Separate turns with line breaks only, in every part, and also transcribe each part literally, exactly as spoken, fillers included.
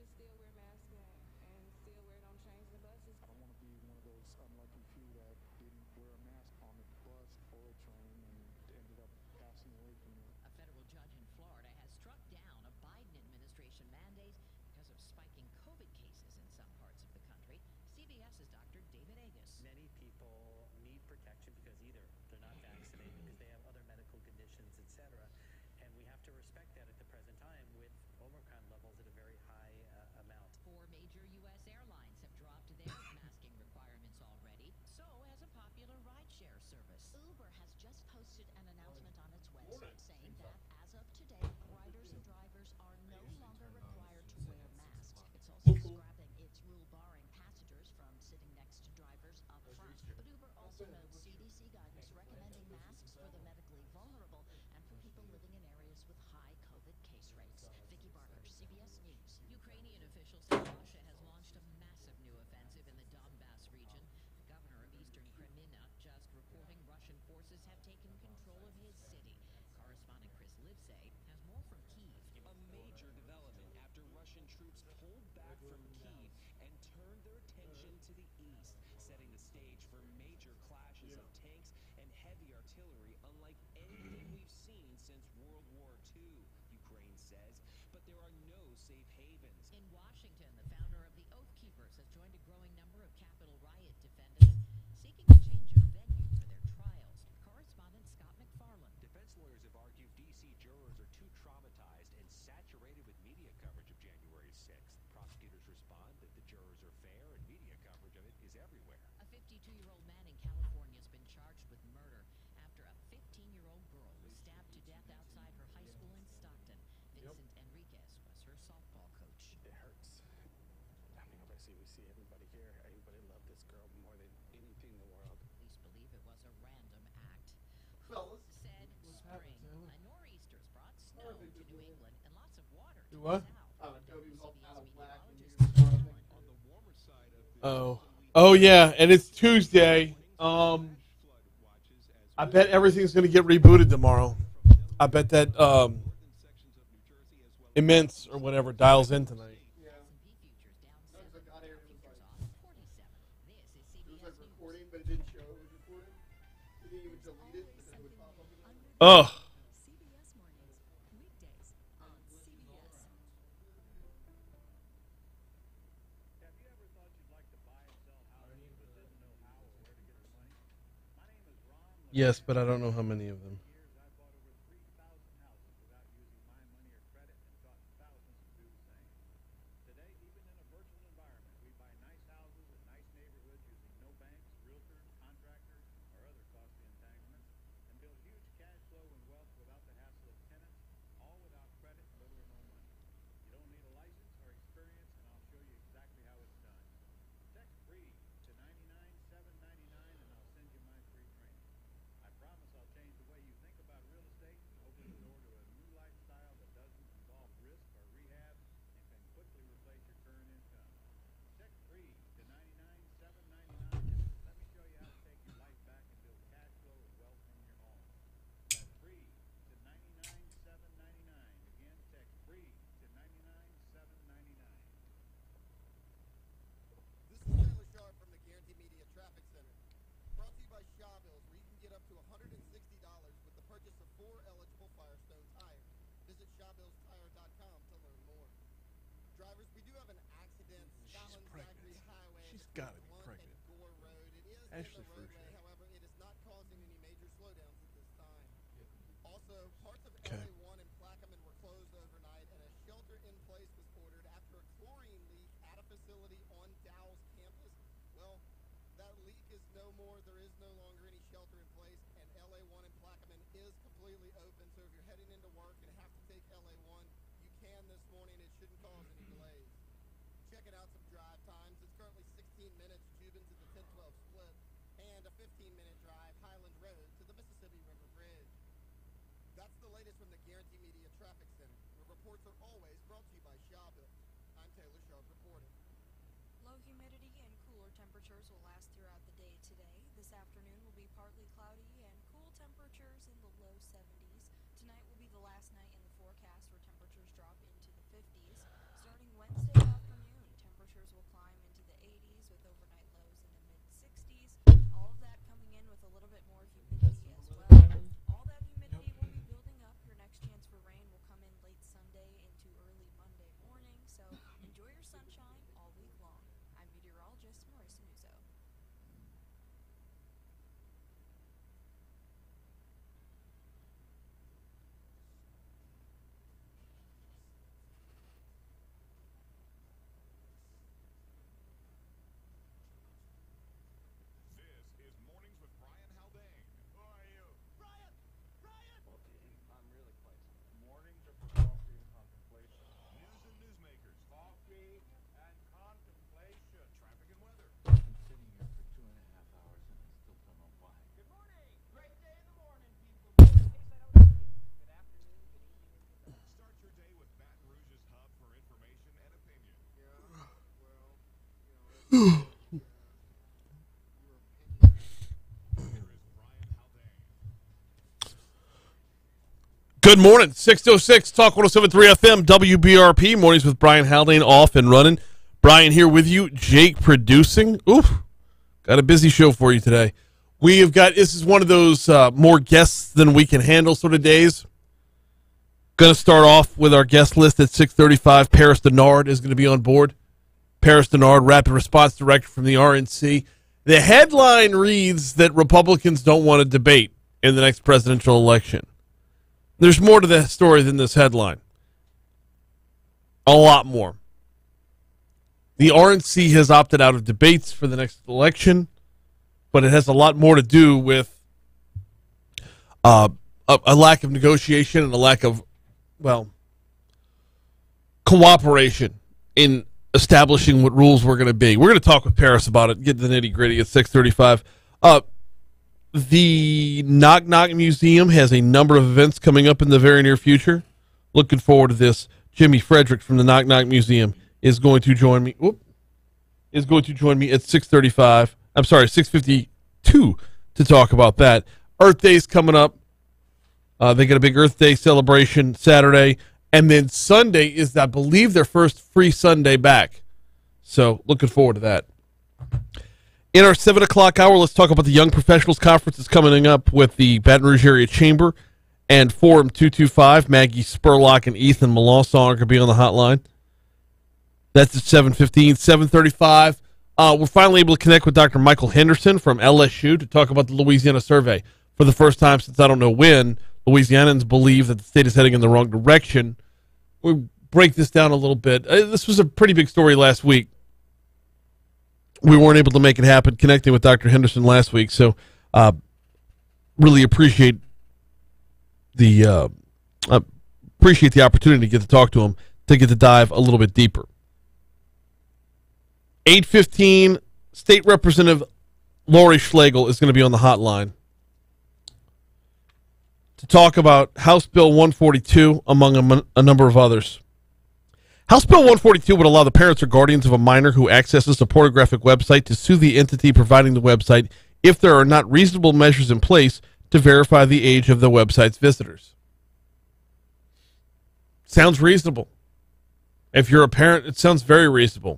A federal judge in Florida has struck down a Biden administration mandate because of spiking COVID cases in some parts of the country. CBS's Doctor David Agus.
Many people need protection because either they're not vaccinated, because they have other medical conditions, et cetera. And we have to respect that at the present time with Omicron levels at a very high uh, amount.
Four major U S airlines have dropped their masking requirements already. So has a popular rideshare service.
Uber has just posted an announcement on its website saying that as of today, riders and drivers are no longer required to wear masks. It's also scrapping its rule barring passengers from sitting next to drivers up front. But Uber also notes C D C guidance recommending masks for the medically vulnerable and for people living in areas with high COVID case rates. Vicky Barker, C B S News.
Ukrainian officials say Russia has launched a massive new offensive in the Donbass region. The governor of eastern Crimea just reporting Russian forces have taken control of his city. Correspondent Chris Livesay has more from Kyiv.
A major development after Russian troops pulled back from Kyiv and turned their attention to the east, setting the stage for major clashes of tanks and heavy artillery unlike anything we've seen since World War Two, Ukraine says. But there are no safe havens.
In Washington, the founder of the Oath Keepers has joined a growing number of Capitol riot defendants seeking a change of venue for their trials. Correspondent Scott McFarland.
Defense lawyers have argued D C jurors are too traumatized and saturated with media coverage of January sixth. Prosecutors respond that the jurors are fair and media coverage of it is everywhere.
A fifty-two-year-old man in California has been charged with murder after a fifteen-year-old girl was stabbed to death outside her high school in Stockton. Vincent Enriquez was her softball coach.
It hurts. I mean, obviously we see everybody here. Everybody loved this girl more than anything in the world.
Police believe it was a random act.
Fellas,
Said
what's
spring.
happening, Taylor?
A nor'easter's brought snow to New England and lots of water to
Do what?
the south.
I don't know, Toby was all out of whack and
Meteorologist
you're
Steve
running.
Allen.
On the warmer side of the
Oh. Oh, yeah, and it's Tuesday. Um, I bet everything's going to get rebooted tomorrow. I bet that um, Immense or whatever dials in tonight.
S and P futures down
No, 'cause I
seven.
got here and it was
Futures
like-
off forty-seven. This is
It was
C B S
like
News.
recording, but it didn't show it was recording. It didn't even delete it because it would pop up again.
C
Oh.
B S Mornings, weekdays on C B S.
Have you ever thought you'd like to buy and sell houses but didn't know how or where to get the money? My name is Ron.
Yes, but I don't know how many of them.
years I've bought over three thousand houses without using my money or credit and taught thousands to do the same. Today, even in a virtual environment, we buy nice houses in nice neighborhoods using no banks, realtors, contractors, or other costly entanglements, and build huge cash flow and wealth without the hassle of tenants, all without credit and little or no money. You don't need a license or experience, and I'll show you exactly how it's done. Text free to ninety-nine seven ninety-nine and I'll send you my free training. I promise I'll change the way you think about real estate and open the door to a new lifestyle that doesn't involve risk or rehab and can quickly replace your current income. Text free to ninety-nine seven ninety-nine and let me show you how to take your life back and build cash flow and wealth from your home. That's free to ninety-nine seven ninety-nine. Again, text free to ninety-nine seven ninety-nine.
This is Taylor Sharp from the Guarantee Media Traffic Center. Brought to you by Shawbills, where you can get up to one hundred sixty dollars with the purchase of four eligible Firestone tires. Visit shawbills tire dot com to learn more. Drivers, we do have an accident. Scotland Zachary Highway
She's
between
gotta be
Blunt
pregnant.
and Gore Road. It is
Ashley
in the roadway,
Furcher.
however, it is not causing any major slowdowns at this time. Also, parts of
Okay.
L A one and Plaquemine were closed overnight, and a shelter in place was ordered after a chlorine leak at a facility on Dowell's campus. Well, that leak is no more. There is no longer any shelter in place, and L A one and Plaquemine is completely open. So if you're heading into work and have to take L A one, you can this morning. It shouldn't cause any delays. Checking out some drive times. It's currently sixteen minutes, Jubin to the ten twelve split, and a fifteen minute drive, Highland Road to the Mississippi River Bridge. That's the latest from the Guarantee Media Traffic Center, where reports are always brought to you by Shawbills. I'm Taylor Sharp reporting.
Low humidity and cooler temperatures will last throughout the day today. This afternoon will be partly cloudy and cool temperatures in the low seventies. Tonight will be the last night in the forecast where temperatures drop into the fifties. Starting Wednesday, meteorologist Marissa Nuzzo.
This is Mornings with Brian Haldane. Who are you? Brian! Brian! I'm really close. Mornings are for coffee and contemplation. News and newsmakers. Coffee and contemplation. Traffic and weather.
I've been sitting here for two and a half hours and I still don't know why.
Good morning. Great day in the morning, people. In case I don't see you. Good afternoon, good evening, and good night. Start your day with Baton Rouge's hub for information and opinion. Yeah, well, you know,
Good morning. six oh six Talk one oh seven point three F M, W B R P. Mornings with Brian Haldane, off and running. Brian here with you. Jake producing. Oof. Got a busy show for you today. We have got, this is one of those uh, more guests than we can handle sort of days. Going to start off with our guest list at six thirty-five. Paris Dennard is going to be on board. Paris Dennard, Rapid Response Director from the R N C. The headline reads that Republicans don't want to debate in the next presidential election. There's more to the story than this headline. A lot more. The R N C has opted out of debates for the next election, but it has a lot more to do with uh, a, a lack of negotiation and a lack of, well, cooperation in establishing what rules were going to be. We're going to talk with Paris about it, get to the nitty-gritty at six thirty-five. Uh, The Knock Knock Museum has a number of events coming up in the very near future. Looking forward to this. Jimmy Frederick from the Knock Knock Museum is going to join me. Whoop, is going to join me at six thirty-five. I'm sorry, six fifty-two to talk about that. Earth Day's coming up. Uh, they got a big Earth Day celebration Saturday, and then Sunday is, I believe, their first free Sunday back. So looking forward to that. In our seven o'clock hour, let's talk about the Young Professionals Conference that's coming up with the Baton Rouge Area Chamber and Forum two two five. Maggie Spurlock and Ethan Melanson are going to be on the hotline. That's at seven fifteen. seven thirty-five. Uh, we're finally able to connect with Doctor Michael Henderson from L S U to talk about the Louisiana survey. For the first time since I don't know when, Louisianans believe that the state is heading in the wrong direction. We'll break this down a little bit. Uh, this was a pretty big story last week. We weren't able to make it happen connecting with Doctor Henderson last week, so uh, really appreciate the uh, uh, appreciate the opportunity to get to talk to him, to get to dive a little bit deeper. eight fifteen, State Representative Lori Schlegel is going to be on the hotline to talk about House Bill one forty-two, among a, a number of others. House Bill one forty-two would allow the parents or guardians of a minor who accesses a pornographic website to sue the entity providing the website if there are not reasonable measures in place to verify the age of the website's visitors. Sounds reasonable. If you're a parent, it sounds very reasonable.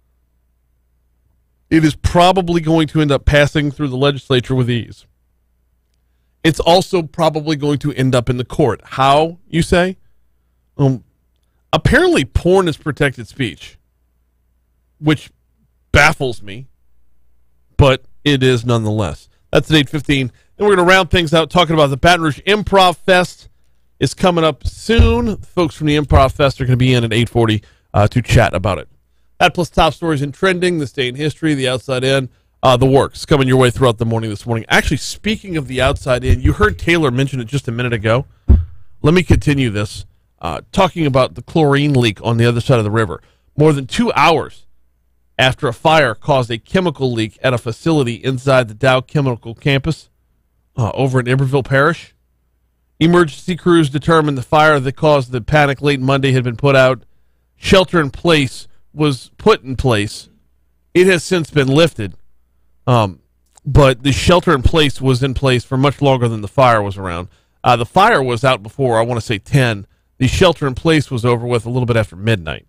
It is probably going to end up passing through the legislature with ease. It's also probably going to end up in the court. How, you say? Um, Apparently, porn is protected speech, which baffles me, but it is nonetheless. That's at eight fifteen. Then we're going to round things out talking about the Baton Rouge Improv Fest is coming up soon. The folks from the Improv Fest are going to be in at eight forty uh, to chat about it. That plus top stories and trending, this day in history, the outside in, uh, the works coming your way throughout the morning this morning. Actually, speaking of the outside in, you heard Taylor mention it just a minute ago. Let me continue this. Uh, talking about the chlorine leak on the other side of the river. More than two hours after a fire caused a chemical leak at a facility inside the Dow Chemical campus uh, over in Iberville Parish, emergency crews determined the fire that caused the panic late Monday had been put out. Shelter in place was put in place. It has since been lifted, um, but the shelter in place was in place for much longer than the fire was around. Uh, the fire was out before, I want to say ten. The shelter in place was over with a little bit after midnight.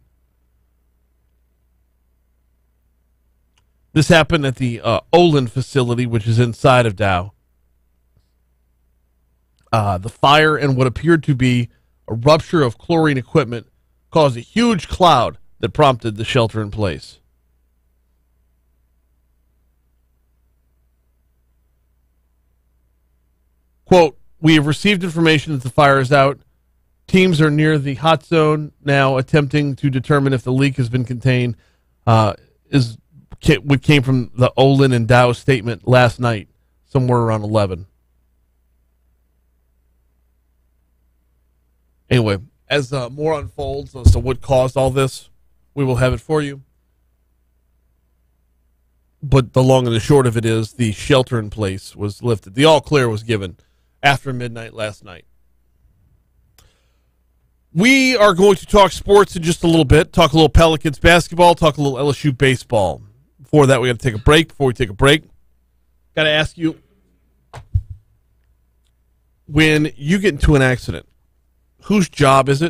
This happened at the uh, Olin facility, which is inside of Dow. Uh, the fire and what appeared to be a rupture of chlorine equipment caused a huge cloud that prompted the shelter in place. Quote, we have received information that the fire is out. Teams are near the hot zone now attempting to determine if the leak has been contained. Uh, is what came from the Olin and Dow statement last night, somewhere around eleven. Anyway, as uh, more unfolds as to what caused all this, we will have it for you. But the long and the short of it is the shelter in place was lifted. The all clear was given after midnight last night. We are going to talk sports in just a little bit, talk a little Pelicans basketball, talk a little L S U baseball. Before that, we got to take a break. Before we take a break, got to ask you, when you get into an accident, whose job is it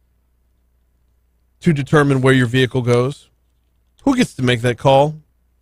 to determine where your vehicle goes? Who gets to make that call?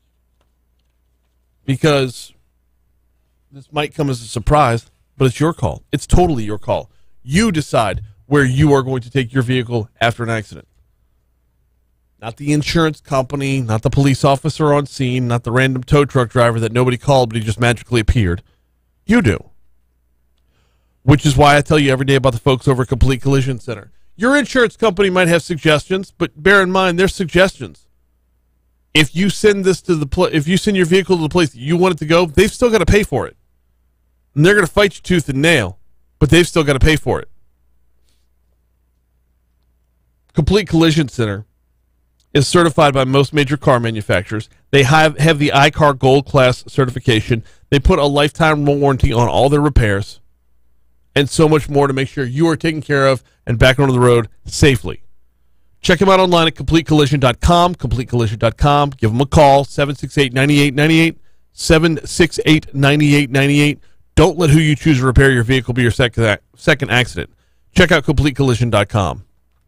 Because this might come as a surprise, but it's your call. It's totally your call. You decide where you are going to take your vehicle after an accident. Not the insurance company, not the police officer on scene, not the random tow truck driver that nobody called but he just magically appeared. You do. Which is why I tell you every day about the folks over at Complete Collision Center. Your insurance company might have suggestions, but bear in mind, they're suggestions. If you send this to the pl- if you send your vehicle to the place that you want it to go, they've still got to pay for it. And they're going to fight you tooth and nail, but they've still got to pay for it. Complete Collision Center is certified by most major car manufacturers. They have, have the I C A R Gold Class certification. They put a lifetime warranty on all their repairs and so much more to make sure you are taken care of and back onto the road safely. Check them out online at complete collision dot com, complete collision dot com. Give them a call, seven six eight, nine eight nine eight, seven six eight, nine eight nine eight. Don't let who you choose to repair your vehicle be your second, second accident. Check out complete collision dot com.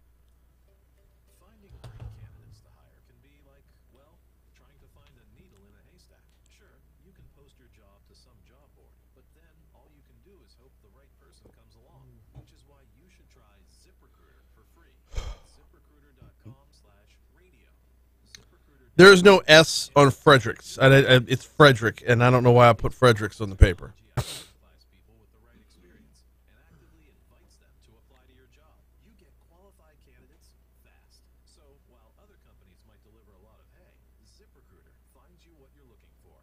Finding great candidates to hire can be like, well, trying to find a needle in a haystack. Sure, you can post your job to some job board, but then all you can do is hope the right person comes along, which is why you should try ZipRecruiter for free. ZipRecruiter dot com slash radio. ZipRecruiter.
There is no S on Fredericks. I, I, it's Frederick, and I don't know why I put Fredericks on the paper.
Identifies people with the right experience and actively invites them to apply to your job. You get qualified candidates fast. So while other companies might deliver a lot of hay, ZipRecruiter finds you what you're looking for.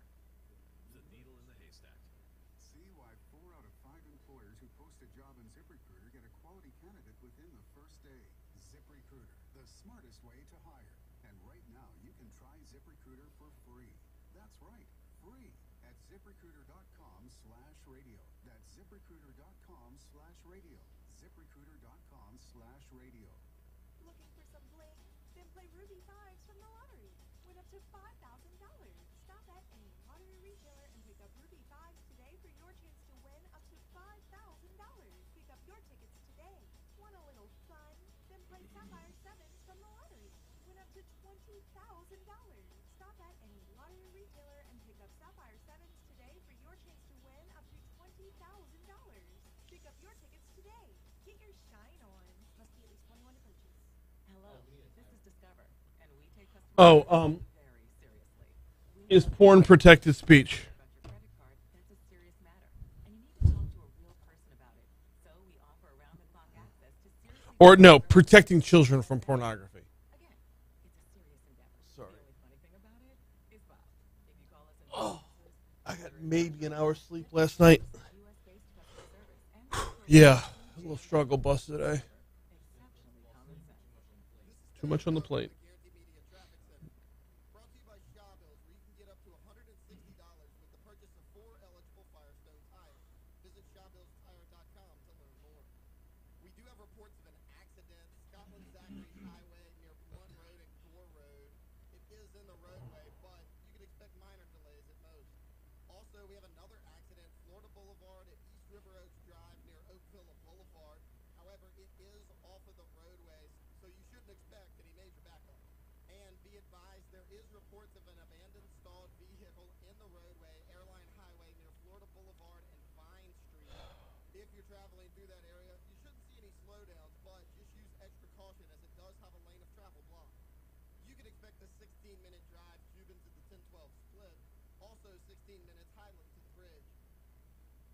The needle in the haystack.
See why four out of five employers who post a job in ZipRecruiter get a quality candidate within the first day. ZipRecruiter, the smartest way to hire. And right now, you can try ZipRecruiter for free. That's right, free at ZipRecruiter dot com slash radio. That's ZipRecruiter dot com slash radio. ZipRecruiter dot com slash radio.
Looking for some bling? Then play Ruby Fives from the lottery. Win up to five thousand dollars. Stop at any lottery retailer and pick up Ruby Fives today for your chance to win up to five thousand dollars. Pick up your tickets today. Want a little fun? Then play Sapphire Sevens from the lottery. Win up to twenty thousand dollars. Stop at any lottery retailer and pick up Sapphire Sevens today for your chance to win up to twenty thousand dollars. Pick up your tickets today. Get your shine on. Must be at least twenty-one to purchase.
Hello, this is Discover, and we take customer
Oh, um,
very seriously.
is porn protected speech?
About your credit card, that's a serious matter, and you need to talk to a real person about it. So we offer around-the-clock access to seriously...
Or no, protecting children from pornography.
Again, it's a serious endeavor.
Sorry.
The only funny thing about it is, well, if you call us in
Oh,
services,
I got maybe an hour's sleep last night.
U S-based customer service, and
Yeah, a little struggle bus today.
exceptionally common sense.
Too much on the plate.
Guarantee Media Traffic Center. Brought to you by Shaw Bills, where you can get up to one hundred sixty dollars with the purchase of four eligible Firestone tires. Visit shaw bills tire dot com to learn more. We do have reports of an accident, Scotland Zachary Highway near Blunt Road and Gore Road. It is in the roadway, but you can expect minor delays at most. Also, we have another accident, Florida Boulevard at East River Oaks Drive near Oakville Boulevard. However, it is off of the roadways, so you shouldn't expect any major backup. And be advised, there is reports of an abandoned stalled vehicle in the roadway, Airline Highway near Florida Boulevard and Vine Street. If you're traveling through that area, you shouldn't see any slowdowns, but just use extra caution as it does have a lane of travel blocked. You can expect a sixteen-minute drive Cuban to the ten twelve split, also sixteen minutes Highland to the bridge.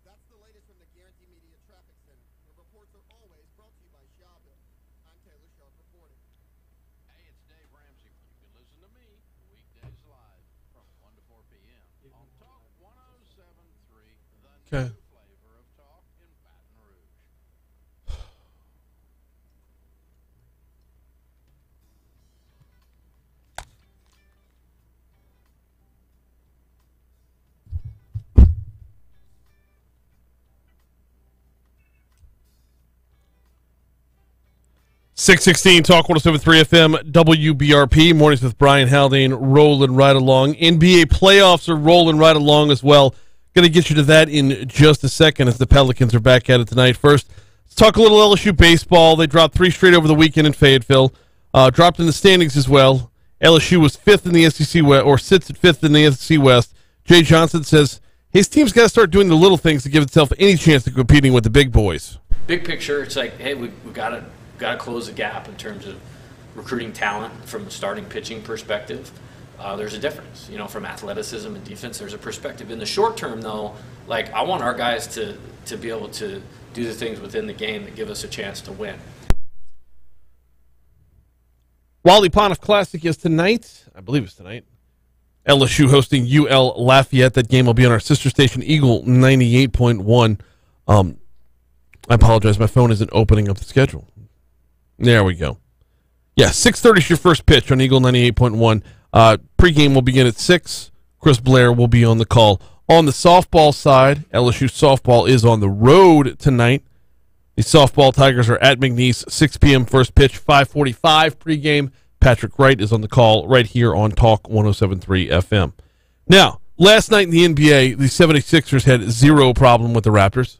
That's the latest from the Guarantee Media Traffic Center, where reports are always brought to you by Shawbill. I'm Taylor Sharp reporting.
Hey, it's Dave Ramsey. You can listen to me weekdays live from one to four p.m. on Talk one oh seven point three, the
Okay.
new flavor of talk in Baton Rouge.
six sixteen Talk one oh seven point three F M W B R P. Mornings with Brian Haldane rolling right along. N B A playoffs are rolling right along as well. Going to get you to that in just a second as the Pelicans are back at it tonight. First, let's talk a little L S U baseball. They dropped three straight over the weekend in Fayetteville. Uh, dropped in the standings as well. L S U was fifth in the S E C West, or sits at fifth in the S E C West. Jay Johnson says his team's got to start doing the little things to give itself any chance of competing with the big boys.
Big picture, it's like, hey, we we got to got to close the gap in terms of recruiting talent from a starting pitching perspective. Uh, there's a difference, you know, from athleticism and defense. There's a perspective. In the short term, though, like I want our guys to to be able to do the things within the game that give us a chance to win.
Wally Pontiff Classic is tonight. I believe it's tonight. L S U hosting U L Lafayette. That game will be on our sister station, Eagle ninety-eight point one. Um, I apologize. My phone isn't opening up the schedule. There we go. Yeah, six thirty is your first pitch on Eagle ninety-eight point one. Uh, pregame will begin at six. Chris Blair will be on the call. On the softball side, L S U softball is on the road tonight. The softball Tigers are at McNeese, six p.m. first pitch, five forty-five pregame. Patrick Wright is on the call right here on Talk one oh seven point three F M. Now, last night in the N B A, the seventy-sixers had zero problem with the Raptors.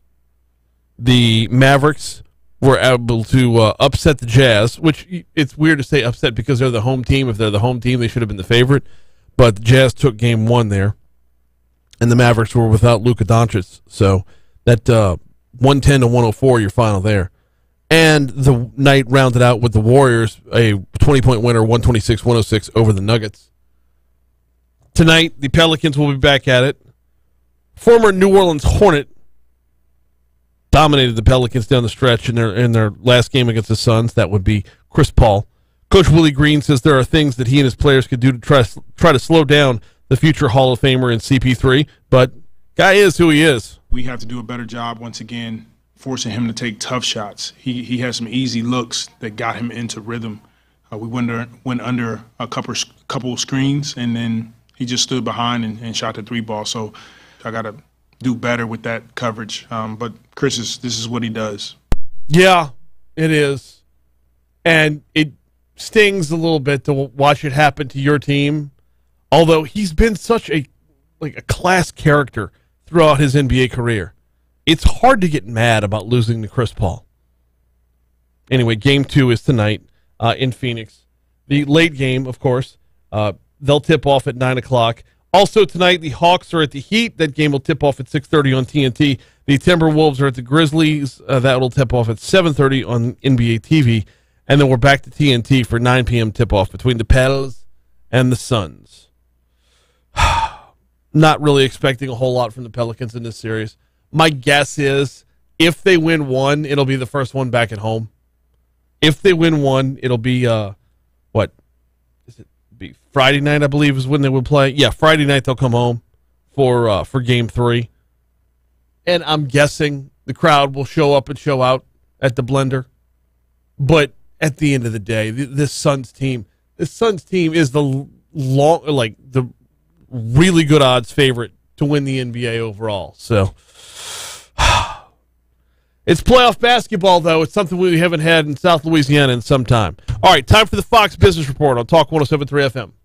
The Mavericks were able to uh, upset the Jazz, which it's weird to say upset because they're the home team. If they're the home team, they should have been the favorite. But the Jazz took game one there, and the Mavericks were without Luka Doncic. So that uh, one ten to one oh four, your final there. And the night rounded out with the Warriors, a twenty-point winner, one twenty-six one oh six over the Nuggets. Tonight, the Pelicans will be back at it. Former New Orleans Hornet dominated the Pelicans down the stretch in their in their last game against the Suns. That would be Chris Paul. Coach Willie Green says there are things that he and his players could do to try, try to slow down the future Hall of Famer in C P three, but guy is who he is.
We have to do a better job once again forcing him to take tough shots. He he had some easy looks that got him into rhythm. Uh, we went under, went under a couple couple screens, and then he just stood behind and, and shot the three ball. So I got to do better with that coverage. Um, but Chris is this is what he does.
Yeah, it is, and it stings a little bit to watch it happen to your team. Although he's been such a like a class character throughout his N B A career, it's hard to get mad about losing to Chris Paul. Anyway, game two is tonight uh, in Phoenix. The late game, of course, uh, they'll tip off at nine o'clock. Also tonight, the Hawks are at the Heat. That game will tip off at six thirty on T N T. The Timberwolves are at the Grizzlies. Uh, that will tip off at seven thirty on N B A T V. And then we're back to T N T for nine p.m. tip-off between the Pels and the Suns. Not really expecting a whole lot from the Pelicans in this series. My guess is if they win one, it'll be the first one back at home. If they win one, it'll be, uh, what, is it be Friday night, I believe, is when they would play. Yeah, Friday night they'll come home for uh, for game three. And I'm guessing the crowd will show up and show out at the Blender. But at the end of the day, this Suns team, this Suns team is the long, like the really good odds favorite to win the N B A overall. So it's playoff basketball, though. It's something we haven't had in South Louisiana in some time. All right, time for the Fox Business Report on Talk one oh seven point three F M.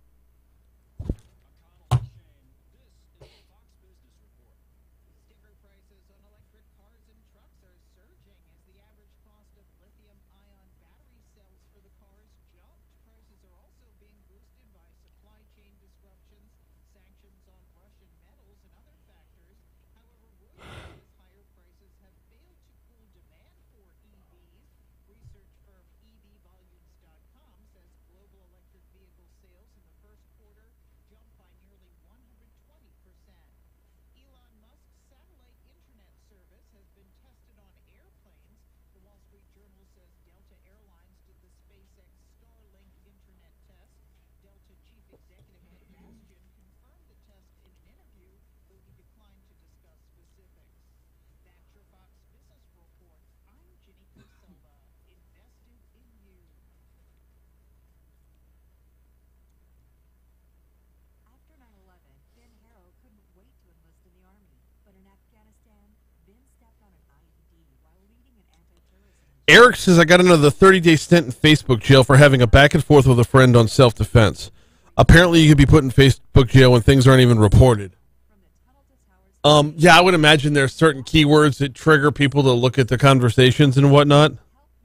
Research firm E V volumes dot com says global electric vehicle sales in the
Eric says, I got another thirty-day stint in Facebook jail for having a back and forth with a friend on self-defense. Apparently, you could be put in Facebook jail when things aren't even reported. Um, yeah, I would imagine there's certain keywords that trigger people to look at the conversations and whatnot.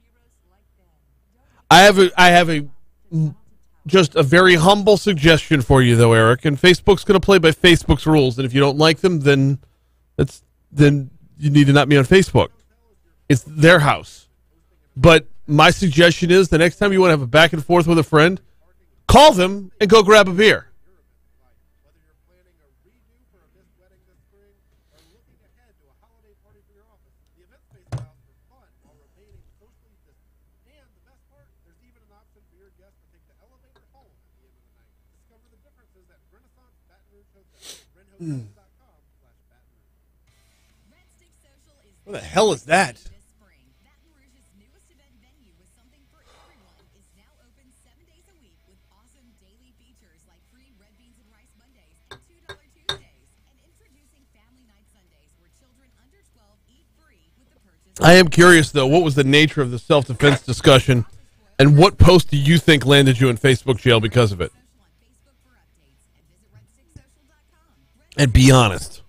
I have a, I have a, just a very humble suggestion for you, though, Eric. And Facebook's going to play by Facebook's rules, and if you don't like them, then that's then you need to not be on Facebook. It's their house. But my suggestion is the next time you want to have a back and forth with a friend, call them and go grab a beer. Mm. What the hell is that? I am curious, though, what was the nature of the self-defense discussion, and what post do you think landed you in Facebook jail because of it? And be honest.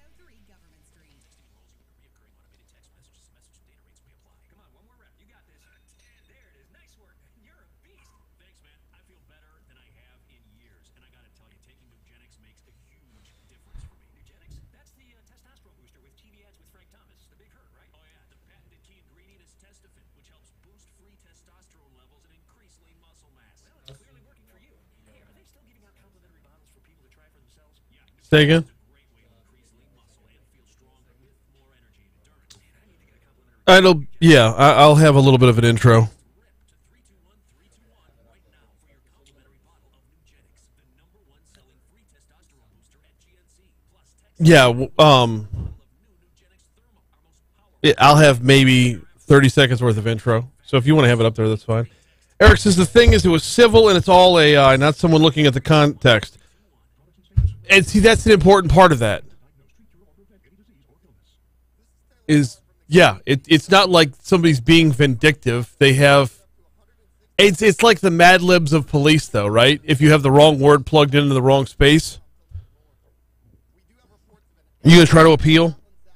Say again? I'll, yeah, I- I'll have a little bit of an intro. Yeah, w- um, it, I'll have maybe thirty seconds worth of intro. So if you want to have it up there, that's fine. Eric says the thing is it was civil and it's all A I, not someone looking at the context. And see, that's an important part of that. Is, yeah, it, it's not like somebody's being vindictive. They have... It's it's like the Mad Libs of police, though, right? If you have the wrong word plugged into the wrong space. You going to try to appeal?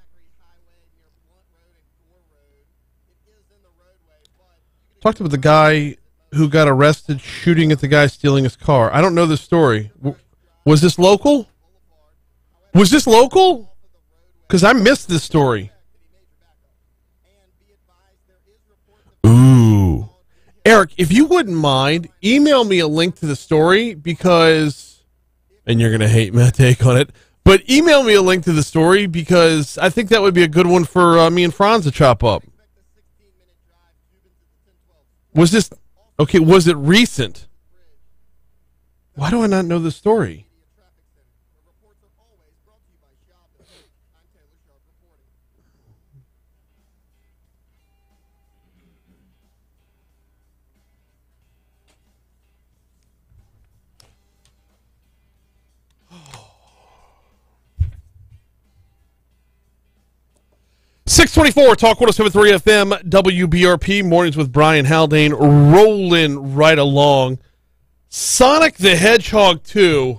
Talked about the guy who got arrested shooting at the guy stealing his car. I don't know this story. W- Was this local? Was this local? Because I missed this story. Ooh. Eric, if you wouldn't mind, email me a link to the story because, and you're going to hate my take on it, but email me a link to the story because I think that would be a good one for uh, me and Franz to chop up. Was this, okay, was it recent? Why do I not know the story? six twenty-four, Talk one oh seven point three F M, W B R P, Mornings with Brian Haldane, rolling right along. Sonic the Hedgehog two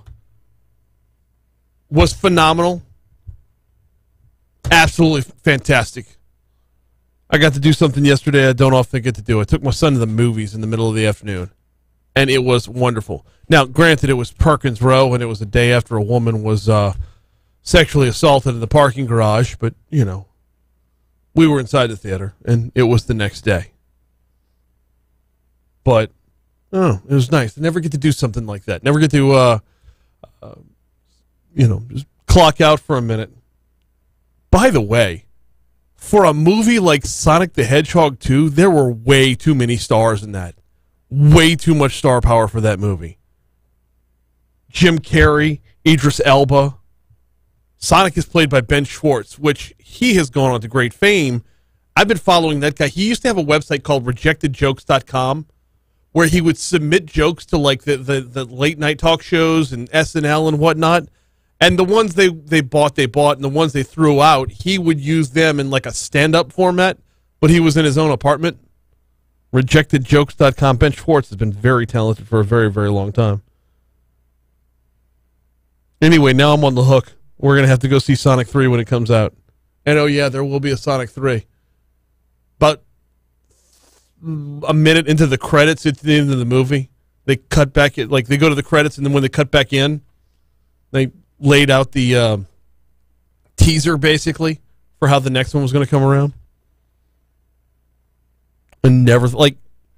was phenomenal. Absolutely fantastic. I got to do something yesterday I don't often get to do. I took my son to the movies in the middle of the afternoon, and it was wonderful. Now, granted, it was Perkins Row, and it was the day after a woman was uh, sexually assaulted in the parking garage, but, you know, we were inside the theater, and it was the next day. But, oh, it was nice. I never get to do something like that. Never get to, uh, uh, you know, just clock out for a minute. By the way, for a movie like Sonic the Hedgehog two, there were way too many stars in that. Way too much star power for that movie. Jim Carrey, Idris Elba. Sonic is played by Ben Schwartz, which he has gone on to great fame. I've been following that guy. He used to have a website called rejected jokes dot com where he would submit jokes to like the, the, the late night talk shows and S N L and whatnot. And the ones they, they bought, they bought, and the ones they threw out, he would use them in like a stand-up format, but he was in his own apartment. rejected jokes dot com. Ben Schwartz has been very talented for a very, very long time. Anyway, now I'm on the hook. We're going to have to go see Sonic three when it comes out. And oh yeah, there will be a Sonic three. But a minute into the credits, it's the end of the movie. They cut back, like they go to the credits, and then when they cut back in, they laid out the uh, teaser, basically, for how the next one was going to come around. And never, like,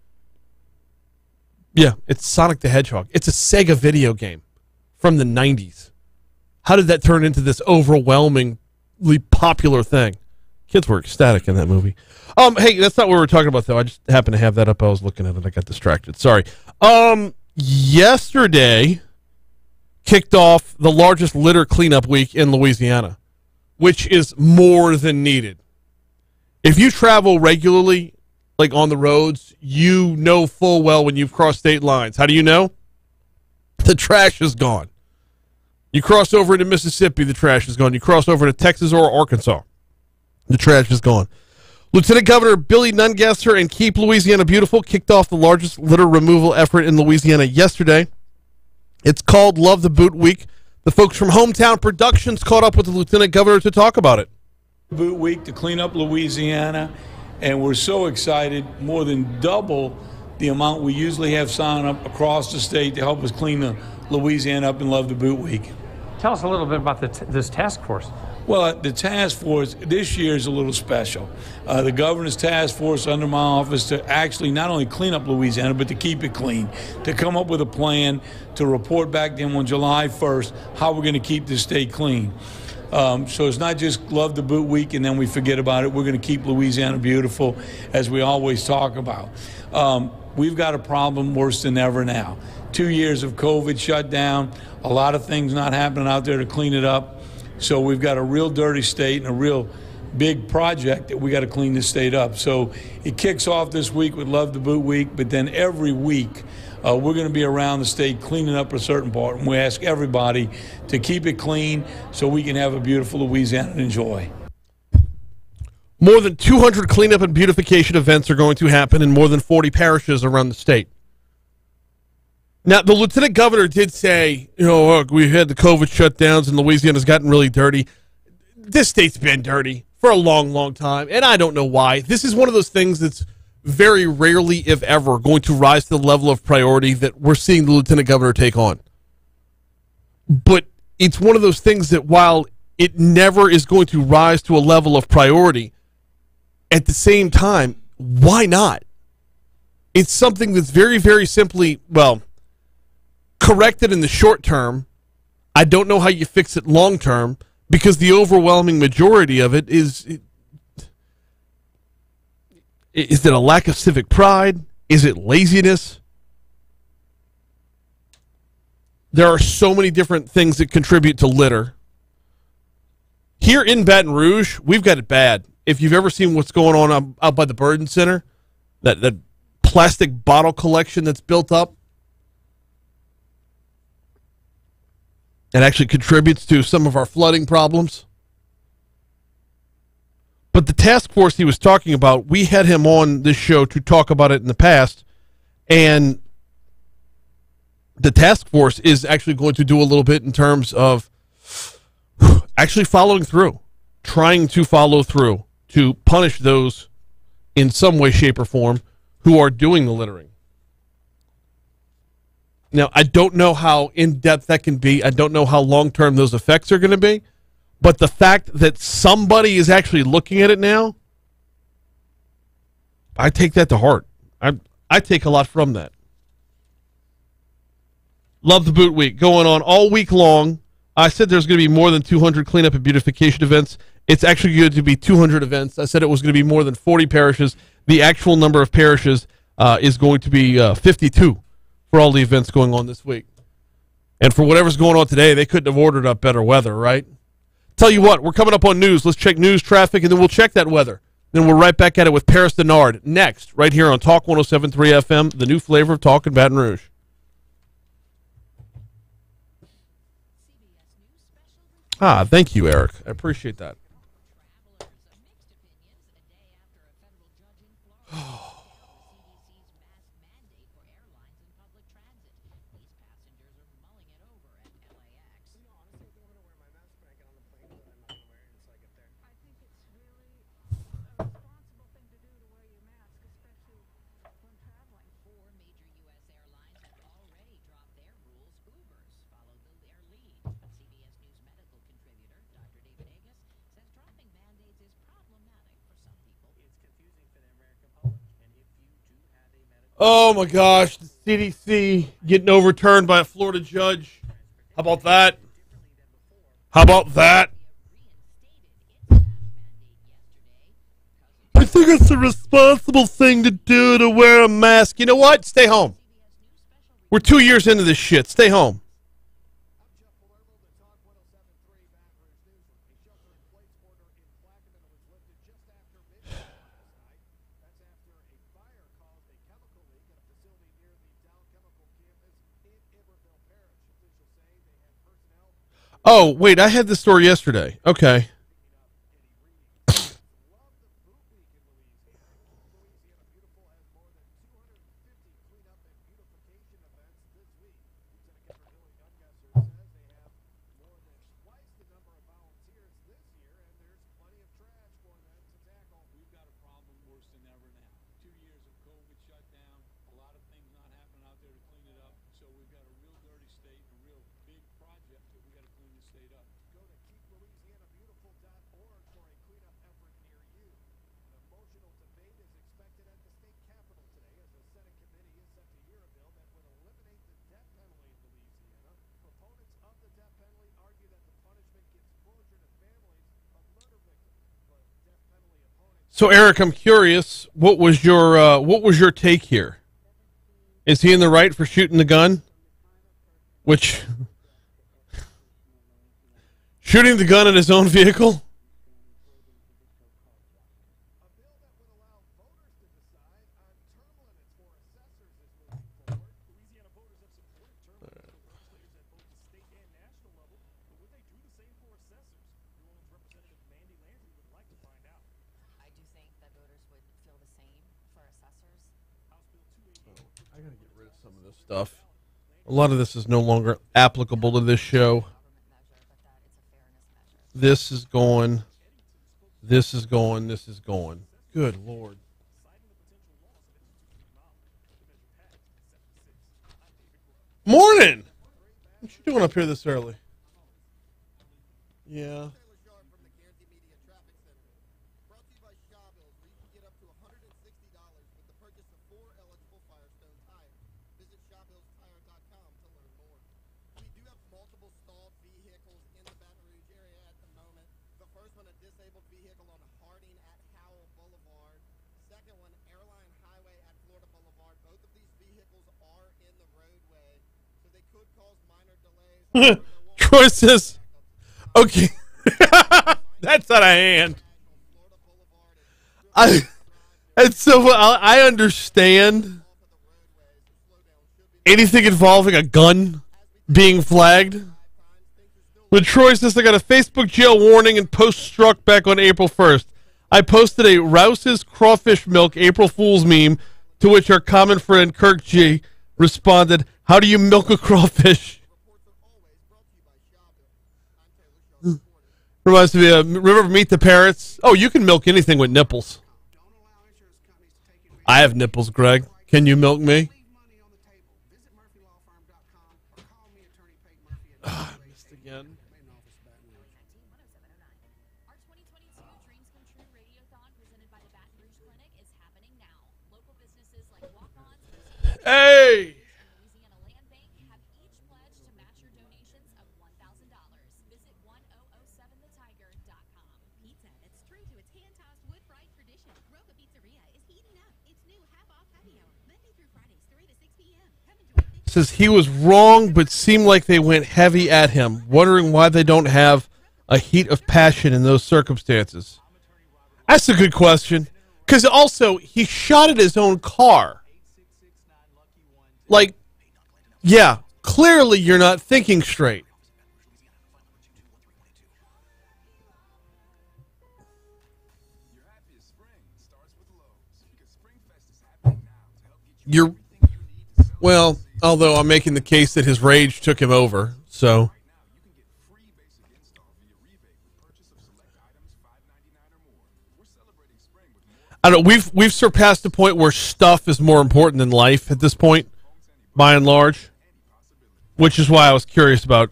yeah, it's Sonic the Hedgehog. It's a Sega video game from the nineties. How did that turn into this overwhelmingly popular thing? Kids were ecstatic in that movie. Um, hey, that's not what we were talking about, though. I just happened to have that up. I was looking at it. I got distracted. Sorry. Um, yesterday kicked off the largest litter cleanup week in Louisiana, which is more than needed. If you travel regularly, like on the roads, you know full well when you've crossed state lines. How do you know? The trash is gone. You cross over into Mississippi, the trash is gone. You cross over to Texas or Arkansas, the trash is gone. Lieutenant Governor Billy Nungesser and Keep Louisiana Beautiful kicked off the largest litter removal effort in Louisiana yesterday. It's called Love the Boot Week. The folks from Hometown Productions caught up with the Lieutenant Governor to talk about it.
Boot Week to clean up Louisiana, and we're so excited, more than double the amount we usually have sign up across the state to help us clean the Louisiana up in Love the Boot Week.
Tell us a little bit about the t this task force.
Well, the task force this year is a little special. Uh, the governor's task force under my office to actually not only clean up Louisiana, but to keep it clean, to come up with a plan to report back to them on July first how we're going to keep the state clean. Um, so it's not just Love the Boot Week and then we forget about it. We're going to keep Louisiana beautiful, as we always talk about. Um, we've got a problem worse than ever now. Two years of COVID shutdown, a lot of things not happening out there to clean it up. So we've got a real dirty state and a real big project that we got to clean the state up. So it kicks off this week with Love the Boot Week, but then every week uh, we're going to be around the state cleaning up a certain part. And we ask everybody to keep it clean so we can have a beautiful Louisiana to enjoy.
More than two hundred cleanup and beautification events are going to happen in more than forty parishes around the state. Now, the lieutenant governor did say, you know, look, we've had the COVID shutdowns and Louisiana's gotten really dirty. This state's been dirty for a long, long time, and I don't know why. This is one of those things that's very rarely, if ever, going to rise to the level of priority that we're seeing the lieutenant governor take on. But it's one of those things that while it never is going to rise to a level of priority, at the same time, why not? It's something that's very, very simply, well, corrected in the short term. I don't know how you fix it long term, because the overwhelming majority of it is, it, is it a lack of civic pride? Is it laziness? There are so many different things that contribute to litter. Here in Baton Rouge, we've got it bad. If you've ever seen what's going on out, out by the Burden Center, that, that plastic bottle collection that's built up, it actually contributes to some of our flooding problems. But the task force he was talking about, we had him on this show to talk about it in the past, and the task force is actually going to do a little bit in terms of actually following through, trying to follow through to punish those in some way, shape, or form who are doing the littering. Now, I don't know how in-depth that can be. I don't know how long-term those effects are going to be. But the fact that somebody is actually looking at it now, I take that to heart. I I take a lot from that. Love the Boot Week going on all week long. I said there's going to be more than two hundred cleanup and beautification events. It's actually going to be two hundred events. I said it was going to be more than forty parishes. The actual number of parishes uh, is going to be uh, fifty-two for all the events going on this week. And for whatever's going on today, they couldn't have ordered up better weather, right? Tell you what, we're coming up on news. Let's check news, traffic, and then we'll check that weather. Then we're right back at it with Paris Denard next, right here on Talk one oh seven point three F M, the new flavor of talk in Baton Rouge. Ah, thank you, Eric. I appreciate that. Oh my gosh, the C D C getting overturned by a Florida judge. How about that? How about that? I think it's the responsible thing to do to wear a mask. You know what? Stay home. We're two years into this shit. Stay home. Oh, wait, I had this story yesterday. Okay. So, Eric, I'm curious. What was your uh, what was your take here? Is he in the right for shooting the gun? Which shooting the gun at his own vehicle? I gotta get rid of some of this stuff. A lot of this is no longer applicable to this show. This is going. This is going. This is going. Good Lord. Morning! What you doing up here this early? Yeah. Troy says, okay, that's out of hand. I, it's so, I, I understand anything involving a gun being flagged. But Troy says, I got a Facebook jail warning and post struck back on April first. I posted a Rouse's Crawfish Milk April Fool's meme, to which our common friend Kirk G responded, how do you milk a crawfish? Reminds me of, remember Meet the Parrots? Oh, you can milk anything with nipples. I have nipples, Greg. Can you milk me? Ah, I missed again. Hey! Says he was wrong, but seemed like they went heavy at him, wondering why they don't have a heat of passion in those circumstances. That's a good question. Because also, he shot at his own car. Like, yeah, clearly you're not thinking straight. You're, well, although I'm making the case that his rage took him over, so. I don't know, we've we've surpassed the point where stuff is more important than life at this point, by and large, which is why I was curious about.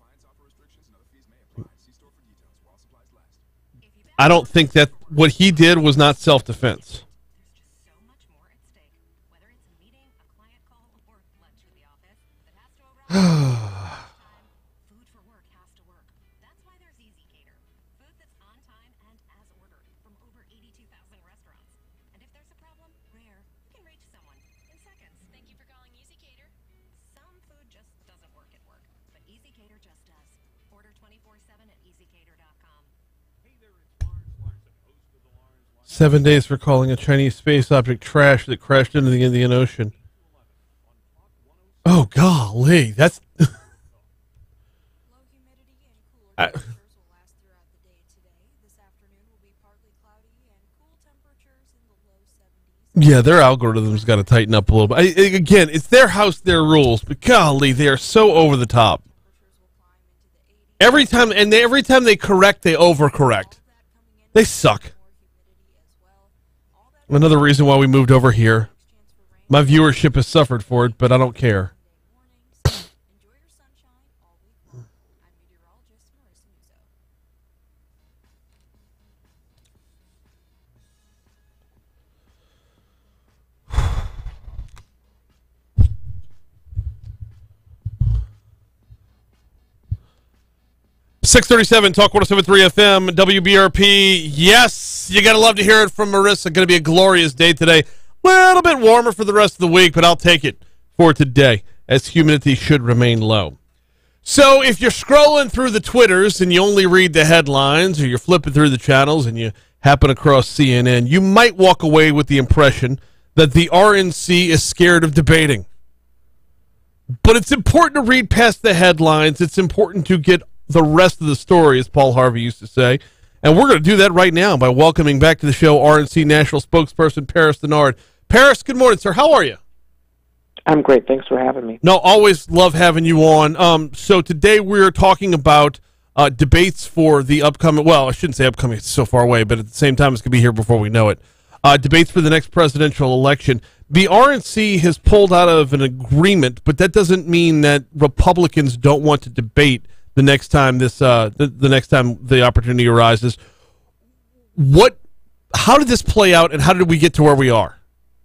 I don't think that what he did was not self-defense.
Food for work has to work. That's why there's EasyCater. Food that's on time and as ordered from over eighty-two thousand restaurants. And if there's a problem, Rare, you can reach someone in seconds. Thank you for calling EasyCater. Some food just doesn't work at work, but EasyCater just does. Order twenty-four seven at easy cater dot com.
Seven days for calling a Chinese space object trash that crashed into the Indian Ocean. Oh, golly. That's... I... Yeah, their algorithm's got to tighten up a little bit. I, again, it's their house, their rules, but golly, they are so over the top. Every time, and they, every time they correct, they overcorrect. They suck. Another reason why we moved over here. My viewership has suffered for it, but I don't care. six thirty-seven, Talk one oh seven point three F M, W B R P. Yes, you got to love to hear it from Marissa. Going to be a glorious day today. A little bit warmer for the rest of the week, but I'll take it for today, as humidity should remain low. So if you're scrolling through the Twitters and you only read the headlines, or you're flipping through the channels and you happen across C N N, you might walk away with the impression that the R N C is scared of debating. But it's important to read past the headlines. It's important to get the rest of the story, as Paul Harvey used to say. And we're going to do that right now by welcoming back to the show R N C National Spokesperson Paris Dennard. Paris, good morning, sir. How are you?
I'm great. Thanks for having me.
No, always love having you on. Um, so today we're talking about uh, debates for the upcoming, well, I shouldn't say upcoming, it's so far away, but at the same time it's going to be here before we know it. Uh, debates for the next presidential election. The R N C has pulled out of an agreement, but that doesn't mean that Republicans don't want to debate the next time this uh, the, the next time the opportunity arises. What, how did this play out, and how did we get to where we are?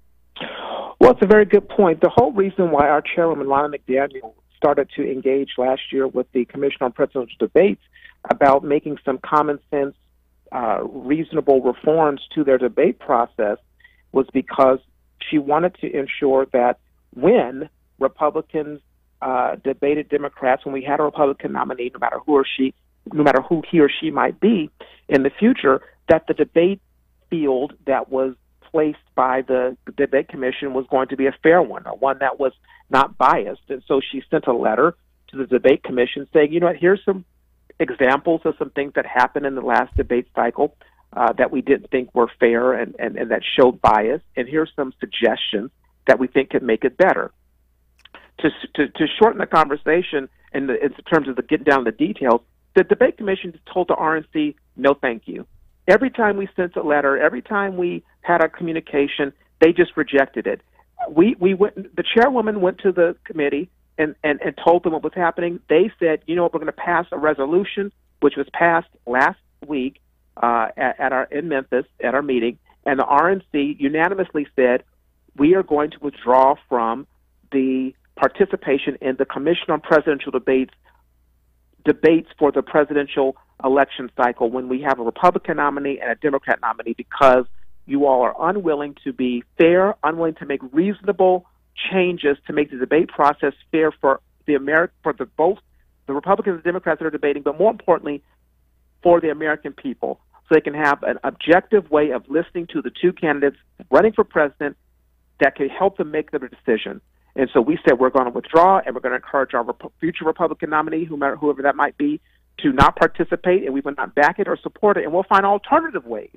Well, it's a very good point. The whole reason why our chairwoman, Lana McDaniel, started to engage last year with the Commission on Presidential Debates about making some common sense, uh, reasonable reforms to their debate process was because she wanted to ensure that when Republicans uh, debated Democrats, when we had a Republican nominee, no matter who or she, no matter who he or she might be in the future, that the debate field that was placed by the debate commission was going to be a fair one, or one that was not biased. And so she sent a letter to the debate commission saying, you know what, here's some examples of some things that happened in the last debate cycle uh, that we didn't think were fair and, and, and that showed bias, and here's some suggestions that we think could make it better. To, to, to shorten the conversation in, the, in terms of the getting down to the details, the debate commission told the R N C, no thank you. Every time we sent a letter, every time we had a communication, they just rejected it. We we went. The chairwoman went to the committee and, and, and told them what was happening. They said, you know what, we're going to pass a resolution, which was passed last week uh, at, at our in Memphis at our meeting, and the R N C unanimously said we are going to withdraw from the participation in the Commission on Presidential Debates debates for the presidential election cycle when we have a Republican nominee and a Democrat nominee, because you all are unwilling to be fair, unwilling to make reasonable changes to make the debate process fair for the Ameri- for the both the Republicans and Democrats that are debating, but more importantly, for the American people, so they can have an objective way of listening to the two candidates running for president that can help them make their decision. And so we said we're going to withdraw, and we're going to encourage our rep- future Republican nominee, whomever, whoever that might be, to not participate, and we will not back it or support it, and we'll find alternative ways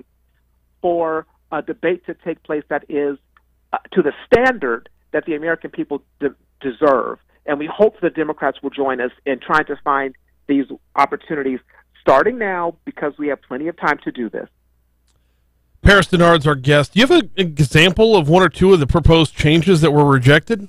for a debate to take place that is uh, to the standard that the American people de- deserve. And we hope the Democrats will join us in trying to find these opportunities starting now, because we have plenty of time to do this.
Paris Dennard's our guest. Do you have an example of one or two of the proposed changes that were rejected?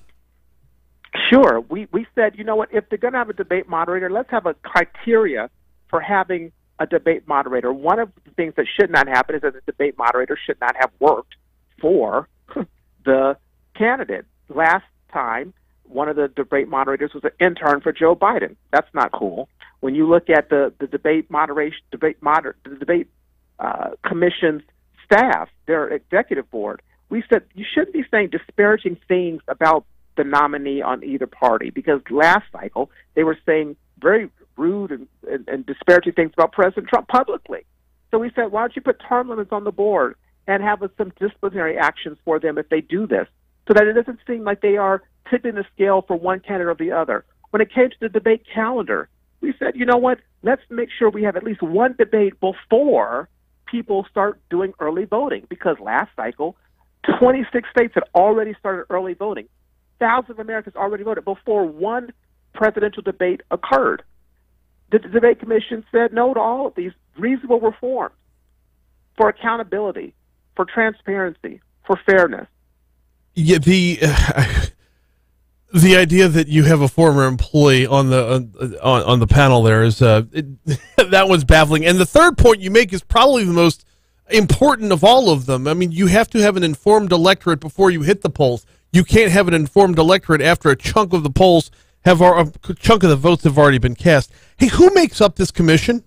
Sure. We we said, you know what, if they're going to have a debate moderator, let's have a criteria for having a debate moderator. One of the things that should not happen is that the debate moderator should not have worked for the candidate. Last time, one of the debate moderators was an intern for Joe Biden. That's not cool. When you look at the, the debate moderation, debate moder, the debate uh, commission's staff, their executive board, we said you shouldn't be saying disparaging things about the nominee on either party, because last cycle they were saying very rude and, and, and disparaging things about President Trump publicly. So we said, why don't you put term limits on the board and have some disciplinary actions for them if they do this, so that it doesn't seem like they are tipping the scale for one candidate or the other. When it came to the debate calendar, we said, you know what, let's make sure we have at least one debate before people start doing early voting, because last cycle, twenty-six states had already started early voting. Thousands of Americans already voted before one presidential debate occurred. The debate commission said no to all of these reasonable reforms for accountability, for transparency, for fairness.
Yeah, the uh, the idea that you have a former employee on the uh, on on the panel there is uh, it, that was baffling. And the third point you make is probably the most important of all of them. I mean, you have to have an informed electorate before you hit the polls. You can't have an informed electorate after a chunk of the polls have a chunk of the votes have already been cast. Hey, who makes up this commission?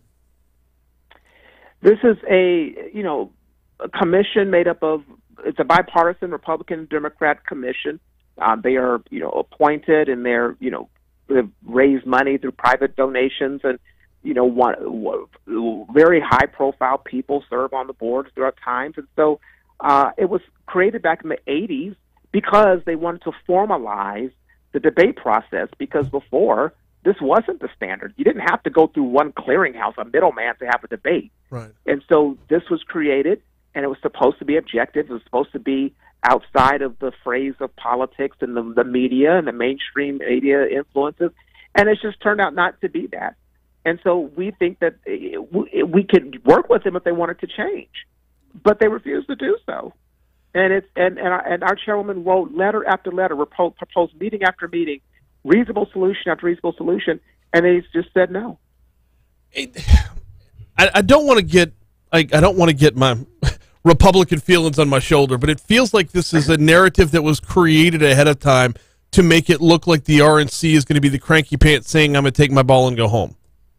This is a you know a commission made up of, it's a bipartisan Republican Democrat commission. Uh, they are you know appointed, and they're you know they've raised money through private donations, and you know one, one very high profile people serve on the board throughout times, and so uh, it was created back in the eighties because they wanted to formalize the debate process, because before this wasn't the standard. You didn't have to go through one clearinghouse, a middleman, to have a debate.
Right.
And so this was created, and it was supposed to be objective. It was supposed to be outside of the phrase of politics and the, the media and the mainstream media influences, and it's just turned out not to be that. And so we think that we could work with them if they wanted to change, but they refused to do so. And it's and and our, and our chairwoman wrote letter after letter, proposed, proposed meeting after meeting, reasonable solution after reasonable solution, and they just said no.
It, I, I don't want to get I, I don't want to get my Republican feelings on my shoulder, but it feels like this is a narrative that was created ahead of time to make it look like the R N C is going to be the cranky pants saying, I'm going to take my ball and go home.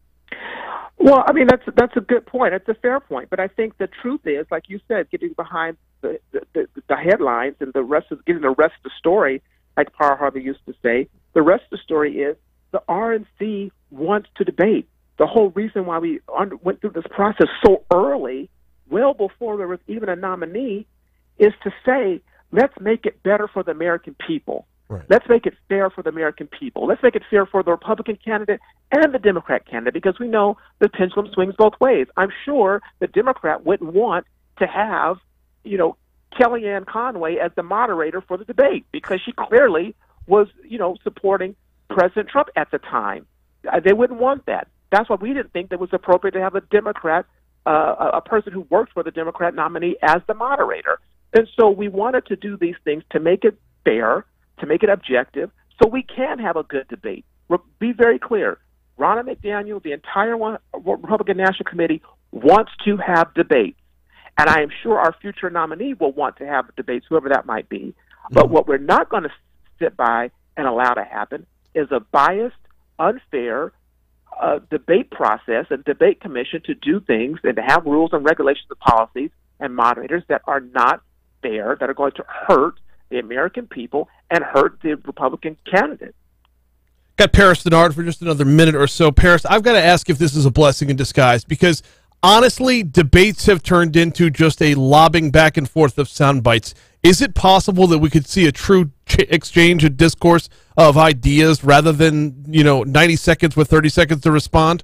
Well, I mean, that's that's a good point. It's a fair point. But I think the truth is, like you said, getting behind the, the, the headlines and the rest of getting the rest of the story, like Par Harvey used to say, the rest of the story is the R N C wants to debate. The whole reason why we under, went through this process so early, well before there was even a nominee, is to say, let's make it better for the American people.
Right.
Let's make it fair for the American people. Let's make it fair for the Republican candidate and the Democrat candidate, because we know the pendulum swings both ways. I'm sure the Democrat wouldn't want to have, you know, Kellyanne Conway as the moderator for the debate, because she clearly was, you know, supporting President Trump at the time. Uh, they wouldn't want that. That's why we didn't think that it was appropriate to have a Democrat, uh, a a person who worked for the Democrat nominee as the moderator. And so we wanted to do these things to make it fair, to make it objective, so we can have a good debate. Re- be very clear. Ronna McDaniel, the entire one, Republican National Committee, wants to have debates. And I am sure our future nominee will want to have debates, whoever that might be. But what we're not going to sit by and allow to happen is a biased, unfair uh, debate process and debate commission to do things and to have rules and regulations and policies and moderators that are not fair, that are going to hurt the American people and hurt the Republican candidate.
Got Paris Dennard for just another minute or so. Paris, I've got to ask if this is a blessing in disguise, because honestly, debates have turned into just a lobbing back and forth of sound bites. Is it possible that we could see a true ch- exchange, a discourse of ideas, rather than, you know, ninety seconds with thirty seconds to respond?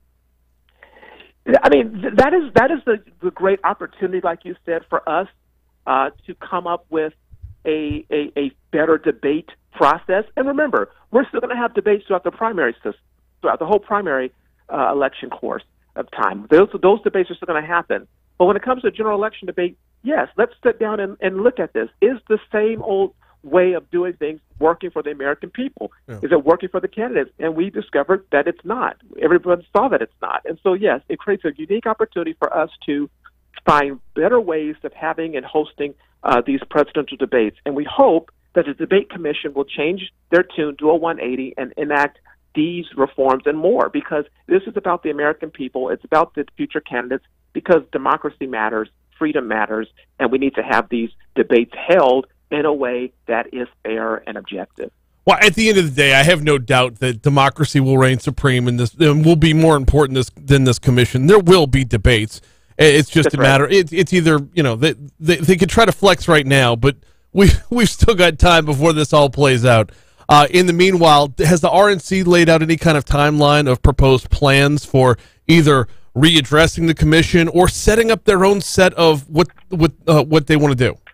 I mean, th- that is that is the, the great opportunity, like you said, for us uh, to come up with a, a, a better debate process. And remember, we're still going to have debates throughout the primary system, throughout the whole primary uh, election course of time. Those those debates are still going to happen. But when it comes to a general election debate, yes, let's sit down and, and look at this. Is the same old way of doing things working for the American people?
Yeah.
Is it working for the candidates? And we discovered that it's not. Everyone saw that it's not. And so, yes, it creates a unique opportunity for us to find better ways of having and hosting uh, these presidential debates. And we hope that the debate commission will change their tune, do a one eighty, and enact these reforms and more, because this is about the American people. It's about the future candidates, because democracy matters, freedom matters, and we need to have these debates held in a way that is fair and objective.
Well, at the end of the day, I have no doubt that democracy will reign supreme and this and will be more important this, than this commission. There will be debates. It's just
That's
a
right.
matter. It, it's either, you know, they, they they could try to flex right now, but we we've still got time before this all plays out. Uh, in the meanwhile, has the R N C laid out any kind of timeline of proposed plans for either readdressing the commission or setting up their own set of what what uh, what they want to do?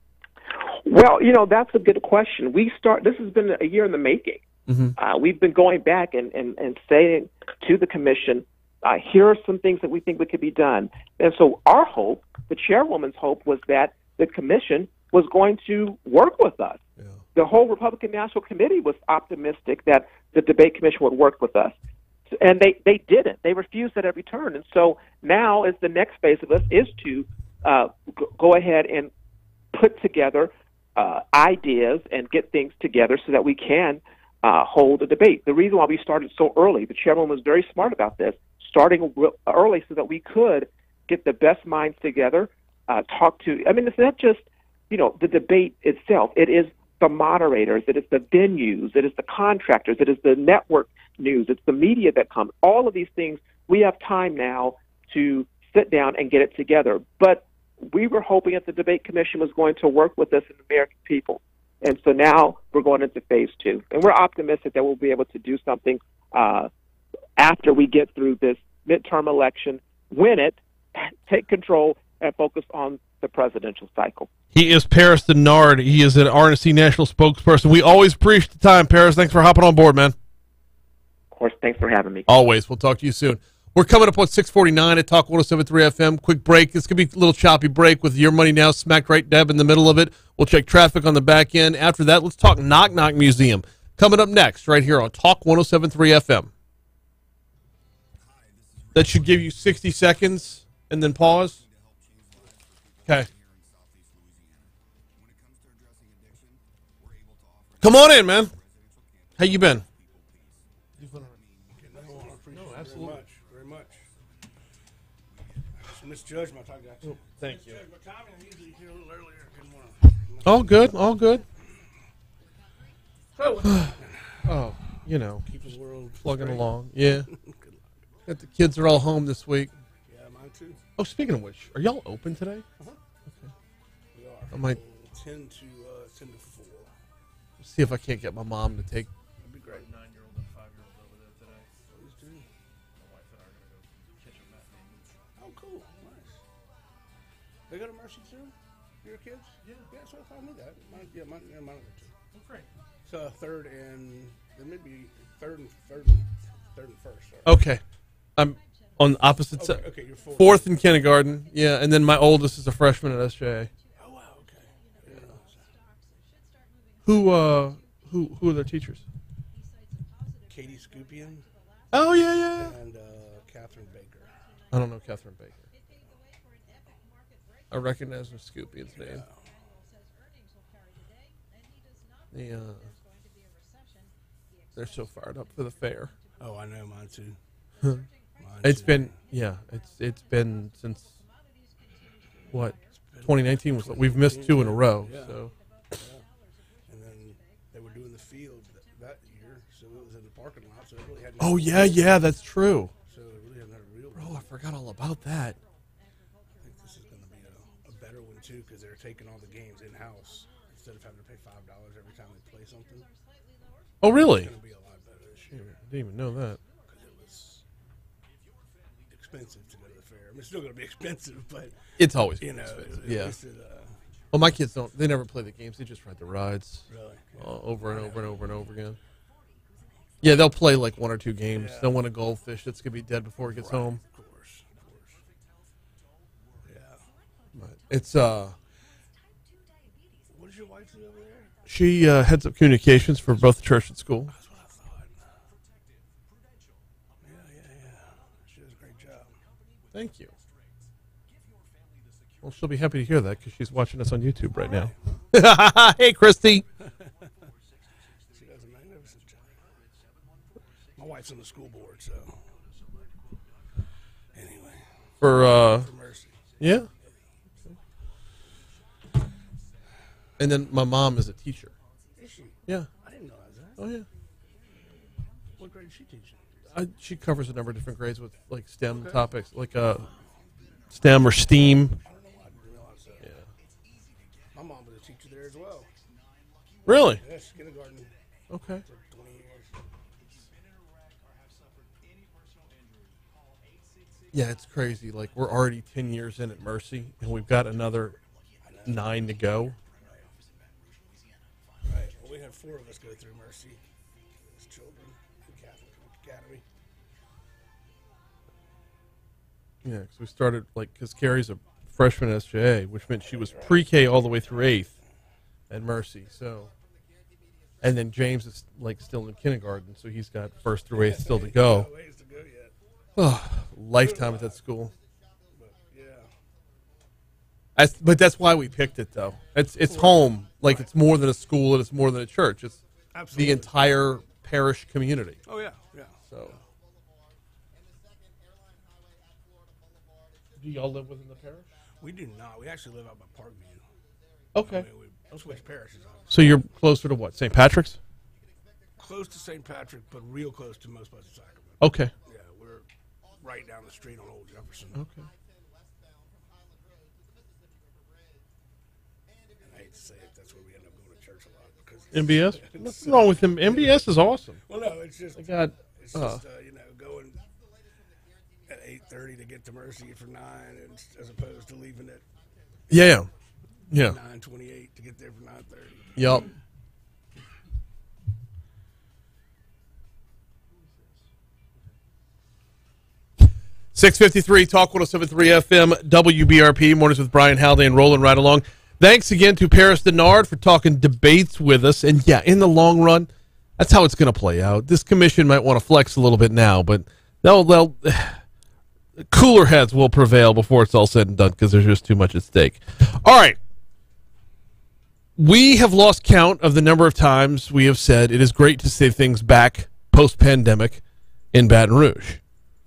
Well, you know, that's a good question. We start. This has been a year in the making.
Mm-hmm.
Uh, we've been going back and, and, and saying to the commission, uh, here are some things that we think that could be done. And so our hope, the chairwoman's hope, was that the commission was going to work with us. Yeah. The whole Republican National Committee was optimistic that the debate commission would work with us. And they, they didn't. They refused at every turn. And so now is the next phase of us is to uh, g- go ahead and put together uh, ideas and get things together so that we can uh, hold a debate. The reason why we started so early, the chairman was very smart about this, starting re- early so that we could get the best minds together, uh, talk to, I mean, it's not just, you know, the debate itself. It is the moderators, it is the venues, it is the contractors, it is the network news, it's the media that comes. All of these things, we have time now to sit down and get it together. But we were hoping that the debate commission was going to work with us and the American people. And so now we're going into phase two. And we're optimistic that we'll be able to do something uh, after we get through this midterm election, win it, take control, and focus on the presidential cycle.
He is Paris Denard. He is an R N C national spokesperson. We always appreciate the time, Paris. Thanks for hopping on board, man.
Of course, thanks for having me.
Always. We'll talk to you soon. We're coming up on six forty-nine at Talk one oh seven point three F M. Quick break. It's going to be a little choppy break with Your Money Now smacked right dab in the middle of it. We'll check traffic on the back end. After that, let's talk Knock Knock Museum. Coming up next right here on Talk one oh seven point three F M. That should give you sixty seconds and then pause. Okay. Come on in, man. How you been?
No, absolutely. Very much, very much. Some misjudgment I got you.
Oh, thank you.
My timing, I'm usually here a little earlier. Didn't wanna-
All good, all good. Oh, you know,
Keep the world
plugging
straight.
along. Yeah. Got the kids are all home this week.
Yeah, mine too.
Oh, speaking of which, are y'all open today?
Uh-huh.
Okay.
We are.
I might
ten to uh, ten to four.
see if I can't get my mom to take.
That'd be great.
Nine-year-old and five-year-old over there today.
Please do.
My wife and I are gonna go catch a matinee movie.
Oh, cool. Nice. They go to Mercy too? Your kids?
Yeah.
Yeah, so I knew that. Mine, yeah, mine, yeah, mine are too.
Oh, great.
So third and then maybe third and third and third and first. Sorry.
Okay, I'm on the opposite
Okay,
side.
okay, you're fourth.
Fourth in kindergarten. Yeah, and then my oldest is a freshman at S J A.
Oh wow. Okay. Yeah.
Who uh who who are their teachers?
Katie Scupian.
Oh yeah yeah.
And uh, Catherine Baker.
I don't know Catherine Baker. I recognize Miss Scoopion's name. The, uh, they're so fired up for the fair.
Oh, I know mine too.
Mine it's too. been yeah, it's it's been since what twenty nineteen was. We've missed two in a row.
Yeah.
So.
Yeah. And then they were doing the field th- that year, so it was in the parking lot. So it really had.
Oh yeah, yeah, that's true.
So it really had no real.
Bro, I forgot all about that.
I think this is going to be a, a better one too, because they're taking all the games in house instead of having to pay five dollars every time they play something.
Oh really?
It's going to be a lot better this year.
I didn't even know that.
Because it was expensive to go to the fair. I mean, it's still going to be expensive, but
It's always
you
been
know,
expensive,
at
yeah.
least it, uh,
Well, my kids don't. They never play the games. They just ride the rides.
Really?
Uh, over and over and over and over again. Yeah, they'll play like one or two games.
Yeah.
They'll win a goldfish that's gonna be dead before it gets
right,
home.
Of course, of course. Yeah.
But it's uh,
What does your wife do over there?
she uh, heads up communications for both the church and school.
That's what I thought. Yeah, yeah, yeah. She does a great job.
Thank you. Well, she'll be happy to hear that because she's watching us on YouTube right now. Hey, Christy.
wife's on the school board, so anyway.
For uh,
For Mercy.
Yeah. And then my mom is a teacher.
Is she?
Yeah.
I didn't know that.
Oh yeah.
What grade is she teaching?
I, she covers a number of different grades with like STEM
Okay.
topics, like uh, STEM or STEAM.
I don't know why I didn't realize that.
Yeah.
My mom was a teacher there as well.
Really?
Yeah, she's kindergarten.
Okay.
For twenty years.
Yeah, it's crazy. Like we're already ten years in at Mercy, and we've got another nine to go.
Right. Well, we had four of us go through Mercy as children in Catholic Academy.
Yeah, because we started like because Carrie's a freshman at S J A, which meant she was pre-K all the way through eighth at Mercy. So, and then James is like still in kindergarten, so he's got first through eighth still to go.
Ways to go yet.
Oh, lifetime at that school.
But, yeah.
That's, but that's why we picked it, though. It's it's home. Like it's more than a school, and it's more than a church. It's
Absolutely.
the entire parish community.
Oh yeah, yeah.
So, do y'all live within the parish?
We do not. We actually live out by Parkview.
Okay.
I mean, we switch parishes. Obviously.
So you're closer to what? Saint Patrick's?
Close to Saint Patrick, but real close to most places. Sacrament.
Okay.
Yeah, we're right down the street on Old Jefferson.
Okay.
And I hate to say it, that's where we end up going to church a lot because
M B S? What's wrong with him? M B S is awesome.
Well, no, it's just
I got.
it's
Uh,
just uh, you know going at eight thirty to get to Mercy for nine, and as opposed to leaving at
yeah. Yeah.
nine twenty eight to get there for nine thirty.
Yup. six fifty-three Talk one oh seven point three F M W B R P mornings with Brian Haldane rolling right along. Thanks again to Paris Denard for talking debates with us. And yeah, in the long run, that's how it's going to play out. This commission might want to flex a little bit now, but they'll they'll cooler heads will prevail before it's all said and done because there's just too much at stake. All right. We have lost count of the number of times we have said it is great to say things back post-pandemic in Baton Rouge.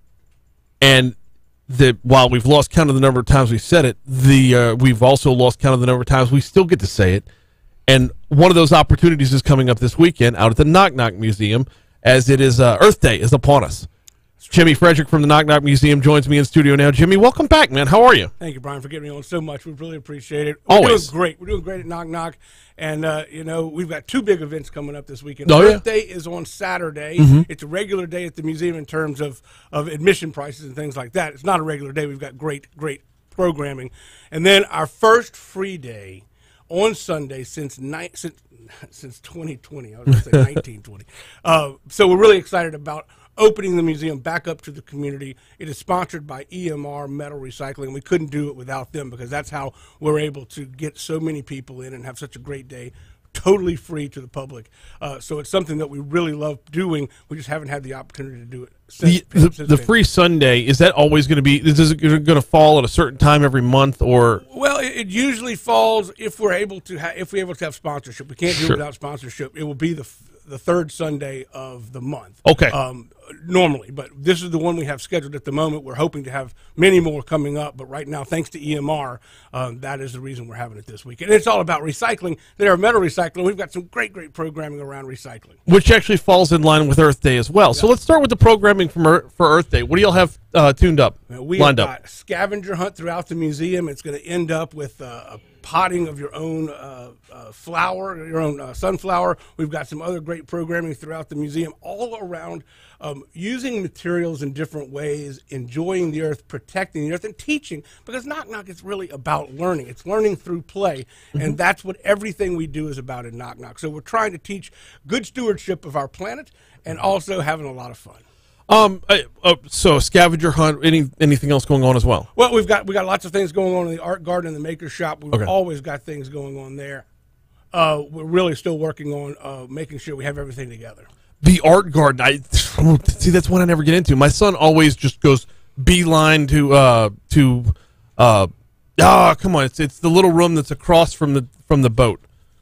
And the, while we've lost count of the number of times we said it, the uh, we've also lost count of the number of times we still get to say it. And one of those opportunities is coming up this weekend out at the Knock Knock Museum, as it is uh, Earth Day is upon us. Jimmy Frederick from the Knock Knock Museum joins me in studio now. Jimmy, welcome back, man. How are you?
Thank you, Brian, for getting me on so much. We really appreciate it. We're
Always.
doing great. We're doing great at Knock Knock. And, uh, you know, we've got two big events coming up this weekend.
Oh,
Earth
yeah.
Day is on Saturday.
Mhm.
It's a regular day at the museum in terms of, of admission prices and things like that. It's not a regular day. We've got great, great programming. And then our first free day on Sunday since ni- since, since twenty twenty. I was going to say nineteen twenty. Uh, so we're really excited about opening the museum back up to the community. It is sponsored by E M R Metal Recycling. We couldn't do it without them because that's how we're able to get so many people in and have such a great day, totally free to the public. Uh, so it's something that we really love doing. We just haven't had the opportunity to do it since.
The, the,
since
the
then.
free Sunday, is that always going to be, is it going to fall at a certain time every month or?
Well, it, it usually falls if we're able to ha- if we're able to have sponsorship. We can't do
Sure.
it without sponsorship. It will be the f- the third Sunday of the month.
Okay.
Um, normally, but this is the one we have scheduled at the moment. We're hoping to have many more coming up, but right now, thanks to E M R, um, that is the reason we're having it this week. And it's all about recycling. They're a metal recycling. We've got some great, great programming around recycling.
Which actually falls in line with Earth Day as well. So let's start with the programming from Earth, for Earth Day. What do y'all have uh, tuned up,
Now, we
lined
have
up?
got scavenger hunt throughout the museum. It's going to end up with uh, a potting of your own uh, uh, flower, your own uh, sunflower. We've got some other great programming throughout the museum, all around um, using materials in different ways, enjoying the earth, protecting the earth, and teaching. Because Knock Knock is really about learning. It's learning through play, and that's what everything we do is about in Knock Knock. So we're trying to teach good stewardship of our planet and also having a lot of fun.
Um, uh, uh, so scavenger hunt, any anything else going on as well?
Well, we've got we got lots of things going on in the art garden and the maker shop. We've
Okay.
always got things going on there. Uh, we're really still working on uh, making sure we have everything together.
The art garden, I see that's one I never get into. My son always just goes beeline to uh to uh ah come on, it's it's the little room that's across from the from the boat.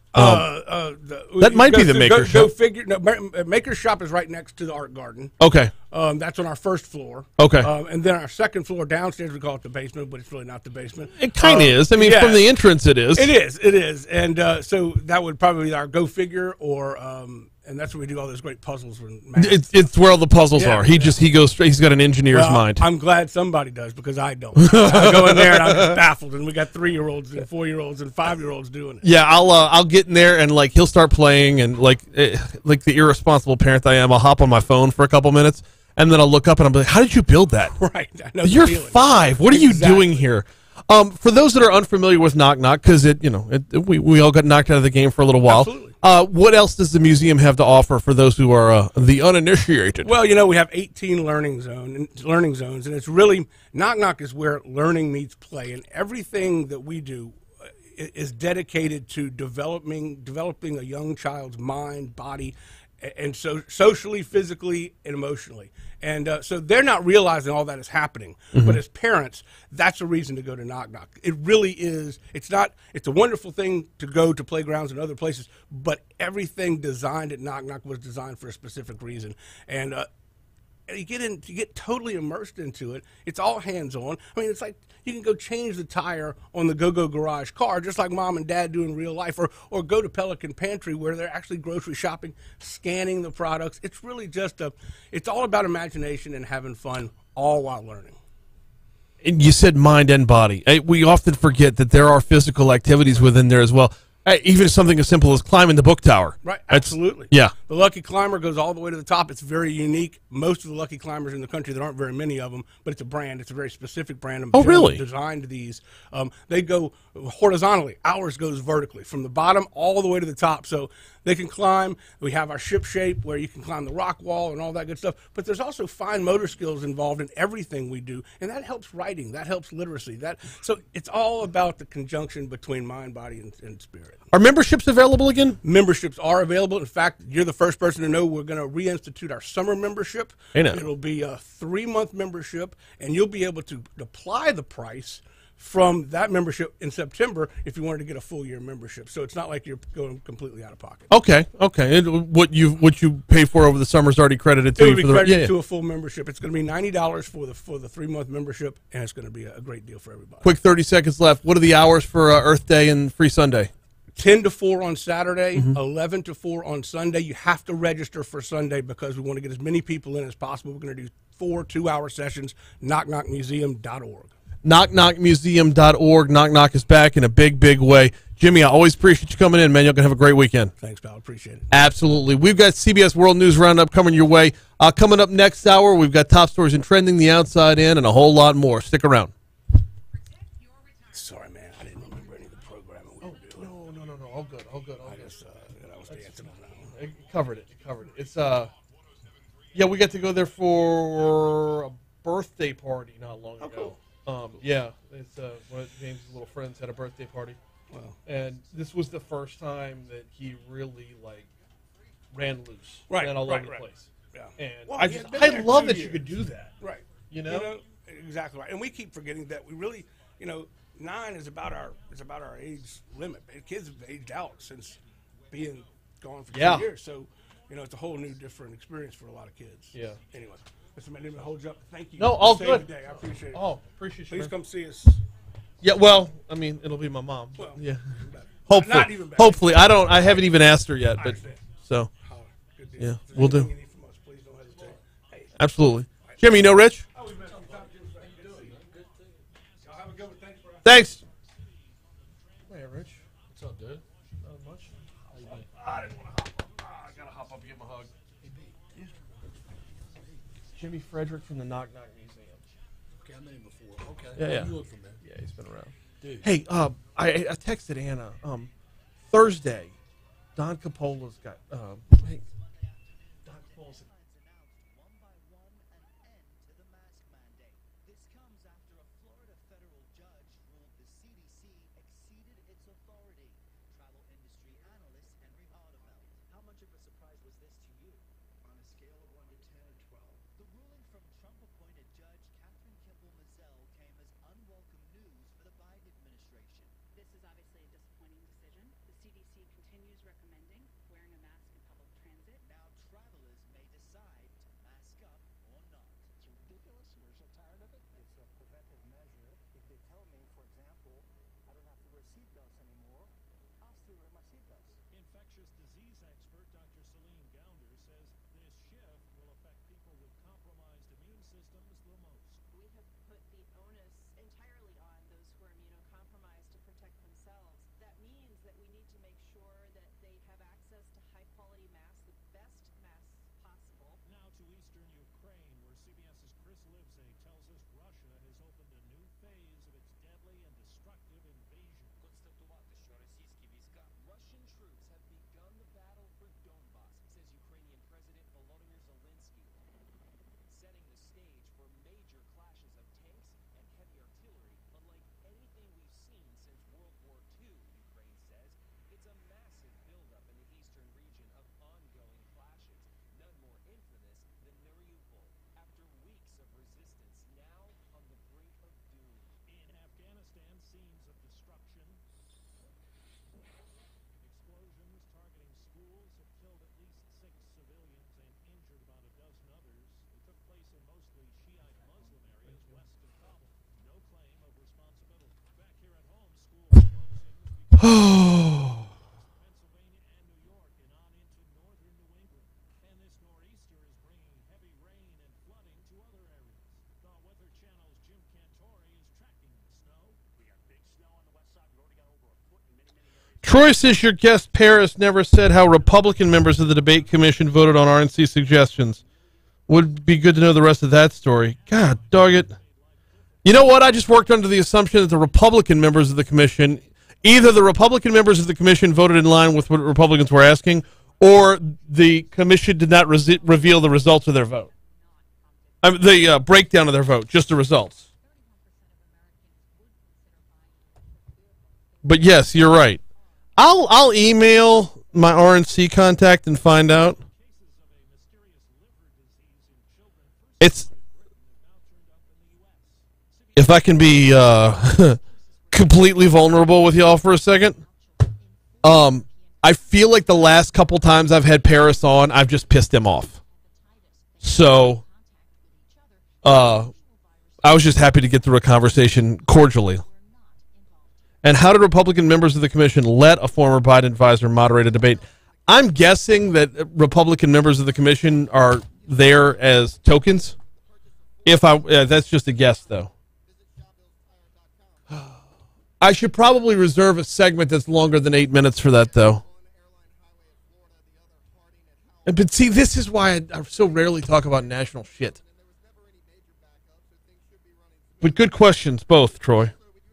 Um,
uh, uh, the,
that might
go,
be the
go,
Maker
go,
Shop.
Go figure. No, Ma- Maker Shop is right next to the art garden.
Okay.
Um, that's on our first floor.
Okay.
Um, and then our second floor downstairs, we call it the basement, but it's really not the basement.
It kind of
Um,
is. I mean,
yeah.
from the entrance, it is.
It is. It is. And uh, so that would probably be our Go Figure, or um, and that's where we do all those great puzzles. When
It's, it's where all the puzzles
Yeah,
are. He
yeah.
just he goes straight. He's got an engineer's
Well,
mind.
I'm glad somebody does because I don't. I go in there and I'm just baffled, and we got three year olds and four year olds and five year olds doing it.
Yeah, I'll uh, I'll get in there and like he'll start playing and like eh, like the irresponsible parent I am, I'll hop on my phone for a couple minutes and then I'll look up and I'm like, how did you build that?
Right. I know the
You're
feeling.
five. What are you
Exactly.
doing here? Um, for those that are unfamiliar with Knock Knock, because it you know it, we we all got knocked out of the game for a little while.
Absolutely.
Uh, what else does the museum have to offer for those who are uh, the uninitiated?
Well, you know, we have eighteen learning zone and learning zones, and it's really Knock Knock is where learning meets play, and everything that we do uh, i- is dedicated to developing developing a young child's mind, body, a- and so socially, physically, and emotionally. And uh, so they're not realizing all that is happening.
Mhm.
But as parents, that's a reason to go to Knock Knock. It really is. It's not. It's a wonderful thing to go to playgrounds and other places, but everything designed at Knock Knock was designed for a specific reason. And uh, you get in, you get totally immersed into it. It's all hands on. I mean, it's like you can go change the tire on the Go Go Garage car, just like mom and dad do in real life, or or go to Pelican Pantry where they're actually grocery shopping, scanning the products. It's really just a. It's all about imagination and having fun, all while learning.
And you said mind and body. Eh, We often forget that there are physical activities within there as well. Eh, Even something as simple as climbing the book tower.
Right,
That's-
absolutely.
Yeah.
The Lucky Climber goes all the way to the top. It's very unique. Most of the Lucky Climbers in the country, there aren't very many of them, but it's a brand. It's a very specific brand. And
Oh,
General
really?
Designed these. Um, they go horizontally. Ours goes vertically from the bottom all the way to the top. So they can climb. We have our ship shape where you can climb the rock wall and all that good stuff. But there's also fine motor skills involved in everything we do, and that helps writing. That helps literacy. That so it's all about the conjunction between mind, body, and, and spirit.
Are memberships available again?
Memberships are available. In fact, you're the first person to know we're going to reinstitute our summer membership.
Hey, now.
It'll be a three-month membership, and you'll be able to apply the price from that membership in September if you wanted to get a full year membership. So it's not like you're going completely out of pocket.
Okay, okay. And what you what you pay for over the summer is already credited to
It
you
will be
for the
credited
yeah, yeah.
to a full membership. It's going to be ninety dollars for the for the three-month membership, and it's going to be a, a great deal for everybody.
Quick thirty seconds left. What are the hours for uh, Earth Day and Free Sunday?
ten to four on Saturday,
Mhm.
eleven to four on Sunday. You have to register for Sunday because we want to get as many people in as possible. We're going to do four two-hour sessions, knock knock museum dot org.
knock knock museum dot org. Knock Knock is back in a big, big way. Jimmy, I always appreciate you coming in, man. You're going to have a great weekend.
Thanks, pal. Appreciate it.
Absolutely. We've got C B S World News Roundup coming your way. Uh, coming up next hour, we've got top stories and trending, the outside in, and a whole lot more. Stick around.
Sorry, man. I didn't remember any of the programming we were doing.
No, no, no, no. All good. All good. All
I
good.
just, uh, I was dancing on that one.
It covered it. It covered it. It's uh, yeah, we got to go there for a birthday party not long ago. Um, yeah, it's uh, one of James' little friends had a birthday party.
Wow.
And this was the first time that he really like ran loose,
Right,
ran all
right,
over the
right.
place.
Yeah.
And
Well,
I
he
just
had been
I
there
love
two
that you
years.
could do that.
Right.
You know?
exactly right. And we keep forgetting that we really, you know, nine is about our is about our age limit. Kids have aged out since being gone for
Yeah.
two years. So, you know, it's a whole new, different experience for a lot of kids.
Yeah.
Anyway, listen, man, didn't hold you up. Thank you.
No,
for
all
saving
good.
the day. I appreciate it.
Oh, appreciate you,
Please
man.
come see us.
Yeah, well, I mean, it'll be my mom. But
Well,
yeah.
even better.
Hopefully,
Not even better.
hopefully, I don't. I haven't even asked her yet,
I
but
understand.
so
Holler. Good deal.
yeah,
If there's
we'll do.
anything you need from us, please don't hesitate. Hey.
Absolutely, Jimmy. You know, Rich.
Oh, we met a few times. How you doing? Y'all have a good one. Thanks for
Thanks. Hey, Rich.
What's up, dude?
Not much.
I didn't want to hop up.
Ah, I gotta hop up and give him a hug. Jimmy Frederick from the Knock Knock Museum.
Okay, I met him before. Okay.
Yeah, yeah.
You look familiar.
Yeah, he's been around.
Dude.
Hey, uh, I, I texted Anna. Um, Thursday, Don Cappola's got. Um, hey, Don Cappola's.
This comes after a Florida federal judge ruled the C D C exceeded its authority. Travel industry analyst Henry Audeveld. How much of a surprise was this to you? On a scale of one to ten or twelve. The ruling from Trump-appointed Judge Catherine Kimball Mazzell came as unwelcome news for the Biden administration.
This is obviously a disappointing decision. The
C D C continues recommending wearing a mask in public transit.
Now travelers may decide to mask up or not.
It's ridiculous. We're so tired of it.
It's a preventive measure. If they tell me, for example, I don't have to wear seatbelts anymore, I'll still wear my seatbelts.
Infectious disease expert Doctor Celine Gounder says this shift will affect people with compromised immune systems the most.
We have put the onus entirely on those who are immunocompromised to protect themselves. That means that we need to make sure that they have access to high-quality masks, the best masks possible.
Now to eastern Ukraine, where CBS's Chris Livesay tells us Russia has opened a new phase of its deadly and destructive invasion.
Констатувати, що російські війська Russian troops have begun the battle for Donbas, says Ukrainian President Volodymyr Zelensky, setting the stage for major clashes of tanks and heavy artillery unlike anything we've seen since World War Two, Ukraine says. It's a massive buildup in the eastern region of ongoing clashes, none more infamous than Mariupol. After weeks of resistance, now on the brink of doom.
In Afghanistan, scenes of destruction. Explosions targeting schools have killed at least six civilians and injured about a dozen others. They took place in mostly Shiite Muslim areas west of Kabul. No claim of responsibility. Back here at home, school closings began Pennsylvania and New York and on into northern New England. And this nor'easter is bringing heavy rain and flooding to other areas. The Weather Channel's Jim Cantore is tracking the snow.
We got big snow on the west side. We've already got over a foot in many, many areas.
Troy says your guest Paris never said how Republican members of the debate commission voted on R N C suggestions. Would be good to know the rest of that story. God dog it. You know what? I just worked under the assumption that the Republican members of the commission, either the Republican members of the commission voted in line with what Republicans were asking, or the commission did not resi- reveal the results of their vote. I mean, the uh, breakdown of their vote, just the results. But yes, you're right. I'll I'll email my R N C contact and find out. It's if I can be uh, completely vulnerable with y'all for a second. Um, I feel like the last couple times I've had Paris on, I've just pissed him off. So, uh, I was just happy to get through a conversation cordially. And how did Republican members of the commission let a former Biden advisor moderate a debate? I'm guessing that Republican members of the commission are there as tokens. If I, uh, that's just a guess, though. I should probably reserve a segment that's longer than eight minutes for that, though. But see, this is why I, I so rarely talk about national shit. But good questions, both, Troy.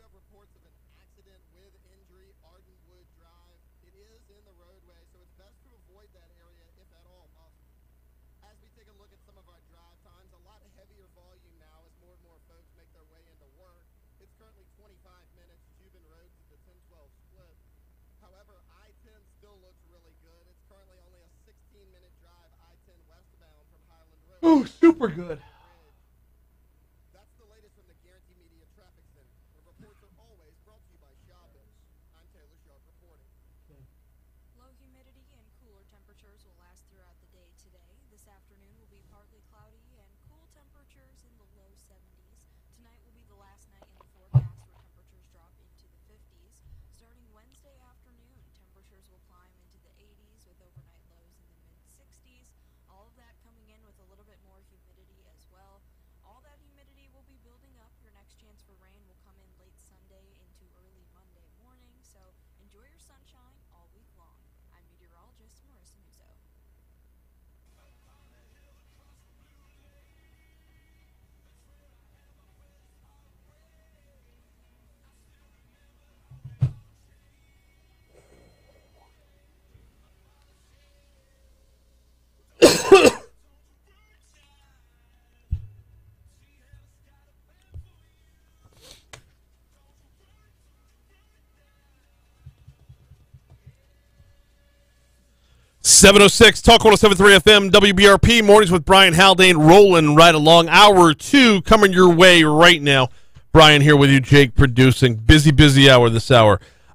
Oh, super good.
That's the latest from the Guarantee Media Traffic Center. The reports are always brought to you by Shawbiz. I'm Taylor Sharp reporting.
Low humidity and cooler temperatures will last throughout the day today. This afternoon will be partly cloudy and cool temperatures in the low seventies. Tonight will be the last night in the forecast where temperatures drop into the fifties. Starting Wednesday afternoon, temperatures will climb into the eighties with overnight lows in the mid-sixties. All of that coming in with a little bit more humidity as well. All that humidity will be building up. Your next chance for rain will come in late Sunday into early Monday morning, so enjoy your sunshine all week long. I'm meteorologist Marissa Musso.
seven oh six, Talk one oh seven point three F M, W B R P, Mornings with Brian Haldane, rolling right along. Hour two coming your way right now. Brian here with you, Jake producing. Busy, busy hour this hour.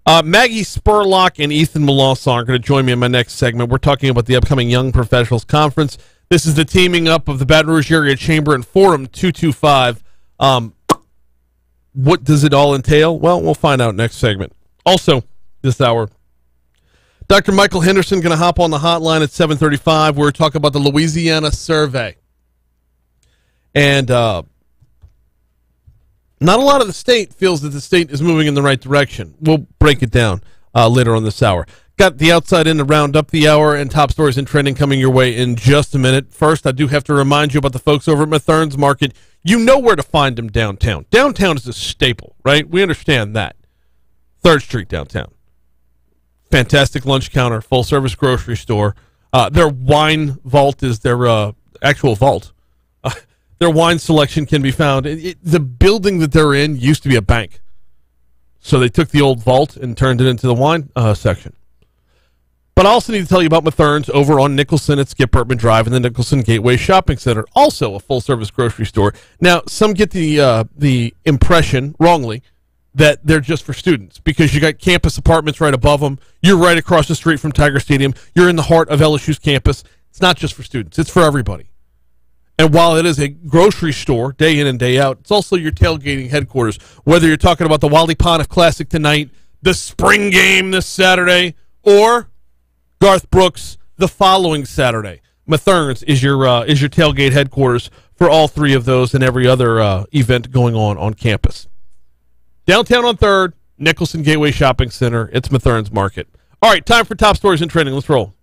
Uh, Maggie Spurlock and Ethan Melanson are going to join me in my next segment. We're talking about the upcoming Young Professionals Conference. This is the teaming up of the Baton Rouge Area Chamber and Forum two two five. Um, what does it all entail? Well, we'll find out next segment. Also, this hour, Doctor Michael Henderson going to hop on the hotline at seven thirty-five. We're talking about the Louisiana survey. And uh, not a lot of the state feels that the state is moving in the right direction. We'll break it down uh, later on this hour. Got the outside in to round up the hour and top stories and trending coming your way in just a minute. First, I do have to remind you about the folks over at Mathern's Market. You know where to find them downtown. Downtown is a staple, right? We understand that. third Street downtown. Fantastic lunch counter, full-service grocery store. Uh, their wine vault is their uh, actual vault. Uh, their wine selection can be found. It, it, the building that they're in used to be a bank. So they took the old vault and turned it into the wine uh, section. But I also need to tell you about Mathern's over on Nicholson at Skip Burtman Drive in the Nicholson Gateway Shopping Center, also a full-service grocery store. Now, some get the uh, the impression, wrongly, that they're just for students because you got campus apartments right above them. You're right across the street from Tiger Stadium. You're in the heart of L S U's campus. It's not just for students. It's for everybody. And while it is a grocery store day in and day out, it's also your tailgating headquarters. Whether you're talking about the Wally Pontiff Classic tonight, the spring game this Saturday, or Garth Brooks the following Saturday. Mathern's is your uh, is your tailgate headquarters for all three of those and every other uh, event going on on campus. Downtown on third, Nicholson Gateway Shopping Center. It's Mathern's Market. All right, time for top stories and trending. Let's roll.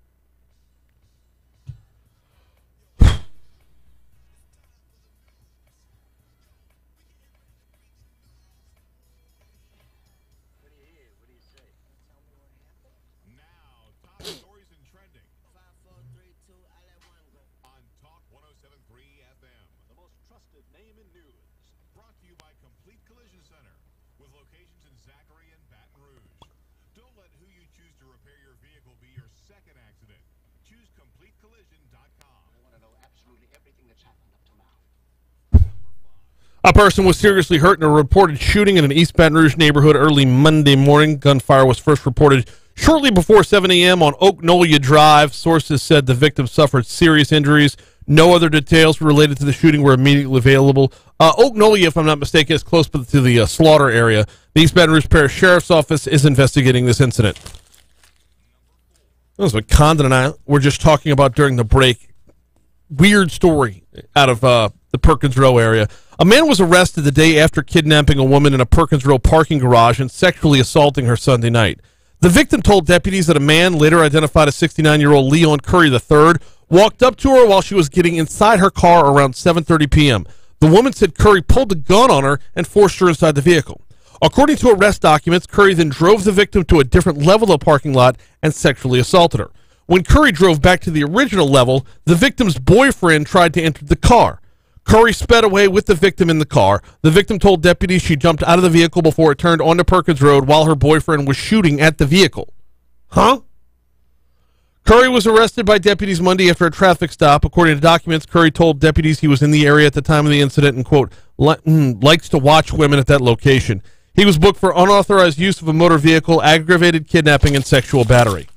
A person was seriously hurt in a reported shooting in an East Baton Rouge neighborhood early Monday morning. Gunfire was first reported shortly before seven a.m. on Oaknolia Drive. Sources said the victim suffered serious injuries. No other details related to the shooting were immediately available. Uh, Oaknolia, if I'm not mistaken, is close to the uh, slaughter area. The East Baton Rouge Parish Sheriff's Office is investigating this incident. That was what Condon and I were just talking about during the break. Weird story out of uh, the Perkins Row area. A man was arrested the day after kidnapping a woman in a Perkins Row parking garage and sexually assaulting her Sunday night. The victim told deputies that a man, later identified as sixty-nine-year-old Leon Curry the third, walked up to her while she was getting inside her car around seven thirty p.m. The woman said Curry pulled a gun on her and forced her inside the vehicle. According to arrest documents, Curry then drove the victim to a different level of the parking lot and sexually assaulted her. When Curry drove back to the original level, the victim's boyfriend tried to enter the car. Curry sped away with the victim in the car. The victim told deputies she jumped out of the vehicle before it turned onto Perkins Road while her boyfriend was shooting at the vehicle. Huh? Curry was arrested by deputies Monday after a traffic stop. According to documents, Curry told deputies he was in the area at the time of the incident and, quote, li- mm, likes to watch women at that location. He was booked for unauthorized use of a motor vehicle, aggravated kidnapping, and sexual battery.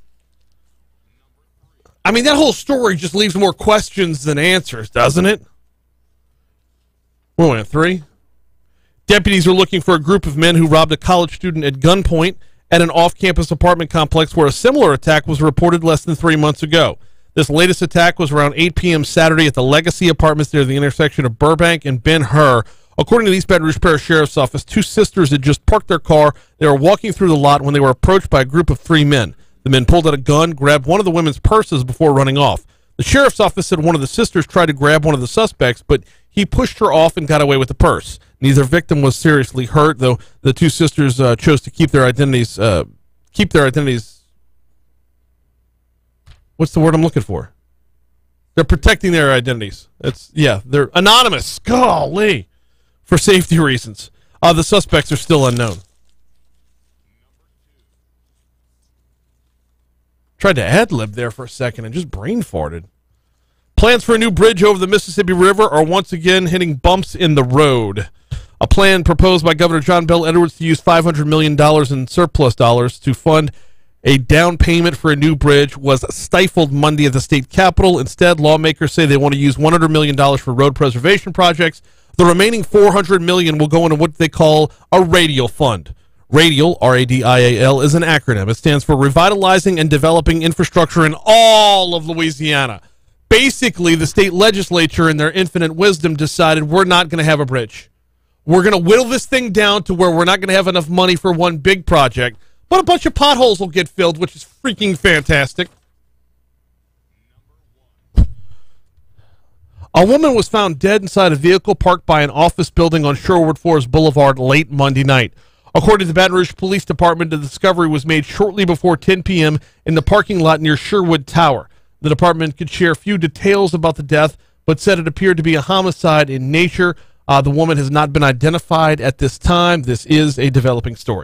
I mean, that whole story just leaves more questions than answers, doesn't it? We're at three. Deputies are looking for a group of men who robbed a college student at gunpoint at an off-campus apartment complex where a similar attack was reported less than three months ago. This latest attack was around eight p.m. Saturday at the Legacy Apartments near the intersection of Burbank and Ben-Hur. According to the East Baton Rouge Parish Sheriff's Office, two sisters had just parked their car. They were walking through the lot when they were approached by a group of three men. The men pulled out a gun, grabbed one of the women's purses before running off. The sheriff's office said one of the sisters tried to grab one of the suspects, but he pushed her off and got away with the purse. Neither victim was seriously hurt, though the two sisters uh, chose to keep their identities, uh, keep their identities, what's the word I'm looking for? They're protecting their identities. It's, yeah, they're anonymous. Golly. For safety reasons. Uh, the suspects are still unknown. Tried to ad-lib there for a second and just brain farted. Plans for a new bridge over the Mississippi River are once again hitting bumps in the road. A plan proposed by Governor John Bel Edwards to use five hundred million dollars in surplus dollars to fund a down payment for a new bridge was stifled Monday at the state capitol. Instead, lawmakers say they want to use one hundred million dollars for road preservation projects. The remaining four hundred million dollars will go into what they call a radial fund. Radial, R A D I A L, is an acronym. It stands for Revitalizing and Developing Infrastructure in All of Louisiana. Basically, the state legislature, in their infinite wisdom, decided we're not going to have a bridge. We're going to whittle this thing down to where we're not going to have enough money for one big project, but a bunch of potholes will get filled, which is freaking fantastic. A woman was found dead inside a vehicle parked by an office building on Sherwood Forest Boulevard late Monday night. According to the Baton Rouge Police Department, the discovery was made shortly before ten p m in the parking lot near Sherwood Tower. The department could share few details about the death, but said it appeared to be a homicide in nature. Uh, the woman has not been identified at this time. This is a developing story.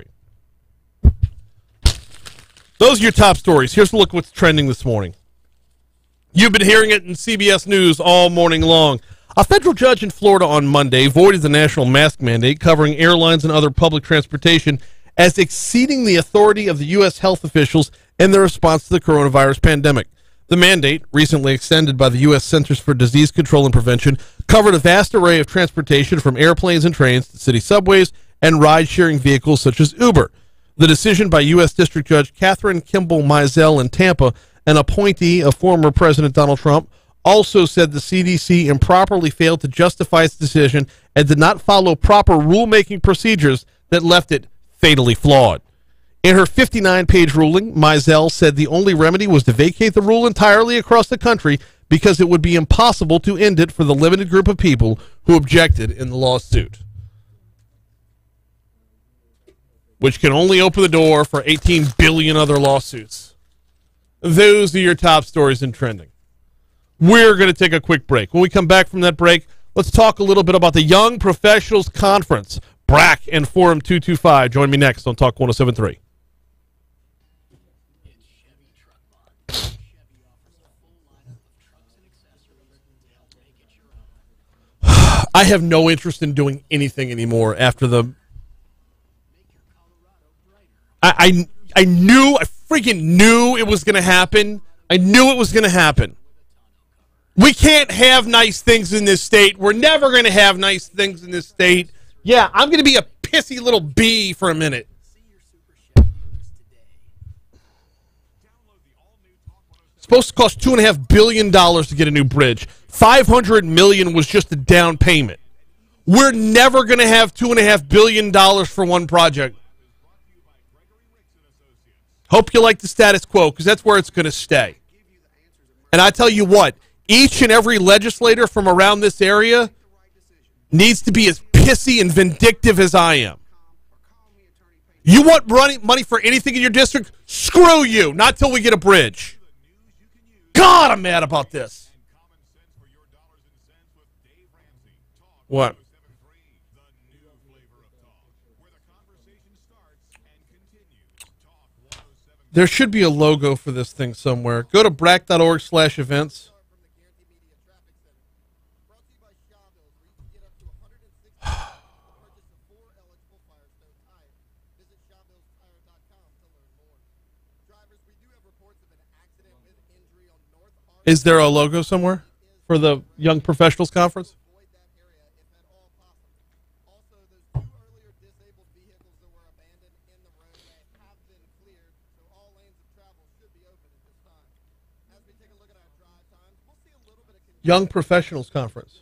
Those are your top stories. Here's a look at what's trending this morning. You've been hearing it in C B S News all morning long. A federal judge in Florida on Monday voided the national mask mandate covering airlines and other public transportation as exceeding the authority of the U S health officials in their response to the coronavirus pandemic. The mandate, recently extended by the U S Centers for Disease Control and Prevention, covered a vast array of transportation from airplanes and trains to city subways and ride-sharing vehicles such as Uber. The decision by U S District Judge Catherine Kimball Mizell in Tampa, an appointee of former President Donald Trump, also said the C D C improperly failed to justify its decision and did not follow proper rulemaking procedures that left it fatally flawed. In her fifty-nine page ruling, Mizell said the only remedy was to vacate the rule entirely across the country because it would be impossible to end it for the limited group of people who objected in the lawsuit, which can only open the door for eighteen billion other lawsuits. Those are your top stories in trending. We're going to take a quick break. When we come back from that break, let's talk a little bit about the Young Professionals Conference, B R A C and Forum two two five. Join me next on Talk one oh seven point three. I have no interest in doing anything anymore after the... I, I, I knew, I freaking knew it was going to happen. I knew it was going to happen. We can't have nice things in this state. We're never going to have nice things in this state. Yeah, I'm going to be a pissy little bee for a minute. It's supposed to cost two and a half billion dollars to get a new bridge. Five hundred million was just a down payment. We're never going to have two and a half billion dollars for one project. Hope you like the status quo, because that's where it's going to stay. And I tell you what, each and every legislator from around this area needs to be as pissy and vindictive as I am. You want money, money for anything in your district? Screw you. Not till we get a bridge. God, I'm mad about this. What? There should be a logo for this thing somewhere. Go to brac.org slash events. Is there a logo somewhere for the Young Professionals Conference? Young Professionals Conference.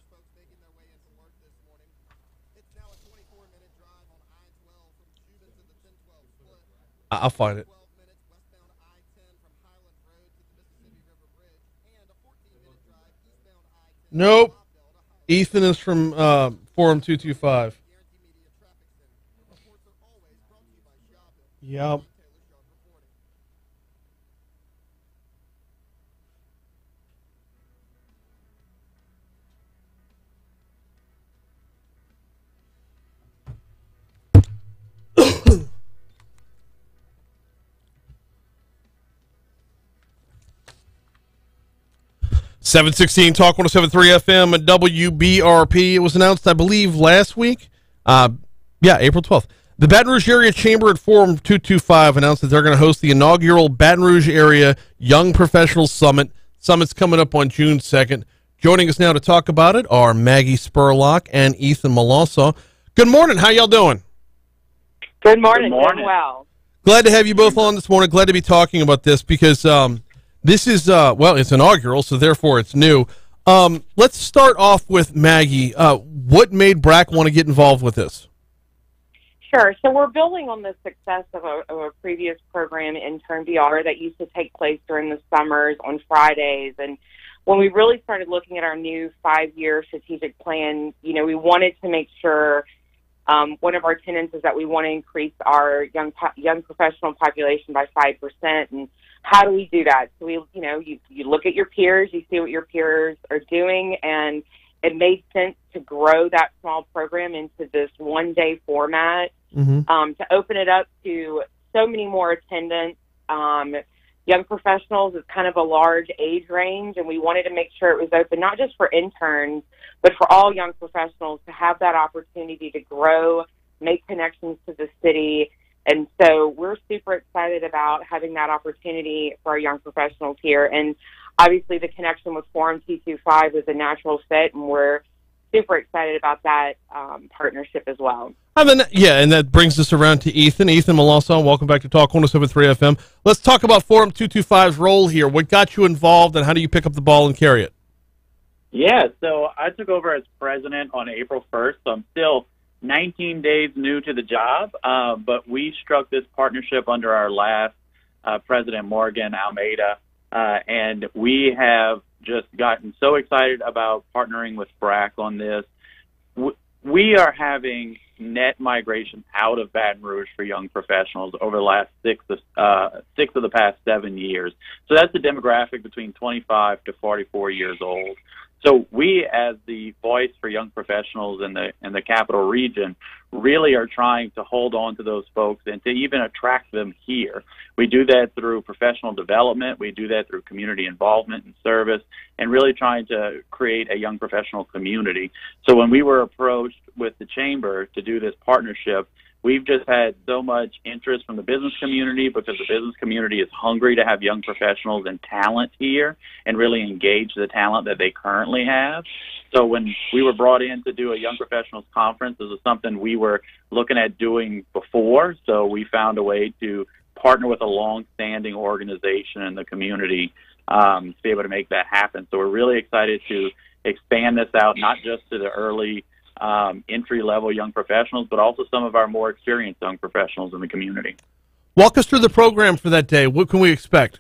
I'll find it. Nope. Ethan is from uh, Forum two two five. Yep. seven sixteen Talk one oh seven point three F M at W B R P. It was announced, I believe, last week Uh, yeah, April twelfth. The Baton Rouge Area Chamber at Forum two two five announced that they're going to host the inaugural Baton Rouge Area Young Professionals Summit. Summit's coming up on June second. Joining us now to talk about it are Maggie Spurlock and Ethan Malasaw. Good morning. How y'all doing?
Good morning.
Good morning.
Doing well.
Glad to have you both on this morning. Glad to be talking about this because um, this is, uh, well, it's inaugural, so therefore it's new. Um, let's start off with Maggie. Uh, what made B R A C want to get involved with this?
Sure. So we're building on the success of a, of a previous program, Intern V R, that used to take place during the summers on Fridays. And when we really started looking at our new five-year strategic plan, you know, we wanted to make sure um, one of our tenets is that we want to increase our young po- young professional population by five percent. And how do we do that? So we, you know, you, you look at your peers, you see what your peers are doing, and it made sense to grow that small program into this one-day format, mm-hmm. um, to open it up to so many more attendants. Um, young professionals is kind of a large age range, and we wanted to make sure it was open not just for interns, but for all young professionals to have that opportunity to grow, make connections to the city. And so we're super excited about having that opportunity for our young professionals here. And obviously the connection with Forum two two five was a natural fit, and we're super excited about that um, partnership as well.
I mean, yeah, and that brings us around to Ethan. Ethan Malasaw, welcome back to Talk one oh seven point three F M. Let's talk about Forum two two five's role here. What got you involved, and how do you pick up the ball and carry it?
Yeah, so I took over as president on April first, so I'm still nineteen days new to the job, uh, but we struck this partnership under our last uh, president, Morgan Almeida, uh, and we have just gotten so excited about partnering with B R A C on this. We are having net migration out of Baton Rouge for young professionals over the last six, uh, six of the past seven years. So that's the demographic between twenty-five to forty-four years old. So we, as the voice for young professionals in the in the capital region, really are trying to hold on to those folks and to even attract them here. We do that through professional development. We do that through community involvement and service, and really trying to create a young professional community. So when we were approached with the Chamber to do this partnership, we've just had so much interest from the business community because the business community is hungry to have young professionals and talent here and really engage the talent that they currently have. So when we were brought in to do a young professionals conference, this was something we were looking at doing before. So we found a way to partner with a long-standing organization in the community um, to be able to make that happen. So we're really excited to expand this out, not just to the early Um, entry-level young professionals, but also some of our more experienced young professionals in the community.
Walk us through the program for that day. What can we expect?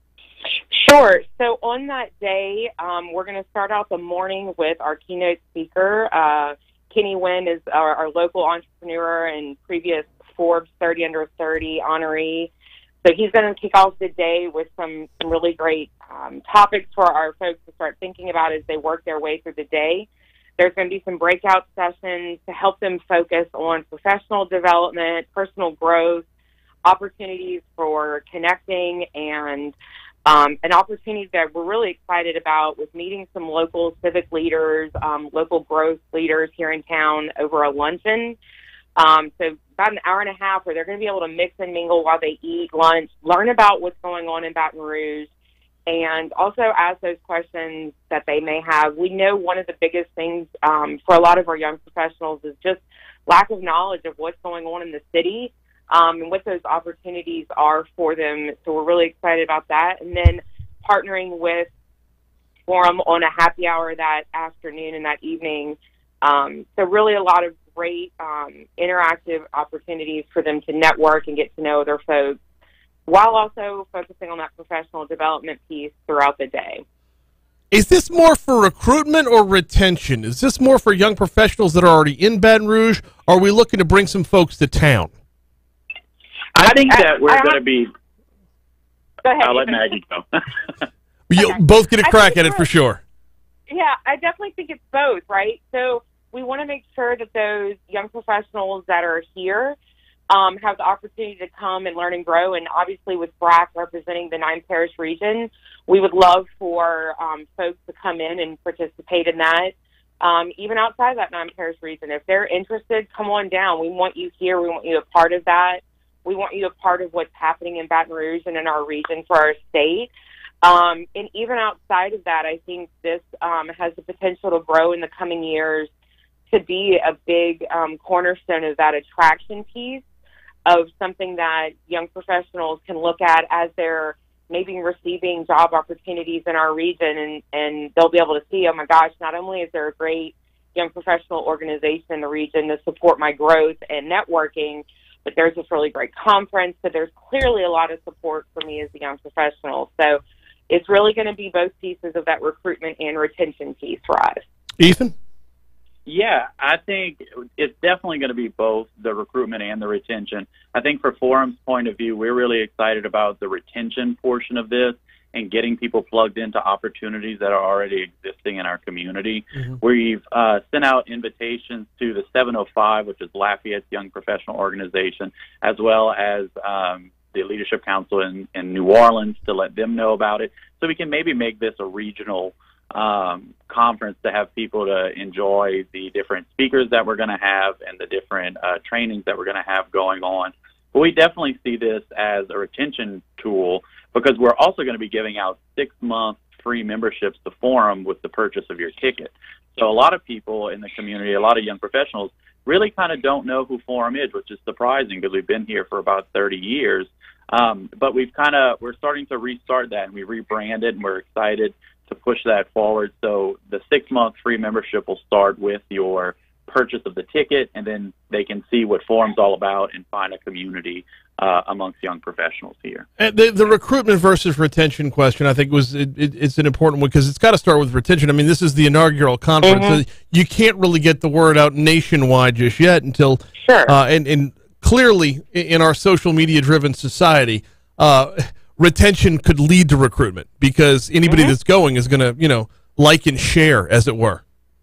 Sure. So on that day, um, we're going to start out the morning with our keynote speaker. Uh, Kenny Wynn is our, our local entrepreneur and previous Forbes thirty under thirty honoree. So he's going to kick off the day with some, some really great um, topics for our folks to start thinking about as they work their way through the day. There's going to be some breakout sessions to help them focus on professional development, personal growth, opportunities for connecting, and um, an opportunity that we're really excited about with meeting some local civic leaders, um, local growth leaders here in town over a luncheon. Um, so about an hour and a half where they're going to be able to mix and mingle while they eat lunch, learn about what's going on in Baton Rouge, and also ask those questions that they may have. We know one of the biggest things um, for a lot of our young professionals is just lack of knowledge of what's going on in the city um, and what those opportunities are for them. So we're really excited about that. And then partnering with Forum on a happy hour that afternoon and that evening. Um, so really a lot of great um, interactive opportunities for them to network and get to know other folks, while also focusing on that professional development piece throughout the day.
Is this more for recruitment or retention? Is this more for young professionals that are already in Baton Rouge, or are we looking to bring some folks to town?
I think that
I,
we're
I,
going to be...
Go ahead.
I'll let Maggie go.
You'll
Okay.
both get a
I
crack
think
at it for
it's
sure.
Yeah, I definitely think it's both, right? So we want to make sure that those young professionals that are here um, have the opportunity to come and learn and grow. And obviously with B R A C representing the Nine Parish region, we would love for um, folks to come in and participate in that. um, even outside of that non-parish region. If they're interested, come on down. We want you here. We want you a part of that. We want you a part of what's happening in Baton Rouge and in our region for our state. Um, and even outside of that, I think this um, has the potential to grow in the coming years to be a big um, cornerstone of that attraction piece of something that young professionals can look at as they're maybe receiving job opportunities in our region, and, and they'll be able to see, oh my gosh, not only is there a great young professional organization in the region to support my growth and networking, but there's this really great conference, so there's clearly a lot of support for me as a young professional. So it's really going to be both pieces of that recruitment and retention piece for us.
Ethan?
Yeah, I think it's definitely going to be both the recruitment and the retention. I think for Forum's point of view, we're really excited about the retention portion of this and getting people plugged into opportunities that are already existing in our community. Mm-hmm. We've uh, sent out invitations to the seven oh five, which is Lafayette's Young Professional Organization, as well as um, the Leadership Council in, in New Orleans, to let them know about it, so we can maybe make this a regional um, conference to have people to enjoy the different speakers that we're going to have and the different uh, trainings that we're going to have going on. But we definitely see this as a retention tool, because we're also going to be giving out six-month free memberships to Forum with the purchase of your ticket. So a lot of people in the community, a lot of young professionals, really kind of don't know who Forum is, which is surprising because we've been here for about thirty years. Um, but we've kind of, we're starting to restart that, and we rebranded, and we're excited to push that forward. So the six-month free membership will start with your purchase of the ticket, and then they can see what Forum's all about and find a community uh, amongst young professionals here.
And the, the recruitment versus retention question, I think, was it, it, it's an important one, because it's got to start with retention. I mean, this is the inaugural conference.
Mm-hmm.
So you can't really get the word out nationwide just yet until
sure.
uh, and, and clearly in our social media-driven society, uh, retention could lead to recruitment, because anybody mm-hmm. that's going is going to, you know, like and share, as it were.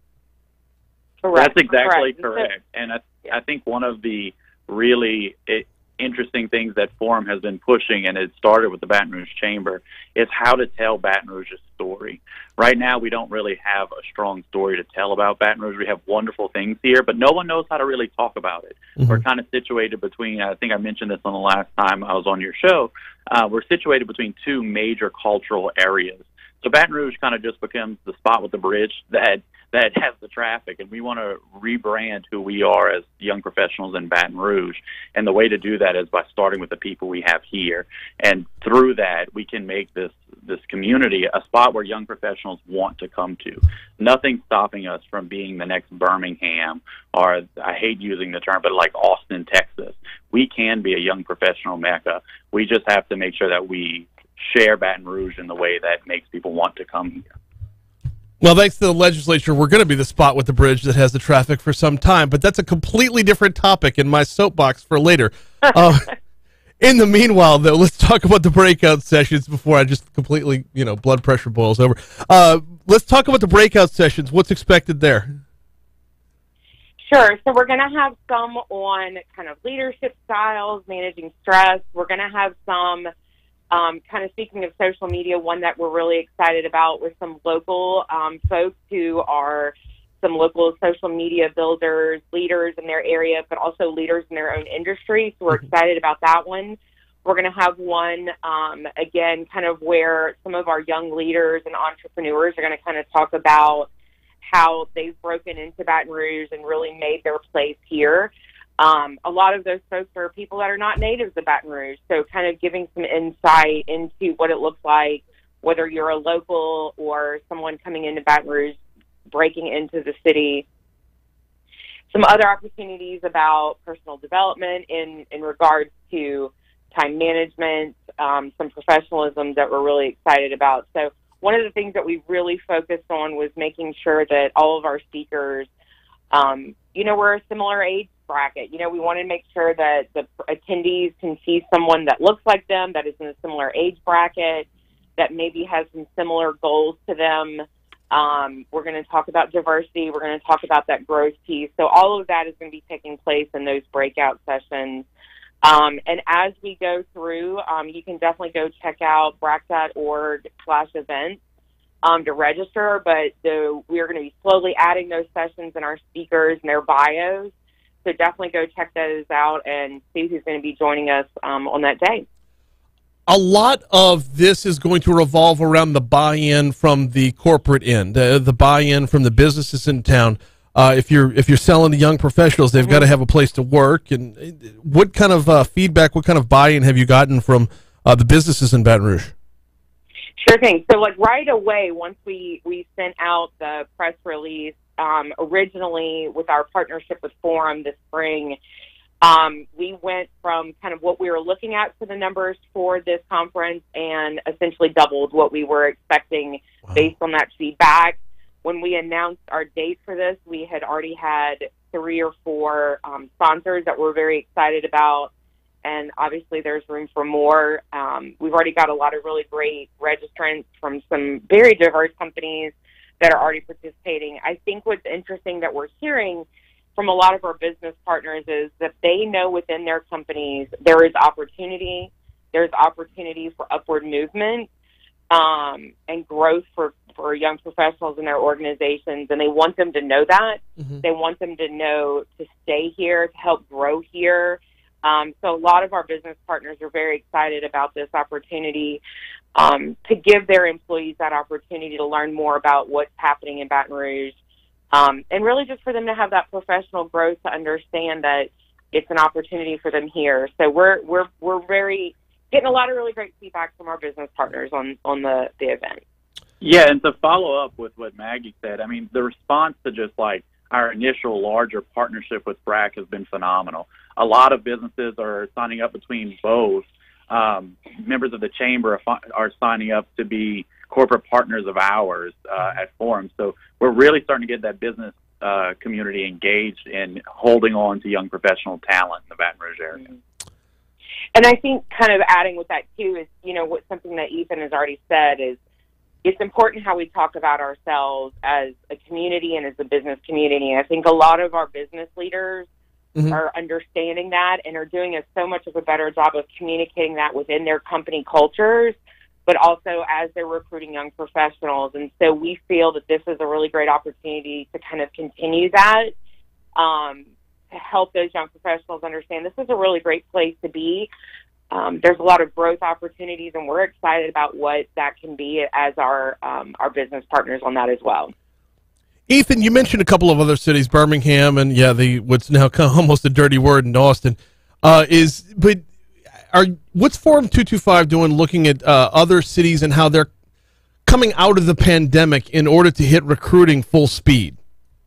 Correct. That's exactly
correct.
correct. And I, I think one of the really it, interesting things that Forum has been pushing, and it started with the Baton Rouge Chamber, is how to tell Baton Rouge's story. Right now, we don't really have a strong story to tell about Baton Rouge. We have wonderful things here, but no one knows how to really talk about it. Mm-hmm. We're kind of situated between, I think I mentioned this on the last time I was on your show, uh, we're situated between two major cultural areas. So Baton Rouge kind of just becomes the spot with the bridge that that has the traffic, and we want to rebrand who we are as young professionals in Baton Rouge. And the way to do that is by starting with the people we have here. And through that, we can make this this community a spot where young professionals want to come to. Nothing's stopping us from being the next Birmingham, or I hate using the term, but like Austin, Texas. We can be a young professional mecca. We just have to make sure that we share Baton Rouge in the way that makes people want to come here.
Well, thanks to the legislature, we're going to be the spot with the bridge that has the traffic for some time, but that's a completely different topic in my soapbox for later. Uh, in the meanwhile, though, let's talk about the breakout sessions before I just completely, you know, blood pressure boils over. Uh, let's talk about the breakout sessions. What's expected there?
Sure. So we're going to have some on kind of leadership styles, managing stress. We're going to have some Um, kind of speaking of social media, one that we're really excited about with some local um, folks who are some local social media builders, leaders in their area, but also leaders in their own industry. So we're excited about that one. We're going to have one, um, again, kind of where some of our young leaders and entrepreneurs are going to kind of talk about how they've broken into Baton Rouge and really made their place here. Um, a lot of those folks are people that are not natives of Baton Rouge, so kind of giving some insight into what it looks like, whether you're a local or someone coming into Baton Rouge, breaking into the city. Some other opportunities about personal development in, in regards to time management, um, some professionalism that we're really excited about. So one of the things that we really focused on was making sure that all of our speakers, um, you know, we're a similar age bracket. You know, we want to make sure that the attendees can see someone that looks like them, that is in a similar age bracket, that maybe has some similar goals to them. Um, we're going to talk about diversity. We're going to talk about that growth piece. So all of that is going to be taking place in those breakout sessions. Um, and as we go through, um, you can definitely go check out brac dot org slash events. um, to register, but the, we're going to be slowly adding those sessions and our speakers and their bios. So definitely go check those out and see who's going to be joining us um, on that day.
A lot of this is going to revolve around the buy-in from the corporate end, uh, the buy-in from the businesses in town. Uh, if you're if you're selling to young professionals, they've mm-hmm. got to have a place to work. And what kind of uh, feedback, what kind of buy-in have you gotten from uh, the businesses in Baton Rouge?
Sure thing. So, like right away, once we we sent out the press release, um, originally with our partnership with Forum this spring. Um, we went from kind of what we were looking at for the numbers for this conference and essentially doubled what we were expecting wow. based on that feedback. When we announced our date for this, we had already had three or four um, sponsors that we're very excited about, and obviously there's room for more. Um, we've already got a lot of really great registrants from some very diverse companies that are already participating. I think what's interesting that we're hearing from a lot of our business partners is that they know within their companies there is opportunity, there's opportunity for upward movement um, and growth for, for young professionals in their organizations, and they want them to know that. Mm-hmm. They want them to know to stay here, to help grow here. Um, so a lot of our business partners are very excited about this opportunity um, to give their employees that opportunity to learn more about what's happening in Baton Rouge. Um, and really just for them to have that professional growth to understand that it's an opportunity for them here. So we're we're we're very getting a lot of really great feedback from our business partners on, on the, the event.
Yeah, and to follow up with what Maggie said, I mean, the response to just like our initial larger partnership with B R A C has been phenomenal. A lot of businesses are signing up between both. Um, members of the chamber are, are signing up to be corporate partners of ours uh, at Forum. So we're really starting to get that business uh, community engaged in holding on to young professional talent in the Baton Rouge area.
And I think kind of adding with that too is, you know, what something that Ethan has already said is it's important how we talk about ourselves as a community and as a business community. I think a lot of our business leaders mm-hmm. are understanding that and are doing a, so much of a better job of communicating that within their company cultures, but also as they're recruiting young professionals. And so we feel that this is a really great opportunity to kind of continue that, um, to help those young professionals understand this is a really great place to be. Um, there's a lot of growth opportunities, and we're excited about what that can be as our um, our business partners on that as well.
Ethan, you mentioned a couple of other cities, Birmingham, and yeah, the what's now almost a dirty word in Austin. Uh, is but are what's Forum two twenty-five doing, looking at uh, other cities and how they're coming out of the pandemic in order to hit recruiting full speed?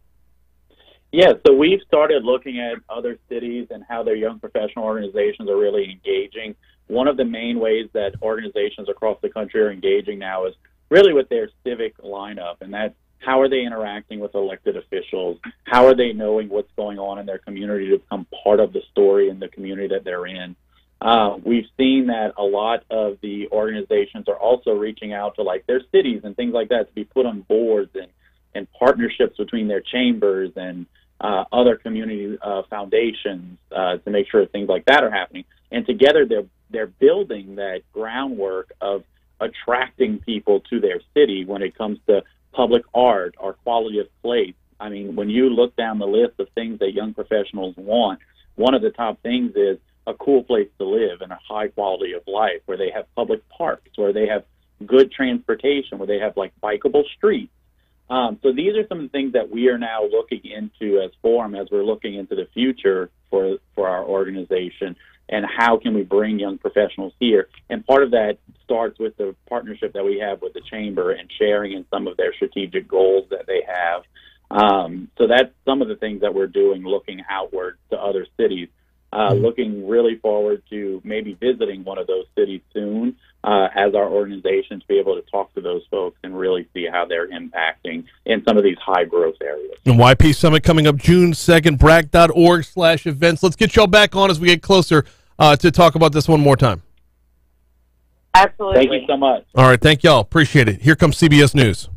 Yeah, so we've started looking at other cities and how their young professional organizations are really engaging. One of the main ways that organizations across the country are engaging now is really with their civic lineup, and that's how are they interacting with elected officials? How are they knowing what's going on in their community to become part of the story in the community that they're in? Uh, we've seen that a lot of the organizations are also reaching out to like their cities and things like that to be put on boards and, and partnerships between their chambers and uh, other community uh, foundations uh, to make sure things like that are happening. And together they're they're building that groundwork of attracting people to their city when it comes to public art or quality of place. I mean, when you look down the list of things that young professionals want, one of the top things is a cool place to live and a high quality of life where they have public parks, where they have good transportation, where they have like bikeable streets. Um, so these are some of the things that we are now looking into as Forum as we're looking into the future for, for our organization and how can we bring young professionals here. And part of that starts with the partnership that we have with the Chamber and sharing in some of their strategic goals that they have. Um, so that's some of the things that we're doing, looking outward to other cities. Uh, looking really forward to maybe visiting one of those cities soon uh, as our organization to be able to talk to those folks and really see how they're impacting in some of these high growth areas.
And Y P Summit coming up June second, B R A C dot org slash events. Let's get y'all back on as we get closer uh, to talk about this one more time.
Absolutely.
Thank you so much.
All right, thank y'all. Appreciate it. Here comes C B S News.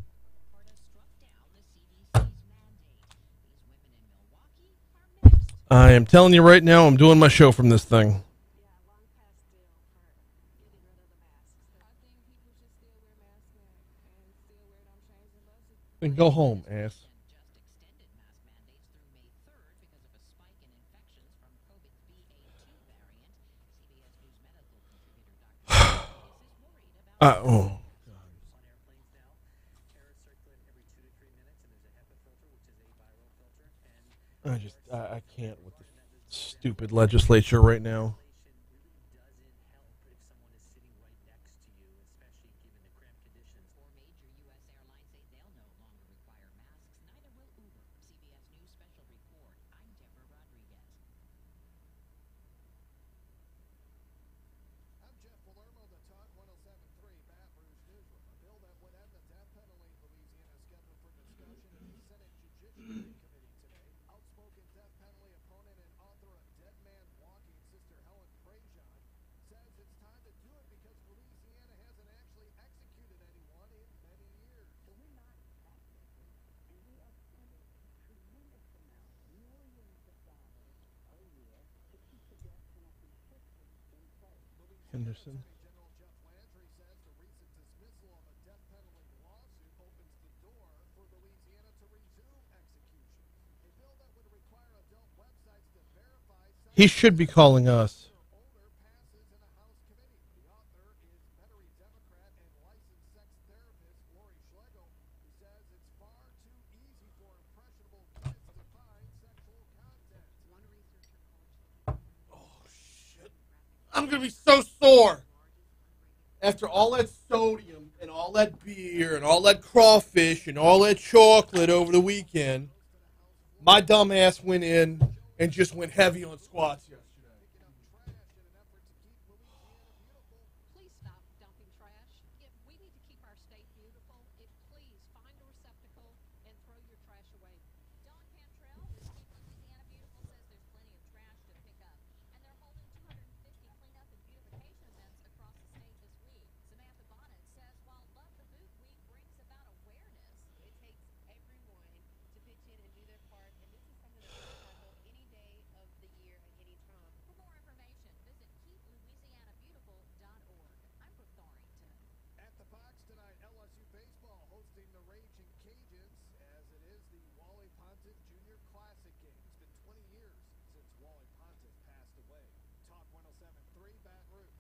I am telling you right now, I'm doing my show from this thing. Then go home, ass. Uh, oh. I just, I, I can't with the stupid legislature right now.
I'm Jeff Palermo, the Talk one oh seven point three Baton Rouge Newsroom. A bill that would end the death penalty in Louisiana is scheduled for discussion in the Senate Judiciary Committee today. Outspoken death penalty opponent and author of Dead Man Walking, Sister Helen Prejean, says it's time to do it because Louisiana hasn't actually executed anyone in many years. So we're not practicing, and we are spending tremendous amounts, millions of dollars a year to keep the death penalty system in place.
Henderson.
General Jeff Landry says the recent dismissal of a death penalty lawsuit opens the door for Louisiana to resume executions. A bill that would require adult websites to verify
He should be calling us.
older passes in a House committee. The author is Metairie Democrat and licensed sex therapist Lori Schlegel, who says it's far too easy for impressionable kids to find sexual content. One researcher called
I'm gonna be so sore after all that sodium and all that beer and all that crawfish and all that chocolate over the weekend. My dumb ass went in and just went heavy on squats yesterday.
Please stop dumping trash. If we need to keep our state beautiful, if please find a receptacle and throw your trash away.
Dawn Cantrell with Keep Louisiana Beautiful says there's plenty of trash to pick up, and they're holding two hundred fifty cleanup and beautification events across the state this week. Samantha Bonnet says while Love the Boot Week brings about awareness,
It takes everyone to pitch in and do their part, and this is something that we can tackle any day of the year at any time.
for more information, visit keep louisiana beautiful dot org. I'm Brooke Thorrington.
At the box tonight, L S U baseball hosting the Raging Cajuns as it is the Wally Pontiff Junior Classic game. It's been twenty years since Wally Pontiff passed away. Talk one oh seven point three Baton Rouge.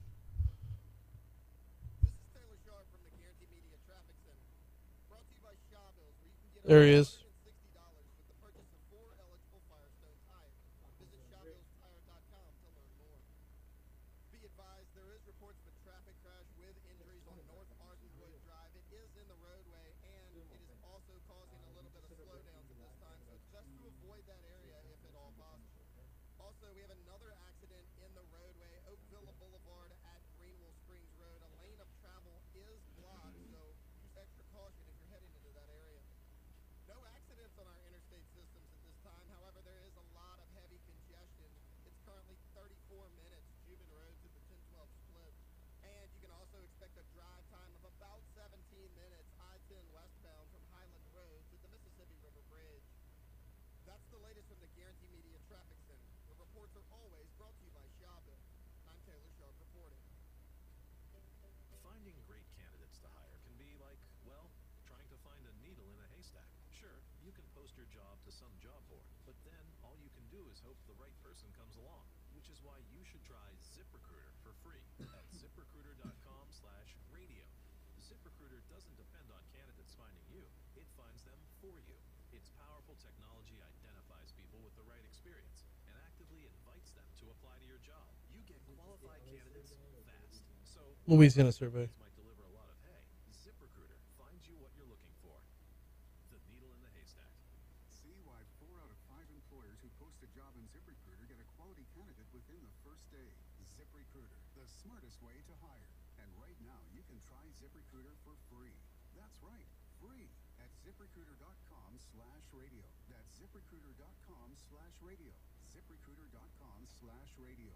This is Taylor Sharp from the Guarantee Media Traffic Center. Brought to you by Shawbills, where you can get
There he is.
one hundred sixty dollars with the purchase of four eligible Firestone tires. Visit shawbills tire dot com to learn more. Be advised, there is reports of a traffic crash with injuries on North Ardenwood Drive. It is in the roadway, and it is also causing a little bit of slowdowns at this time, so it's best to avoid that area if at all possible. Also, we have another accident in the roadway, Oak Villa Boulevard at Greenville Springs Road. A lane of travel is blocked, so use extra caution if you're heading into that area. No accidents on our interstate systems at this time. However, there is a lot of heavy congestion. It's currently thirty-four minutes, Cuban Road to the ten twelve split. And you can also expect a drive time of about seventeen minutes, I ten westbound from Highland Road to the Mississippi River Bridge. That's the latest from the Guarantee Media Traffic Center. The reports are always brought to you by Shawbill. I'm Taylor Sharp reporting.
Finding great candidates to hire can be like, well, trying to find a needle in a haystack. Sure, you can post your job to some job board, but then all you can do is hope the right person comes along, which is why you should try ZipRecruiter for free at ziprecruiter dot com slash radio. ZipRecruiter doesn't depend on candidates finding you, it finds them for you. Its powerful technology identifies people with the right experience and actively invites them to apply to your job. You get qualified candidates fast. So
Louisiana survey.
might deliver a lot of hay. ZipRecruiter finds you what you're looking for. The needle in the haystack.
See why four out of five employers who post a job in ZipRecruiter get a quality candidate within the first day. ZipRecruiter, the smartest way to hire. And right now, you can try ZipRecruiter for free. That's right, free at ziprecruiter dot com slash radio. That's ziprecruiter dot com slash radio. ziprecruiter dot com slash radio.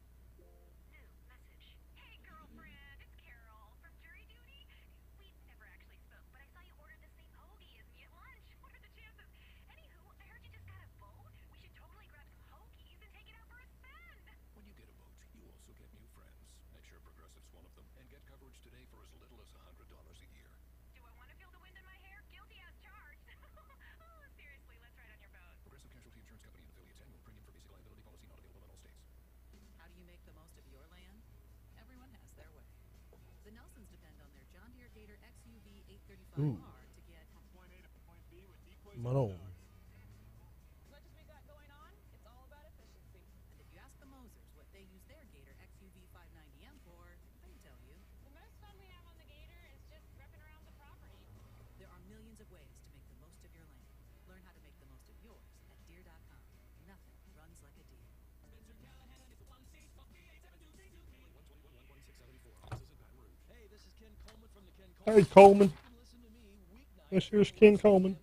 Hey, girlfriend, it's Carol from jury duty. We never actually spoke, but I saw you order the same hoagie as me at lunch. What are the chances? Anywho, I heard you just got a boat. We should totally grab some hoagies and take it out for a spin.
When you get a boat, you also get new friends. Make sure Progressive's one of them and get coverage today for as little as one hundred dollars a year.
Do I want to feel the wind in my hair? Guilty as charged.
Ooh. Maroon. Hey, Coleman. This here's Ken Coleman.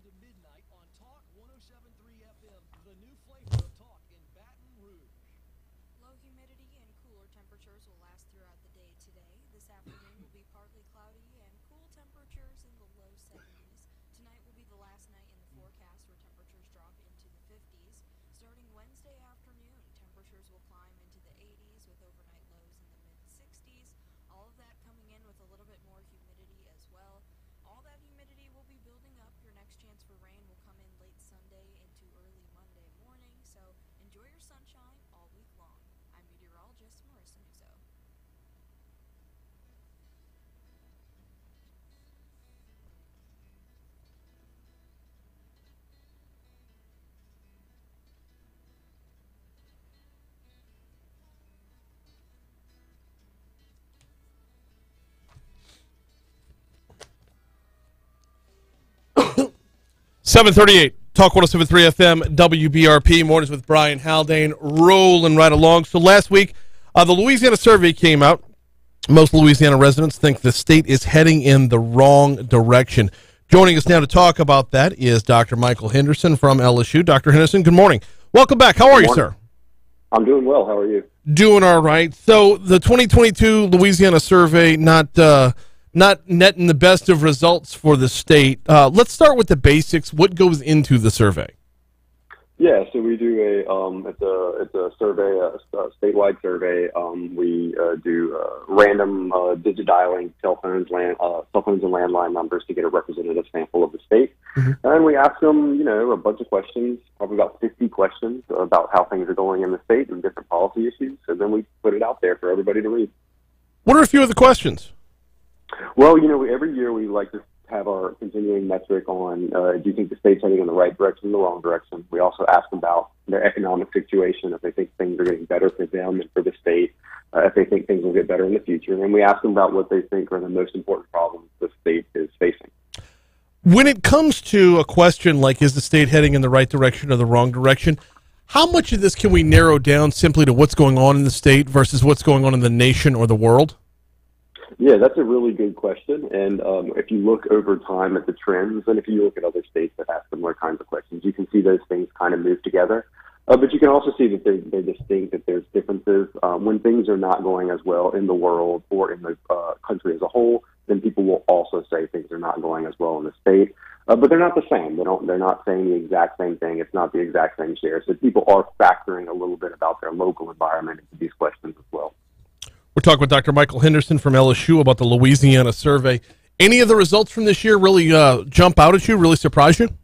Low humidity and cooler temperatures will last throughout the day today. This afternoon will be partly cloudy and cool temperatures in the low seventies. Tonight will be the last night in the forecast where temperatures drop into the fifties. Starting Wednesday afternoon, temperatures will climb into the eighties with overnight lows in the mid-sixties. All of that coming in with a little bit more humidity as well. All that humidity will be building up. Your next chance for rain will come in late Sunday into early Monday morning, so enjoy your sunshine all week long. I'm meteorologist Marissa Nuzzo.
seven thirty-eight, Talk one oh seven point three F M, W B R P, Mornings with Brian Haldane, rolling right along. So last week, uh, the Louisiana survey came out. Most Louisiana residents think the state is heading in the wrong direction. Joining us now to talk about that is Doctor Michael Henderson from L S U. Doctor Henderson, good morning. Welcome back. How are you, sir?
I'm doing well. How are you?
Doing all right. So the twenty twenty-two Louisiana survey, not uh, not netting the best of results for the state. Uh, let's start with the basics. What goes into the survey?
Yeah, so we do a um, it's a it's a survey, a, a statewide survey. Um, we uh, do uh, random uh, digit dialing, cell phones, land, uh, cell phones and landline numbers to get a representative sample of the state, mm-hmm. and we ask them, you know, a bunch of questions, probably about fifty questions about how things are going in the state and different policy issues, and then we put it out there for everybody to read.
What are a few of the questions?
Well, you know, every year we like to have our continuing metric on, uh, do you think the state's heading in the right direction or the wrong direction? We also ask them about their economic situation, if they think things are getting better for them and for the state, uh, if they think things will get better in the future. And we ask them about what they think are the most important problems the state is facing.
When it comes to a question like, is the state heading in the right direction or the wrong direction, how much of this can we narrow down simply to what's going on in the state versus what's going on in the nation or the world?
Yeah, that's a really good question. And um, if you look over time at the trends, and if you look at other states that ask similar kinds of questions, you can see those things kind of move together. Uh, but you can also see that they're, they're distinct, that there's differences. Um, when things are not going as well in the world or in the uh, country as a whole, then people will also say things are not going as well in the state. Uh, but they're not the same. They don't, they're not saying the exact same thing. It's not the exact same share. So people are factoring a little bit about their local environment into these questions as well.
We're talking with Doctor Michael Henderson from L S U about the Louisiana survey. Any of the results from this year really uh, jump out at you, really surprise you?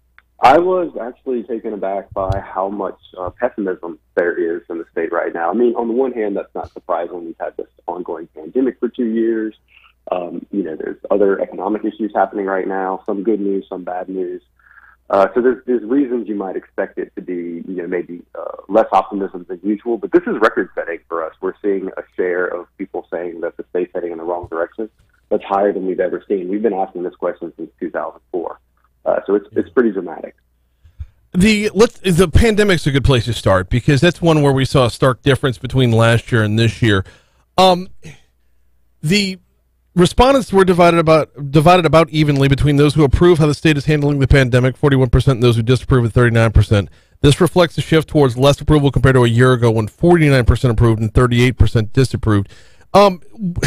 I was actually taken aback by how much uh, pessimism there is in the state right now. I mean, on the one hand, that's not surprising. We've had this ongoing pandemic for two years. Um, you know, there's other economic issues happening right now, some good news, some bad news. Uh, so there's, there's reasons you might expect it to be, you know, maybe uh, less optimism than usual, but this is record-setting for us. We're seeing a share of people saying that the state's heading in the wrong direction that's higher than we've ever seen. We've been asking this question since two thousand four, uh, so it's it's pretty dramatic.
The let's the pandemic's a good place to start because that's one where we saw a stark difference between last year and this year. Um, the Respondents were divided about divided about evenly between those who approve how the state is handling the pandemic, forty-one percent, and those who disapprove at thirty-nine percent. This reflects a shift towards less approval compared to a year ago when forty-nine percent approved and thirty-eight percent disapproved. Um,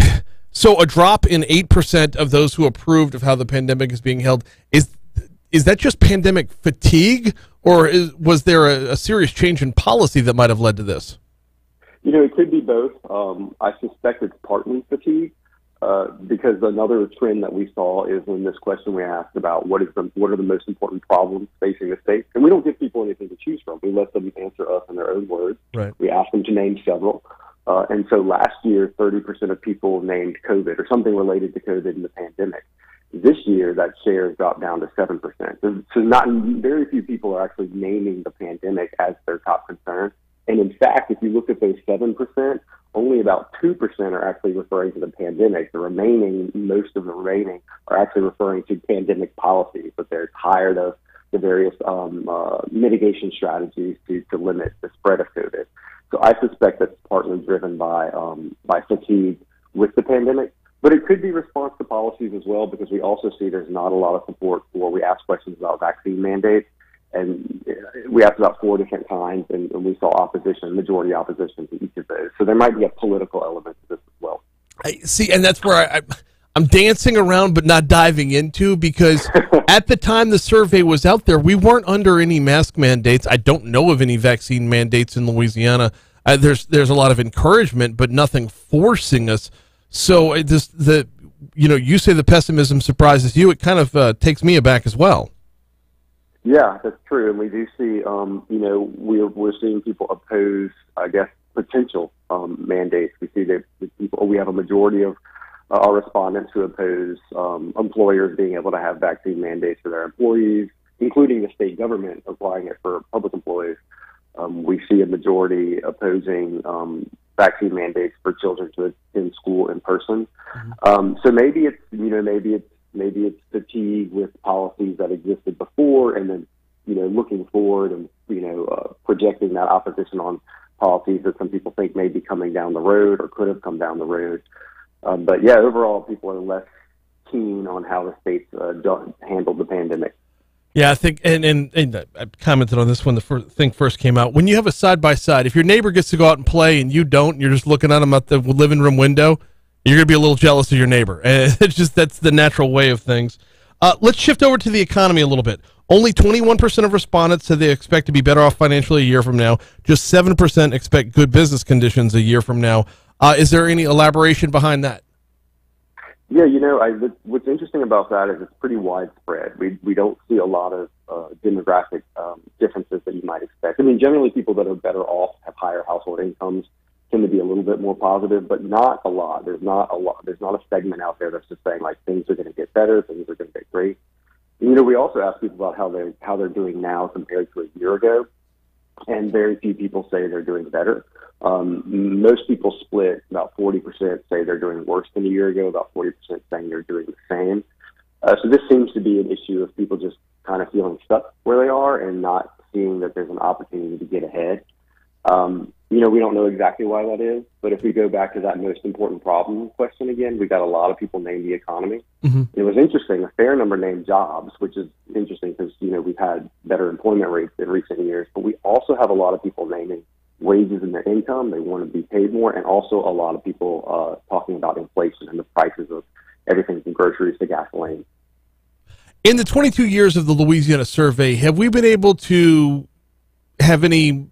so a drop in eight percent of those who approved of how the pandemic is being held. Is is that just pandemic fatigue, or is, was there a, a serious change in policy that might have led to this?
You know, it could be both. Um, I suspect it's partly fatigue. Uh, because another trend that we saw is when this question we asked about what is the, what are the most important problems facing the state, and we don't give people anything to choose from. We let them answer us in their own words.
Right.
We ask them to name several. Uh, and so last year, thirty percent of people named COVID or something related to COVID in the pandemic. This year, that share has dropped down to seven percent. So, so not very few people are actually naming the pandemic as their top concern. And in fact, if you look at those seven percent, only about two percent are actually referring to the pandemic. The remaining, most of the remaining, are actually referring to pandemic policies, that they're tired of the various um, uh, mitigation strategies to, to limit the spread of COVID. So I suspect that's partly driven by um, by fatigue with the pandemic, but it could be response to policies as well, because we also see there's not a lot of support for, we ask questions about vaccine mandates, and we asked about four different times, and, and we saw opposition, majority opposition to each of those. So there might be a political element to this as well.
I see, and that's where I, I, I'm dancing around but not diving into, because at the time the survey was out there, we weren't under any mask mandates. I don't know of any vaccine mandates in Louisiana. Uh, there's there's a lot of encouragement, but nothing forcing us. So it just, the you know, you say the pessimism surprises you. It kind of uh, takes me aback as well.
Yeah, that's true, and we do see, um, you know, we're we're seeing people oppose, I guess, potential um, mandates. We see that that people, we have a majority of uh, our respondents who oppose um, employers being able to have vaccine mandates for their employees, including the state government applying it for public employees. Um, we see a majority opposing um, vaccine mandates for children to attend school in person. Mm-hmm. Um, so maybe it's, you know, maybe it's maybe it's fatigue with policies that existed before, and then, you know, looking forward and, you know, uh, projecting that opposition on policies that some people think may be coming down the road or could have come down the road. Um, but yeah, overall, people are less keen on how the states uh, done, handled the pandemic.
Yeah, I think, and, and, and I commented on this when the first thing first came out. When you have a side-by-side, if your neighbor gets to go out and play and you don't, and you're just looking at them out the living room window, you're going to be a little jealous of your neighbor. And it's just, that's the natural way of things. Uh, let's shift over to the economy a little bit. Only twenty-one percent of respondents said they expect to be better off financially a year from now. Just seven percent expect good business conditions a year from now. Uh, is there any elaboration behind that?
Yeah, you know, I, what's interesting about that is it's pretty widespread. We we don't see a lot of uh, demographic um, differences that you might expect. I mean, generally people that are better off, have higher household incomes, tend to be a little bit more positive, but not a lot. There's not a lot. There's not a segment out there that's just saying like things are going to get better, things are going to get great. And, you know, we also ask people about how they how they're doing now compared to a year ago, and very few people say they're doing better. Um, most people split. About forty percent say they're doing worse than a year ago. About forty percent saying they're doing the same. Uh, so this seems to be an issue of people just kind of feeling stuck where they are and not seeing that there's an opportunity to get ahead. Um, you know, we don't know exactly why that is, but if we go back to that most important problem question again, we got a lot of people name the economy. Mm-hmm. It was interesting. A fair number named jobs, which is interesting because, you know, we've had better employment rates in recent years, but we also have a lot of people naming wages and their income. They want to be paid more, and also a lot of people uh, talking about inflation and the prices of everything from groceries to gasoline.
In the twenty-two years of the Louisiana survey, have we been able to have any...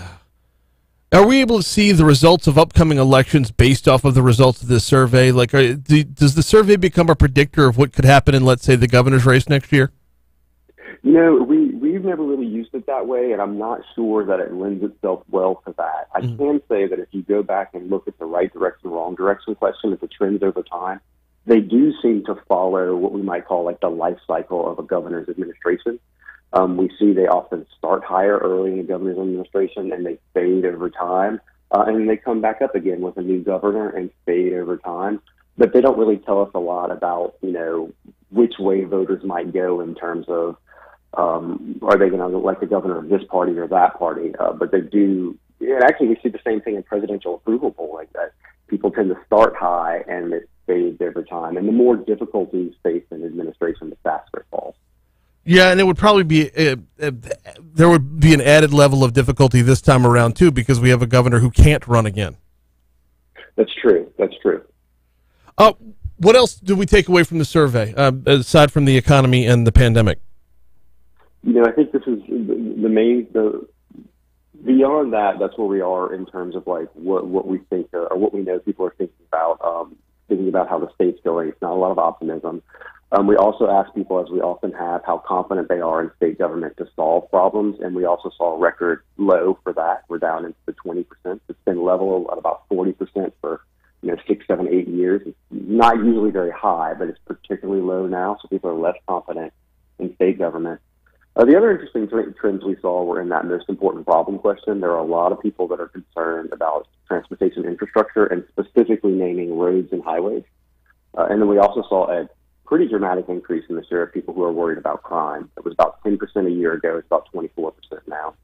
Are we able to see the results of upcoming elections based off of the results of this survey? Like, are, do, does the survey become a predictor of what could happen in, let's say, the governor's race next year?
You know, we, we've never really used it that way, and I'm not sure that it lends itself well to that. I mm-hmm. can say that if you go back and look at the right direction, wrong direction question, at the trends over time, they do seem to follow what we might call like the life cycle of a governor's administration. Um, we see they often start higher early in the governor's administration and they fade over time. Uh, and then they come back up again with a new governor and fade over time. But they don't really tell us a lot about, you know, which way voters might go in terms of, um, are they going to elect the governor of this party or that party? Uh, but they do, and actually we see the same thing in presidential approval polling, that people tend to start high and it fades over time. And the more difficulties faced in administration, the faster it falls.
Yeah, and it would probably be uh, uh, there would be an added level of difficulty this time around too, because we have a governor who can't run again.
That's true. That's true.
Uh, what else do we take away from the survey uh, aside from the economy and the pandemic?
You know, I think this is the, the main. The beyond that, that's where we are in terms of like what what we think uh, or what we know people are thinking about. Um, thinking about how the state's going. It's not a lot of optimism. Um, we also asked people, as we often have, how confident they are in state government to solve problems, and we also saw a record low for that. We're down into the twenty percent. It's been level at about forty percent for you know six, seven, eight years. It's not usually very high, but it's particularly low now, so people are less confident in state government. Uh, the other interesting tr- trends we saw were in that most important problem question. There are a lot of people that are concerned about transportation infrastructure and specifically naming roads and highways. Uh, and then we also saw a pretty dramatic increase in the share of people who are worried about crime. It was about ten percent a year ago. It's about twenty-four percent now.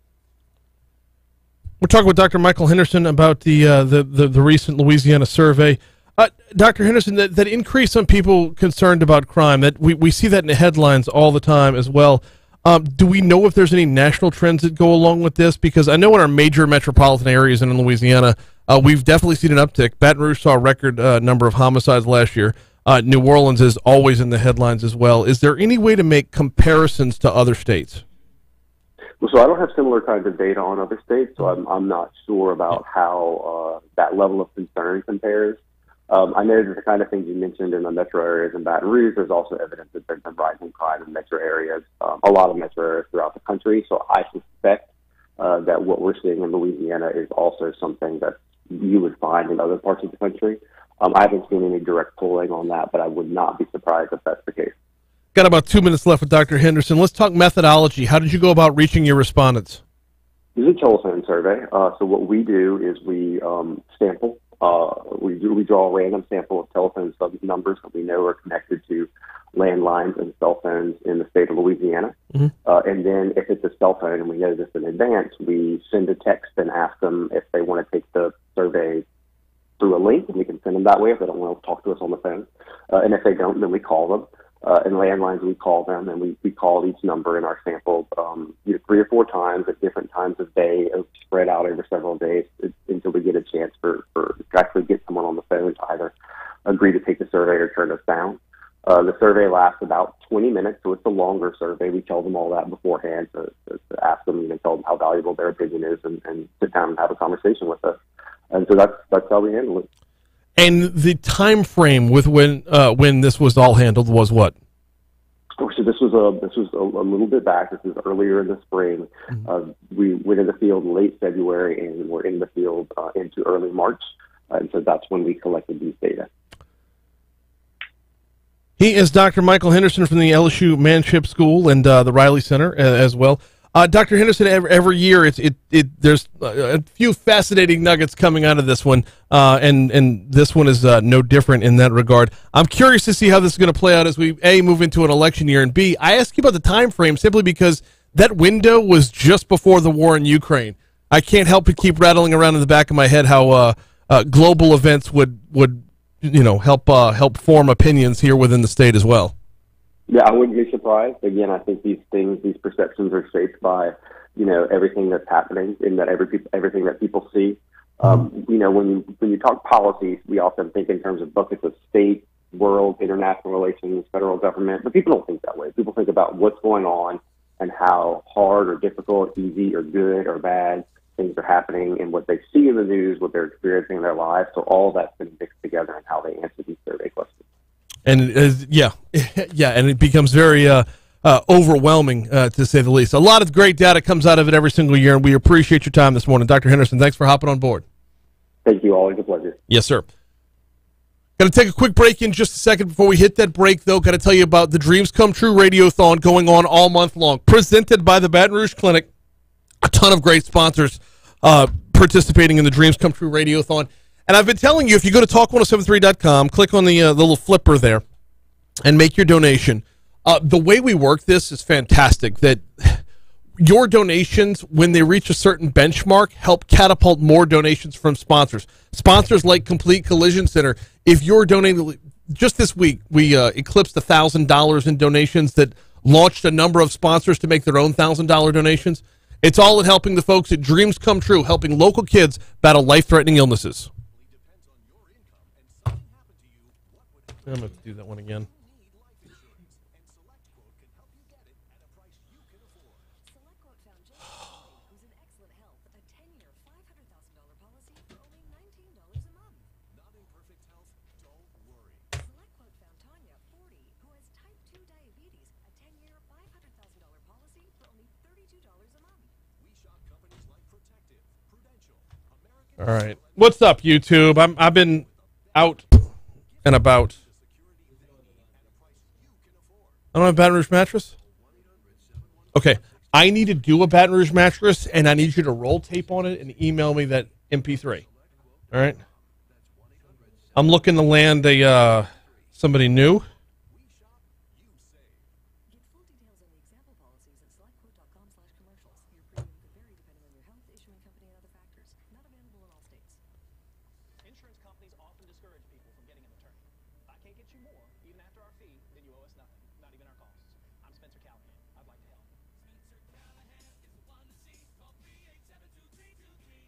We're talking with Doctor Michael Henderson about the uh, the, the the recent Louisiana survey. Uh, Doctor Henderson, that, that increase on people concerned about crime, that we, we see that in the headlines all the time as well. Um, do we know if there's any national trends that go along with this? Because I know in our major metropolitan areas and in Louisiana, uh, we've definitely seen an uptick. Baton Rouge saw a record uh, number of homicides last year. Uh, New Orleans is always in the headlines as well. Is there any way to make comparisons to other states?
Well, so I don't have similar kinds of data on other states, so I'm, I'm not sure about how uh, that level of concern compares. Um, I know that the kind of things you mentioned in the metro areas in Baton Rouge, there's also evidence that there's been rising crime in metro areas, um, a lot of metro areas throughout the country. So I suspect uh, that what we're seeing in Louisiana is also something that you would find in other parts of the country. Um, I haven't seen any direct polling on that, but I would not be surprised if that's the case.
Got about two minutes left with Doctor Henderson. Let's talk methodology. How did you go about reaching your respondents?
This is a telephone survey. Uh, so what we do is we um, sample. Uh, we do, we draw a random sample of telephone sub numbers that we know are connected to landlines and cell phones in the state of Louisiana.
Mm-hmm.
Uh, and then if it's a cell phone and we know this in advance, we send a text and ask them if they want to take the survey through a link, and we can send them that way if they don't want to talk to us on the phone. Uh, and if they don't, then we call them. Uh, in landlines, we call them, and we, we call each number in our sample um, you know, three or four times at different times of day, uh, spread out over several days uh, until we get a chance for, for to actually get someone on the phone to either agree to take the survey or turn us down. Uh, the survey lasts about twenty minutes, so it's a longer survey. We tell them all that beforehand to, to, to ask them, you know, tell them how valuable their opinion is, and, and sit down and have a conversation with us. And so that's that's how we handle it.
And the time frame with when uh, when this was all handled was what?
Oh, so this was a this was a, a little bit back. This was earlier in the spring. Mm-hmm. Uh, we went in the field late February, and we're in the field uh, into early March, uh, and so that's when we collected these data.
He is Doctor Michael Henderson from the L S U Manship School and uh, the Riley Center uh, as well. Uh, Doctor Henderson, every, every year it's it it there's a few fascinating nuggets coming out of this one, uh, and and this one is uh, no different in that regard. I'm curious to see how this is going to play out as we a move into an election year, and b I ask you about the time frame simply because that window was just before the war in Ukraine. I can't help but keep rattling around in the back of my head how uh, uh, global events would would you know help uh, help form opinions here within the state as well.
Yeah, I wouldn't be surprised. Again, I think these things, these perceptions are shaped by, you know, everything that's happening and that every everything that people see. Um, you know, when you when you talk policies, we often think in terms of buckets of state, world, international relations, federal government, but people don't think that way. People think about what's going on and how hard or difficult, easy or good or bad things are happening and what they see in the news, what they're experiencing in their lives. So all that's been mixed together in how they answer these survey questions.
And it is, yeah, yeah, and it becomes very uh, uh, overwhelming, uh, to say the least. A lot of great data comes out of it every single year, and we appreciate your time this morning. Doctor Henderson, thanks for hopping on board.
Thank you. Always a pleasure.
Yes, sir. Got to take a quick break in just a second. Before we hit that break, though, got to tell you about the Dreams Come True Radiothon going on all month long, presented by the Baton Rouge Clinic. A ton of great sponsors uh, participating in the Dreams Come True Radiothon. And I've been telling you, if you go to talk one oh seven three dot com, click on the, uh, the little flipper there, and make your donation. Uh, the way we work this is fantastic, that your donations, when they reach a certain benchmark, help catapult more donations from sponsors. Sponsors like Complete Collision Center, if you're donating, just this week, we uh, eclipsed one thousand dollars in donations that launched a number of sponsors to make their own one thousand dollar donations. It's all in helping the folks at Dreams Come True, helping local kids battle life-threatening illnesses. I'm going to do that one again. All right. What's up, YouTube? I'm, I've been out and about. I don't have a Baton Rouge mattress? Okay. I need to do a Baton Rouge mattress, and I need you to roll tape on it and email me that M P three. All right? I'm looking to land a uh, somebody new.
Insurance companies often discourage people from getting an attorney. If I can't get you more, even after our fee, then you owe us nothing, not even our costs. I'm Spencer Callahan. I'd like to help. Spencer Callahan is the one to see. Call three eight seven two three two three.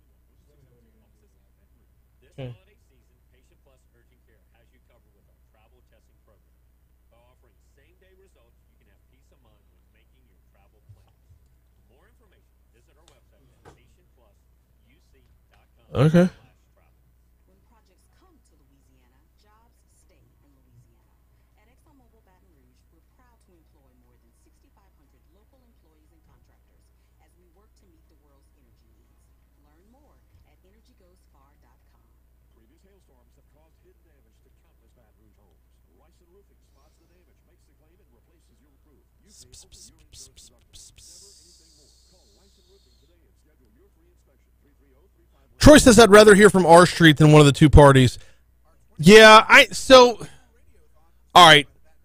This
Okay.
holiday season, Patient Plus Urgent Care has you covered with our travel testing program. By offering same-day results, you can have peace of mind when making your travel plans. For more information, visit our website at patient plus u c dot com.
Okay.
When projects come to Louisiana, jobs stay in Louisiana. At ExxonMobil Baton Rouge, we're proud to employ more than sixty-five hundred local employees and contractors as we work to meet the world's energy needs. Learn more at energy goes far dot com.
Previous hailstorms have caused hidden damage to countless Baton Rouge homes. Ryson Roofing spots the damage, makes the claim, and replaces your roof. You pay over your insurance deductible. Never anything more. Call Ryson Roofing today and schedule your free inspection. three three zero, three five one.
Troy says I'd rather hear from R Street than one of the two parties. Yeah, I so all right.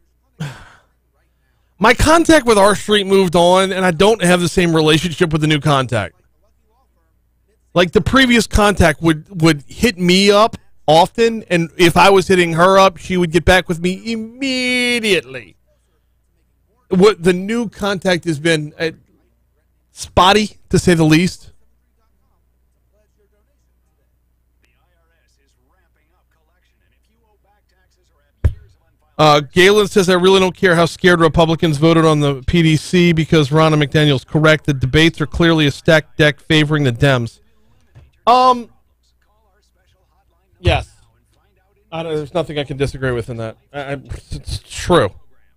My contact with R Street moved on, and I don't have the same relationship with the new contact. Like the previous contact would would hit me up often, and if I was hitting her up, she would get back with me immediately. What the new contact has been uh, spotty, to say the least. Uh, Galen says, I really don't care how scared Republicans voted on the P D C because Ronna McDaniel's correct. The debates are clearly a stacked deck favoring the Dems. Um, yes. I don't, there's nothing I can disagree with in that. I, I, it's true.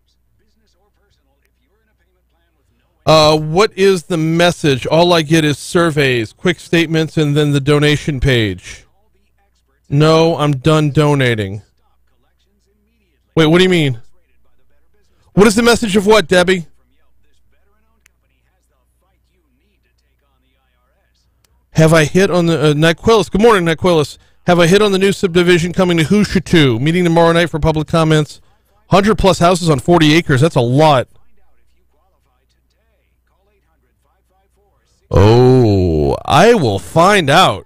Uh, what is the message? All I get is surveys, quick statements, and then the donation page. No, I'm done donating. Wait, what do you mean? What is the message of what, Debbie? Have I hit on the... Uh, Nyquillis, good morning, Nyquillis. Have I hit on the new subdivision coming to Hoosier Meeting tomorrow night for public comments. one hundred plus houses on forty acres. That's a lot. Oh, I will find out.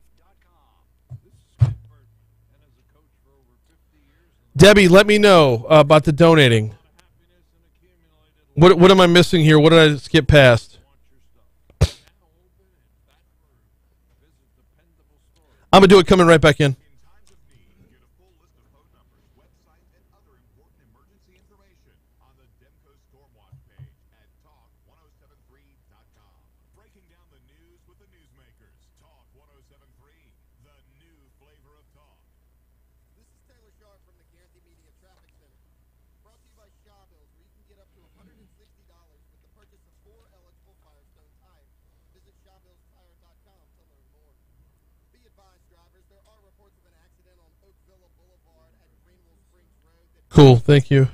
Debbie, let me know uh, about the donating. What what am I missing here? What did I skip past? I'm going to do it coming right back in. Cool, thank you.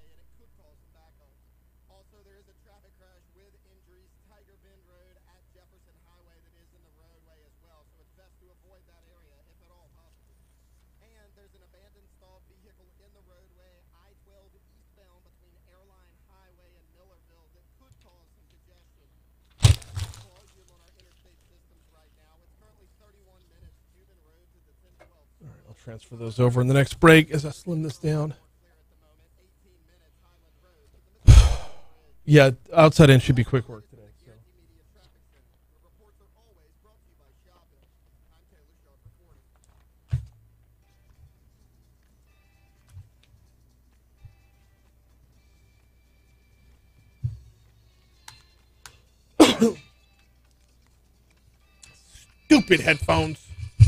All right, I'll transfer those over in the next break as I slim this down. Yeah, outside in should be quick work today. So. Stupid headphones.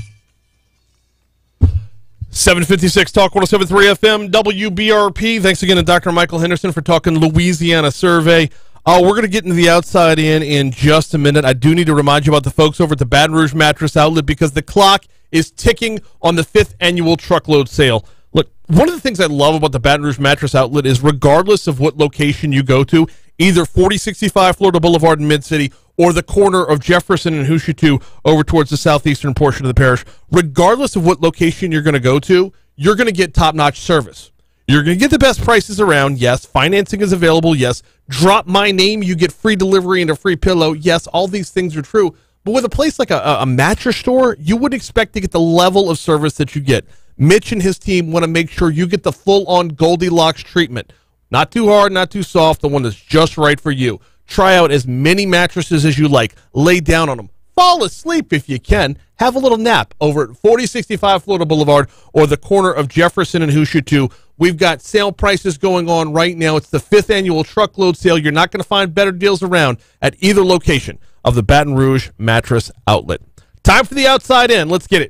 seven fifty-six Talk one oh seven point three F M W B R P. Thanks again to Doctor Michael Henderson for talking Louisiana survey. Oh, we're going to get into the outside in in just a minute. I do need to remind you about the folks over at the Baton Rouge Mattress Outlet because the clock is ticking on the fifth annual truckload sale. Look, one of the things I love about the Baton Rouge Mattress Outlet is regardless of what location you go to, either forty sixty-five Florida Boulevard in Mid-City or the corner of Jefferson and Hushatu over towards the southeastern portion of the parish, regardless of what location you're going to go to, you're going to get top-notch service. You're going to get the best prices around, yes. Financing is available, yes. Drop my name, you get free delivery and a free pillow, yes. All these things are true. But with a place like a, a mattress store, you would expect to get the level of service that you get. Mitch and his team want to make sure you get the full-on Goldilocks treatment. Not too hard, not too soft, the one that's just right for you. Try out as many mattresses as you like. Lay down on them. Fall asleep if you can. Have a little nap over at forty sixty-five Florida Boulevard or the corner of Jefferson and Hushatu. We've got sale prices going on right now. It's the fifth annual truckload sale. You're not going to find better deals around at either location of the Baton Rouge Mattress Outlet. Time for the outside in. Let's get it.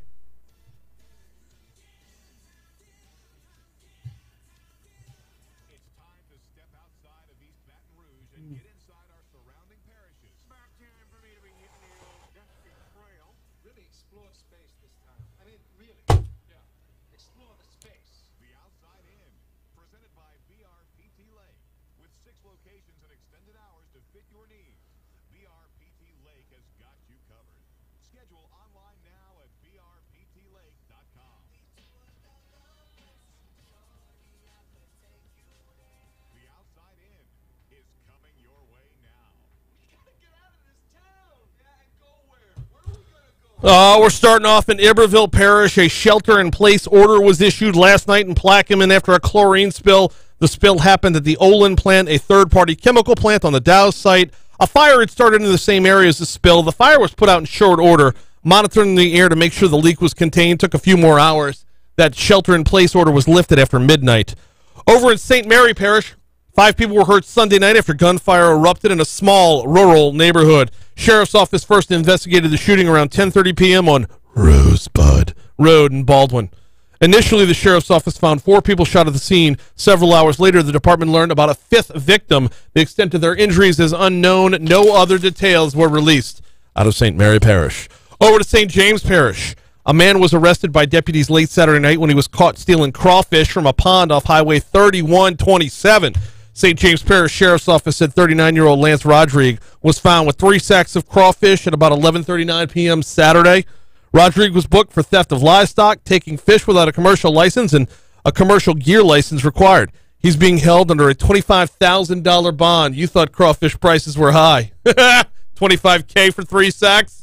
Uh, we're starting off in Iberville Parish. A shelter-in-place order was issued last night in Plaquemine after a chlorine spill. The spill happened at the Olin plant, a third-party chemical plant on the Dow site. A fire had started in the same area as the spill. The fire was put out in short order. Monitoring the air to make sure the leak was contained took a few more hours. That shelter-in-place order was lifted after midnight. Over in Saint Mary Parish, five people were hurt Sunday night after gunfire erupted in a small rural neighborhood. Sheriff's Office first investigated the shooting around ten thirty p.m. on Rosebud Road in Baldwin. Initially, the Sheriff's Office found four people shot at the scene. Several hours later, the department learned about a fifth victim. The extent of their injuries is unknown. No other details were released out of Saint Mary Parish. Over to Saint James Parish. A man was arrested by deputies late Saturday night when he was caught stealing crawfish from a pond off Highway thirty-one twenty-seven. Saint James Parish Sheriff's Office said thirty-nine-year-old Lance Rodrigue was found with three sacks of crawfish at about eleven thirty-nine p.m. Saturday. Rodrigue was booked for theft of livestock, taking fish without a commercial license, and a commercial gear license required. He's being held under a twenty-five thousand dollars bond. You thought crawfish prices were high. twenty-five K for three sacks?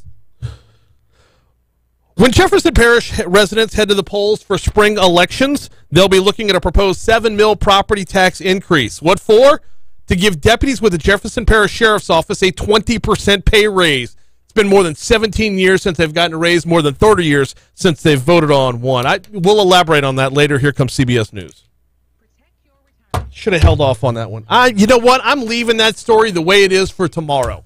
When Jefferson Parish residents head to the polls for spring elections, they'll be looking at a proposed seven mil property tax increase. What for? To give deputies with the Jefferson Parish Sheriff's Office a twenty percent pay raise. It's been more than seventeen years since they've gotten a raise, more than thirty years since they've voted on one. I, we'll elaborate on that later. Here comes C B S News. Should have held off on that one. I, you know what? I'm leaving that story the way it is for tomorrow.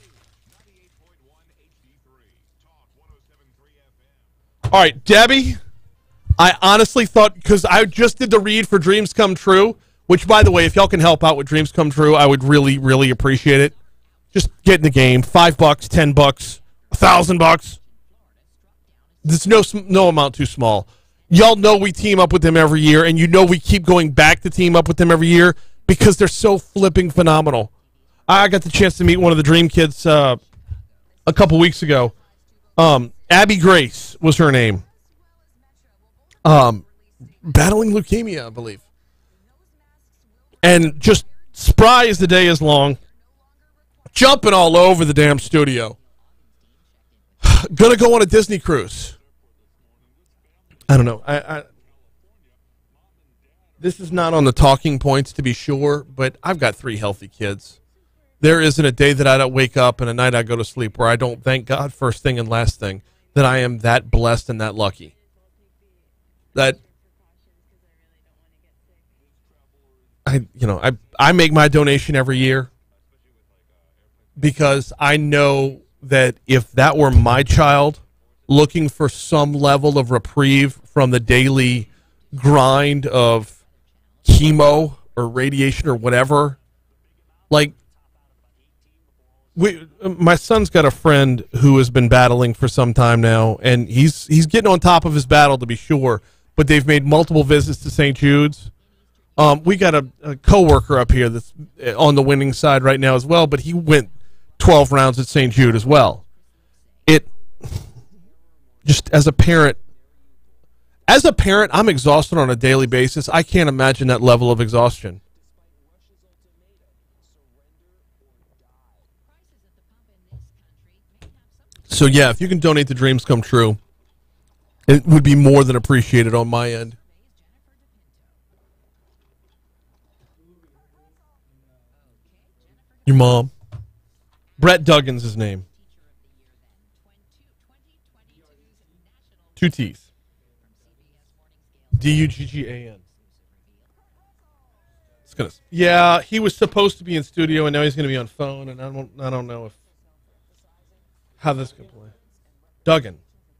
All right, Debbie, I honestly thought, because I just did the read for Dreams Come True, which, by the way, if y'all can help out with Dreams Come True, I would really, really appreciate it. Just get in the game. Five bucks, ten bucks, a thousand bucks. There's no, no amount too small. Y'all know we team up with them every year, and you know we keep going back to team up with them every year because they're so flipping phenomenal. I got the chance to meet one of the Dream Kids uh, a couple weeks ago. Um, Abby Grace was her name. Um, battling leukemia, I believe. And just spry as the day is long. Jumping all over the damn studio. Gonna go on a Disney cruise. I don't know. I, I This is not on the talking points, to be sure, but I've got three healthy kids. There isn't a day that I don't wake up and a night I go to sleep where I don't thank God first thing and last thing that I am that blessed and that lucky. That I, you know, I, I make my donation every year because I know that if that were my child looking for some level of reprieve from the daily grind of chemo or radiation or whatever, like, we, my son's got a friend who has been battling for some time now, and he's he's getting on top of his battle to be sure. But they've made multiple visits to Saint Jude's. Um, we got a, a coworker up here that's on the winning side right now as well, but he went twelve rounds at Saint Jude as well. It just as a parent, as a parent, I'm exhausted on a daily basis. I can't imagine that level of exhaustion. So yeah, if you can donate to Dreams Come True, it would be more than appreciated on my end. Your mom. Brett Duggan's his name. Two T's. D U G G A N. It's gonna. Yeah, he was supposed to be in studio, and now he's going to be on phone, and I don't. I don't know if how this can play. Duggan.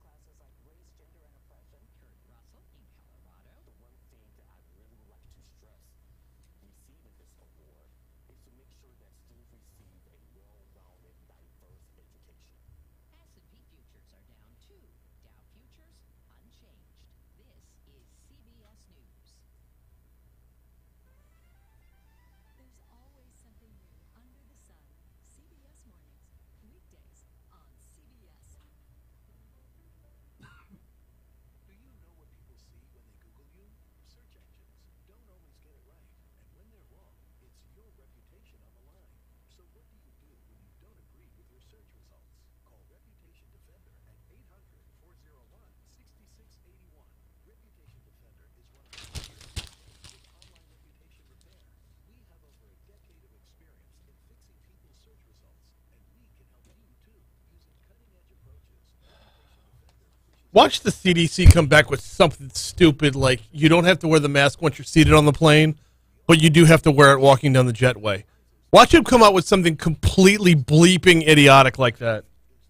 Watch the C D C come back with something stupid like you don't have to wear the mask once you're seated on the plane, but you do have to wear it walking down the jetway. Watch him come out with something completely bleeping idiotic like that.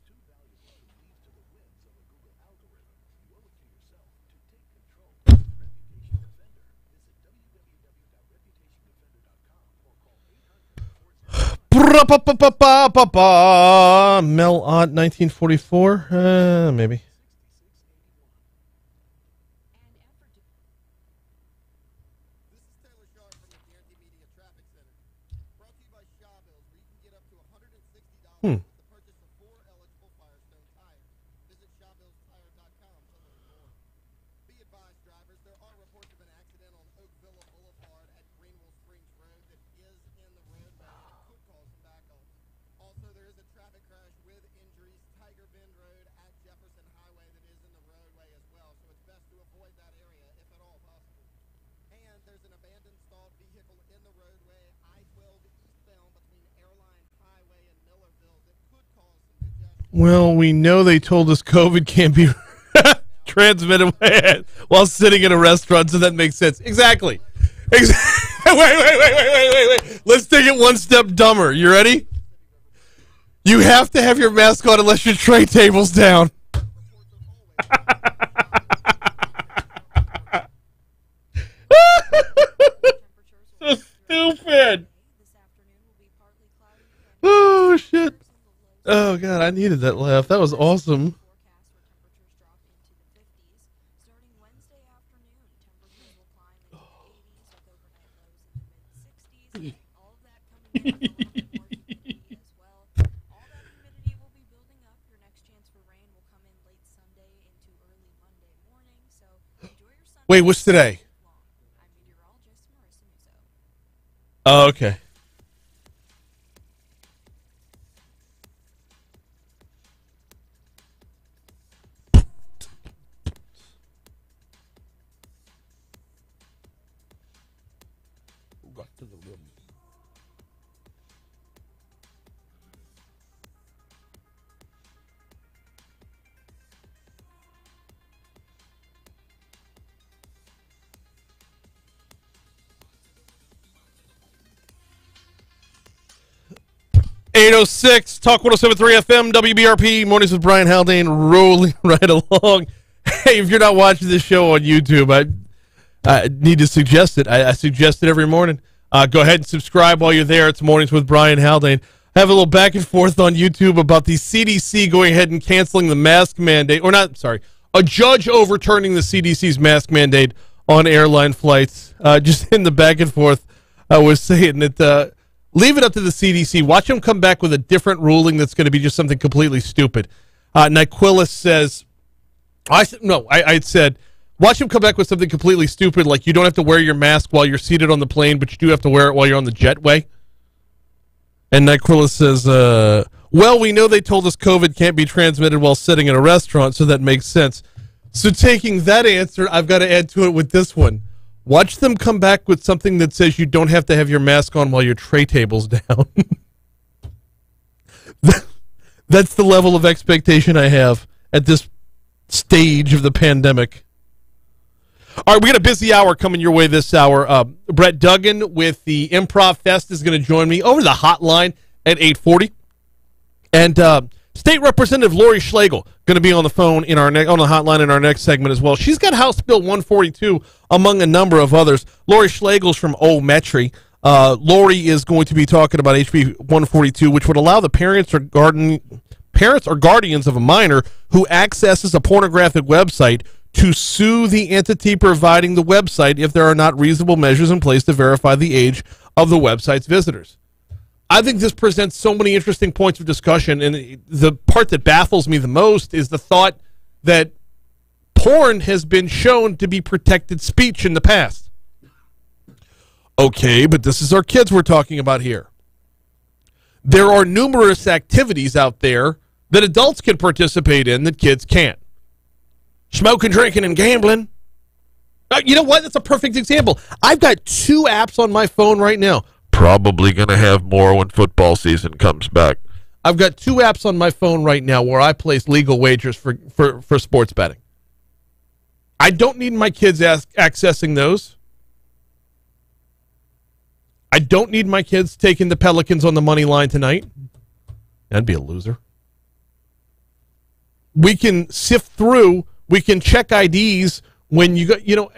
Mel Ott, nineteen forty-four, uh, maybe. Hmm. Well, we know they told us COVID can't be transmitted while sitting in a restaurant, so that makes sense. Exactly. Exactly. Wait, wait, wait, wait, wait, wait, wait. Let's take it one step dumber. You ready? You have to have your mask on unless your tray table's down. So stupid. Oh, shit. Oh, God, I needed that laugh. That was awesome. Wait, what's today? Oh, okay. To the room. eight oh six, Talk one oh seven point three F M, W B R P, Mornings with Brian Haldane, rolling right along. Hey, if you're not watching this show on YouTube, I, I need to suggest it. I, I suggest it every morning. Uh, go ahead and subscribe while you're there. It's Mornings with Brian Haldane. have a little back and forth on YouTube about the C D C going ahead and canceling the mask mandate, or not, sorry, a judge overturning the C D C's mask mandate on airline flights. Uh, just in the back and forth, I was saying that uh, leave it up to the C D C. Watch them come back with a different ruling that's going to be just something completely stupid. Uh, Nyquilus says, I said, no, I, I said, watch him come back with something completely stupid, like you don't have to wear your mask while you're seated on the plane, but you do have to wear it while you're on the jetway. And Nyquilus says, uh, well, we know they told us COVID can't be transmitted while sitting in a restaurant, so that makes sense. So taking that answer, I've got to add to it with this one. Watch them come back with something that says you don't have to have your mask on while your tray table's down. That's the level of expectation I have at this stage of the pandemic. All right, we got a busy hour coming your way this hour. Uh, Brett Duggan with the Improv Fest is going to join me over the hotline at eight forty. And uh, State Representative Lori Schlegel going to be on the phone in our ne- on the hotline in our next segment as well. She's got House Bill one forty-two among a number of others. Lori Schlegel's from Old Metri. Uh, Lori is going to be talking about H B one forty-two, which would allow the parents or garden parents or guardians of a minor who accesses a pornographic website to sue the entity providing the website if there are not reasonable measures in place to verify the age of the website's visitors. I think this presents so many interesting points of discussion, and the part that baffles me the most is the thought that porn has been shown to be protected speech in the past. Okay, but this is our kids we're talking about here. There are numerous activities out there that adults can participate in that kids can't. Smoking, drinking, and gambling. Uh, you know what? That's a perfect example. I've got two apps on my phone right now. Probably going to have more when football season comes back. I've got two apps on my phone right now where I place legal wagers for, for, for sports betting. I don't need my kids ask, accessing those. I don't need my kids taking the Pelicans on the money line tonight. That'd be a loser. We can sift through. We can check I Ds when you go, you know,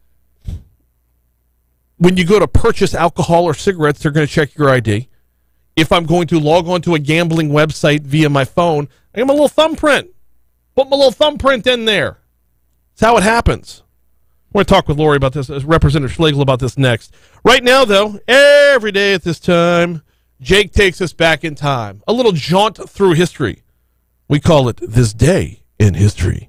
when you go to purchase alcohol or cigarettes, they're going to check your I D. If I'm going to log on to a gambling website via my phone, I got my little thumbprint. Put my little thumbprint in there. That's how it happens. We're going to talk with Lori about this, Representative Schlegel about this next. Right now, though, every day at this time, Jake takes us back in time. A little jaunt through history. We call it This Day in History.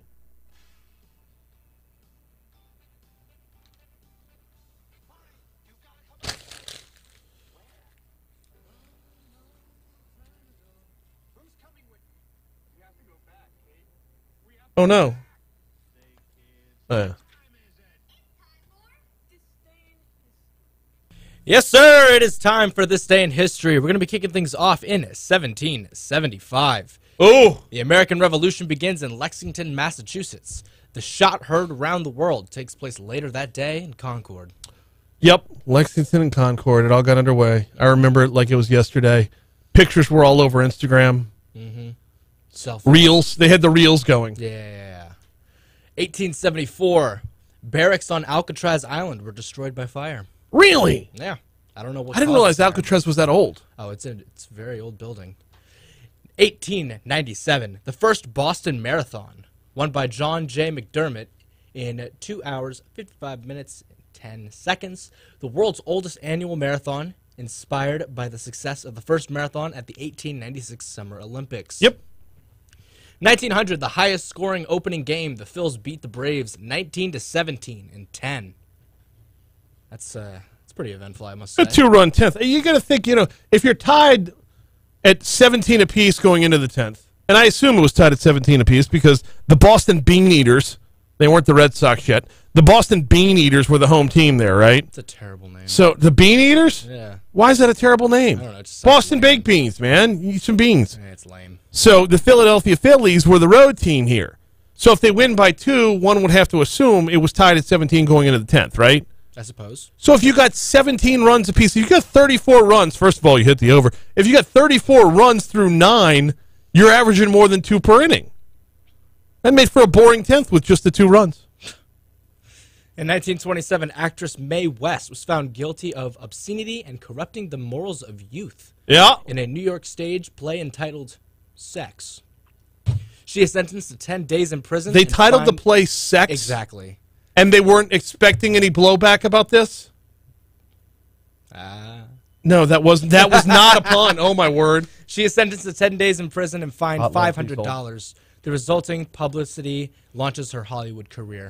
Oh, no. Uh.
Yes, sir. It is time for This Day in History. We're going to be kicking things off in seventeen seventy-five.
Oh!
The American Revolution begins in Lexington, Massachusetts. The shot heard around the world takes place later that day in Concord.
Yep, Lexington and Concord. It all got underway. I remember it like it was yesterday. Pictures were all over Instagram.
Mm-hmm. Self
Reels. They had the reels going.
Yeah. eighteen seventy-four. Barracks on Alcatraz Island were destroyed by fire.
Really?
Yeah. I don't know what
I didn't
caused
realize
the fire.
Alcatraz was that old.
Oh, it's a, it's a very old building. eighteen ninety-seven. The first Boston Marathon, won by John J. McDermott in two hours, fifty-five minutes, and ten seconds. The world's oldest annual marathon, inspired by the success of the first marathon at the eighteen ninety-six Summer Olympics.
Yep.
nineteen hundred, the highest scoring opening game. The Phils beat the Braves nineteen to seventeen in ten. That's uh, that's pretty eventful, I must say.
A two-run tenth. You got to think, you know, if you're tied at seventeen apiece going into the tenth, and I assume it was tied at seventeen apiece because the Boston Bean Eaters, they weren't the Red Sox yet. The Boston Bean Eaters were the home team there, right?
It's a terrible name.
So the Bean Eaters?
Yeah.
Why is that a terrible name?
I don't know. It just sounds
Boston baked beans, man. You eat some beans.
Yeah, it's lame.
So the Philadelphia Phillies were the road team here. So if they win by two, one would have to assume it was tied at seventeen going into the tenth, right?
I suppose.
So if you got seventeen runs apiece, if you got thirty-four runs, first of all, you hit the over. If you got thirty-four runs through nine, you're averaging more than two per inning. That made for a boring tenth with just the two runs.
In nineteen twenty-seven, actress Mae West was found guilty of obscenity and corrupting the morals of youth.
Yeah.
in a New York stage play entitled Sex. She is sentenced to ten days in prison.
They
and
titled the
fined-
play Sex?
Exactly.
And they weren't expecting any blowback about this?
Ah.
No, that wasn't. That was not a pun. Oh, my word.
She is sentenced to ten days in prison and fined
Hot love
five hundred dollars. The resulting publicity launches her Hollywood career.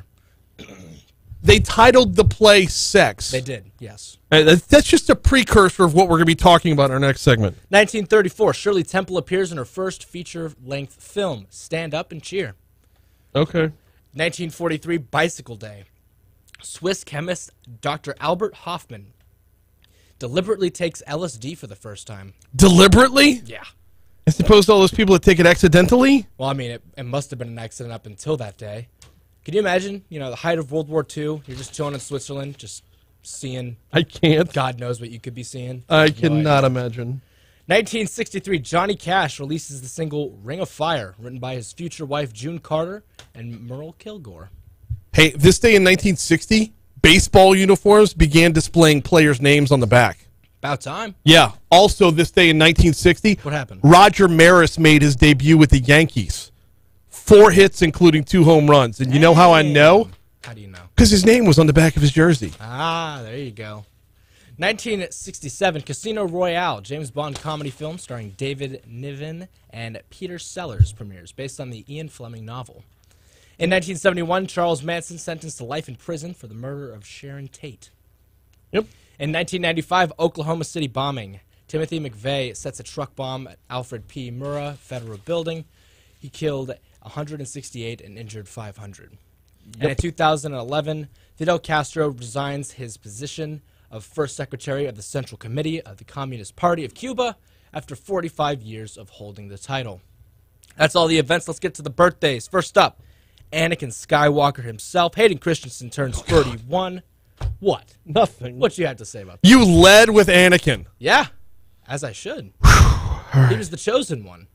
They titled the play Sex.
They did, yes.
Uh, that- That's just a precursor of what we're going to be talking about in our next segment.
nineteen thirty-four, Shirley Temple appears in her first feature-length film, Stand Up and Cheer.
Okay.
nineteen forty-three, Bicycle Day. Swiss chemist Doctor Albert Hoffman deliberately takes L S D for the first time.
Deliberately?
Yeah.
As opposed to all those people that take it accidentally?
Well, I mean, it, it must have been an accident up until that day. Can you imagine, you know, the height of World War Two, you're just chilling in Switzerland, just seeing...
I can't.
God knows what you could be seeing.
I
No
cannot
idea.
imagine.
nineteen sixty-three, Johnny Cash releases the single Ring of Fire, written by his future wife June Carter and Merle Kilgore.
Hey, this day in nineteen sixty, baseball uniforms began displaying players' names on the back.
About time.
Yeah. Also, this day in nineteen sixty,
What happened?
Roger Maris made his debut with the Yankees. Four hits, including two home runs. And you know how I know?
How do you know?
Because his name was on the back of his jersey.
Ah, there you go. nineteen sixty-seven, Casino Royale, James Bond comedy film starring David Niven and Peter Sellers premieres, based on the Ian Fleming novel. In nineteen seventy-one, Charles Manson sentenced to life in prison for the murder of Sharon Tate.
Yep.
In nineteen ninety-five, Oklahoma City bombing. Timothy McVeigh sets a truck bomb at Alfred P. Murrah Federal Building. He killed one hundred sixty-eight and injured five hundred. And in
Yep.
two thousand eleven, Fidel Castro resigns his position of First Secretary of the Central Committee of the Communist Party of Cuba after forty-five years of holding the title. That's all the events. Let's get to the birthdays. First up, Anakin Skywalker himself. Hayden Christensen turns thirty-one. What?
Nothing.
What you had to say about that?
You led with Anakin.
Yeah, as I should. He was the chosen one.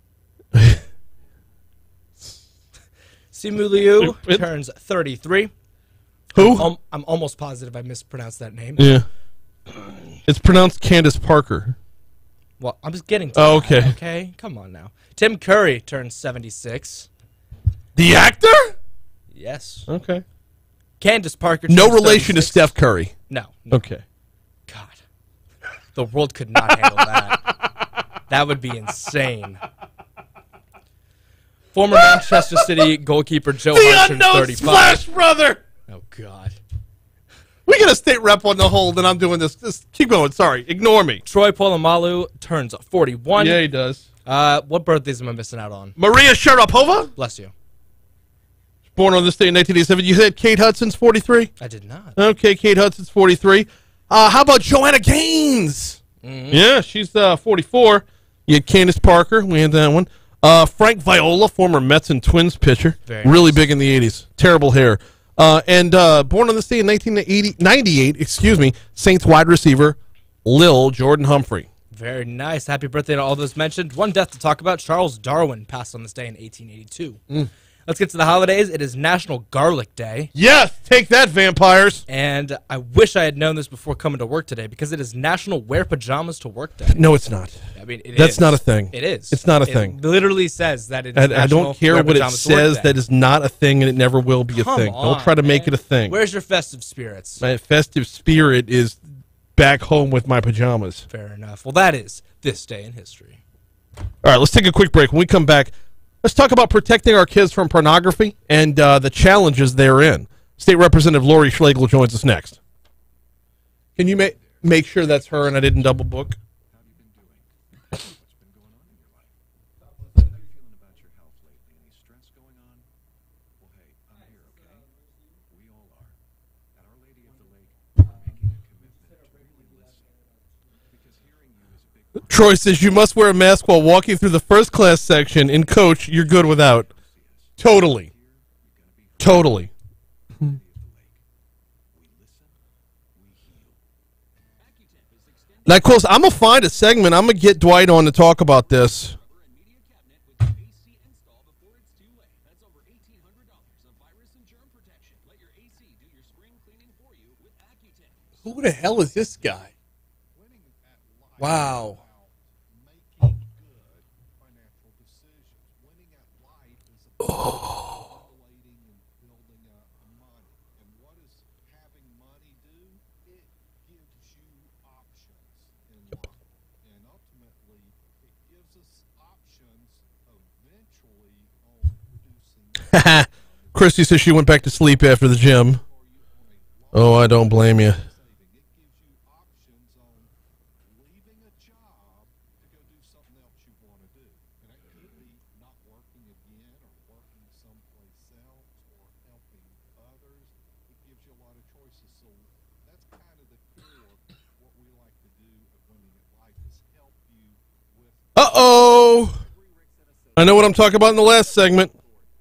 Simu Liu turns thirty-three.
Who?
I'm, al- I'm almost positive I mispronounced that name.
Yeah. It's pronounced Candace Parker.
Well, I'm just getting to
Oh,
that,
okay.
okay? Come on now. Tim Curry turns seventy-six.
The actor?
Yes.
Okay.
Candace Parker
No
turns
relation to
thirty-six.
Steph Curry.
No.
Okay.
The world could not handle that. That would be insane. Former Manchester City goalkeeper Joe
The
Hart turns
unknown
thirty-five.
Splash Brother.
Oh, God.
We got a state rep on the hold, and I'm doing this. Just keep going. Sorry. Ignore me.
Troy Polamalu turns forty-one.
Yeah, he does.
Uh, what birthdays am I missing out on?
Maria Sharapova?
Bless you.
Born on this day in nineteen eighty-seven. You said Kate Hudson's forty-three?
I did not.
Okay, Kate Hudson's forty-three. Uh, how about Joanna Gaines?
Mhm.
Yeah, she's uh, forty-four. You had Candace Parker. We had that one. Uh, Frank Viola, former Mets and Twins pitcher.
Very
really
nice.
big in the eighties. Terrible hair. Uh, and uh, born on this day in nineteen ninety-eight, excuse me, Saints wide receiver Lil Jordan Humphrey.
Very nice. Happy birthday to all those mentioned. One death to talk about. Charles Darwin passed on this day in eighteen eighty-two.
Mm.
Let's get to the holidays. It is National Garlic Day.
Yes, take that, vampires.
And I wish I had known this before coming to work today because it is National Wear Pajamas to Work Day.
No, it's not.
I mean, it
That's
is.
not a thing.
It is.
It's not a
It
thing.
literally says that it is
I, I
National
don't care
Wear
what it
Pajamas to Work
says.
Day.
That is not a thing, and it never will be a
Come
thing.
on,
don't try to make
man.
it a thing.
Where's your festive spirits?
My festive spirit is back home with my pajamas.
Fair enough. Well, that is this day in history.
All right, let's take a quick break. When we come back, let's talk about protecting our kids from pornography and uh, the challenges therein. State Representative Lori Schlegel joins us next. Can you ma- make sure that's her and I didn't double book? Troy says you must wear a mask while walking through the first class section. In coach, you're good without. Totally. Totally. Now, of course, I'm going to find a segment. I'm going to get Dwight on to talk about this. Who the hell is this guy? Wow. Christy says she went back to sleep after the gym. Oh, I don't blame you. Uh-oh! I know what I'm talking about in the last segment.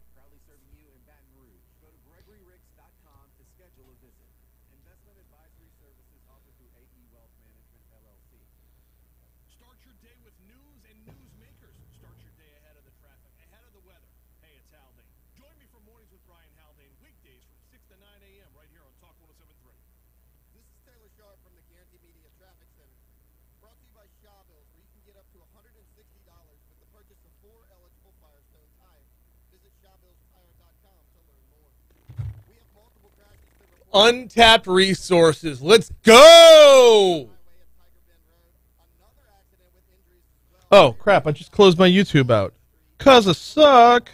Untapped resources. Let's go! Oh, crap. I just closed my YouTube out. Cause I suck.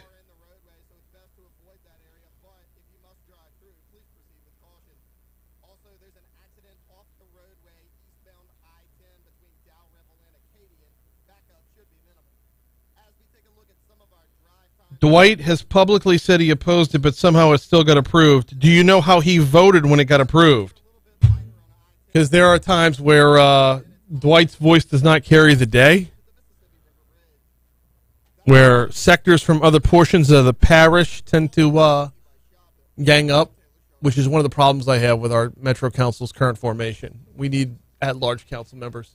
Dwight has publicly said he opposed it, but somehow it still got approved. Do you know how he voted when it got approved? Because there are times where uh, Dwight's voice does not carry the day, where sectors from other portions of the parish tend to uh, gang up, which is one of the problems I have with our Metro Council's current formation. We need at-large council members.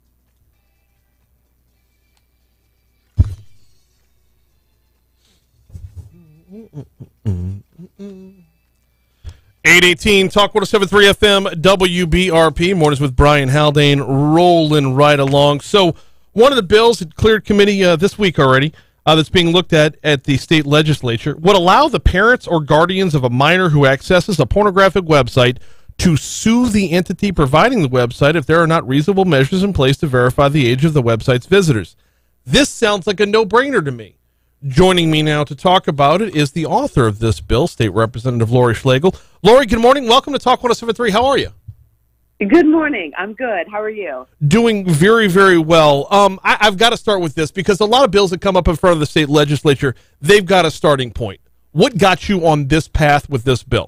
eight eighteen Talk one oh seven point three F M W B R P. Mornings with Brian Haldane, rolling right along. So one of the bills that cleared committee uh, this week already uh, that's being looked at at the state legislature would allow the parents or guardians of a minor who accesses a pornographic website to sue the entity providing the website if there are not reasonable measures in place to verify the age of the website's visitors. This sounds like a no-brainer to me. Joining me now to talk about it is the author of this bill, State Representative Lori Schlegel. Lori, good morning. Welcome to Talk one oh seven point three. How are you?
Good morning. I'm good. How are you?
Doing very, very well. Um, I, I've got to start with this because a lot of bills that come up in front of the state legislature, they've got a starting point. What got you on this path with this bill?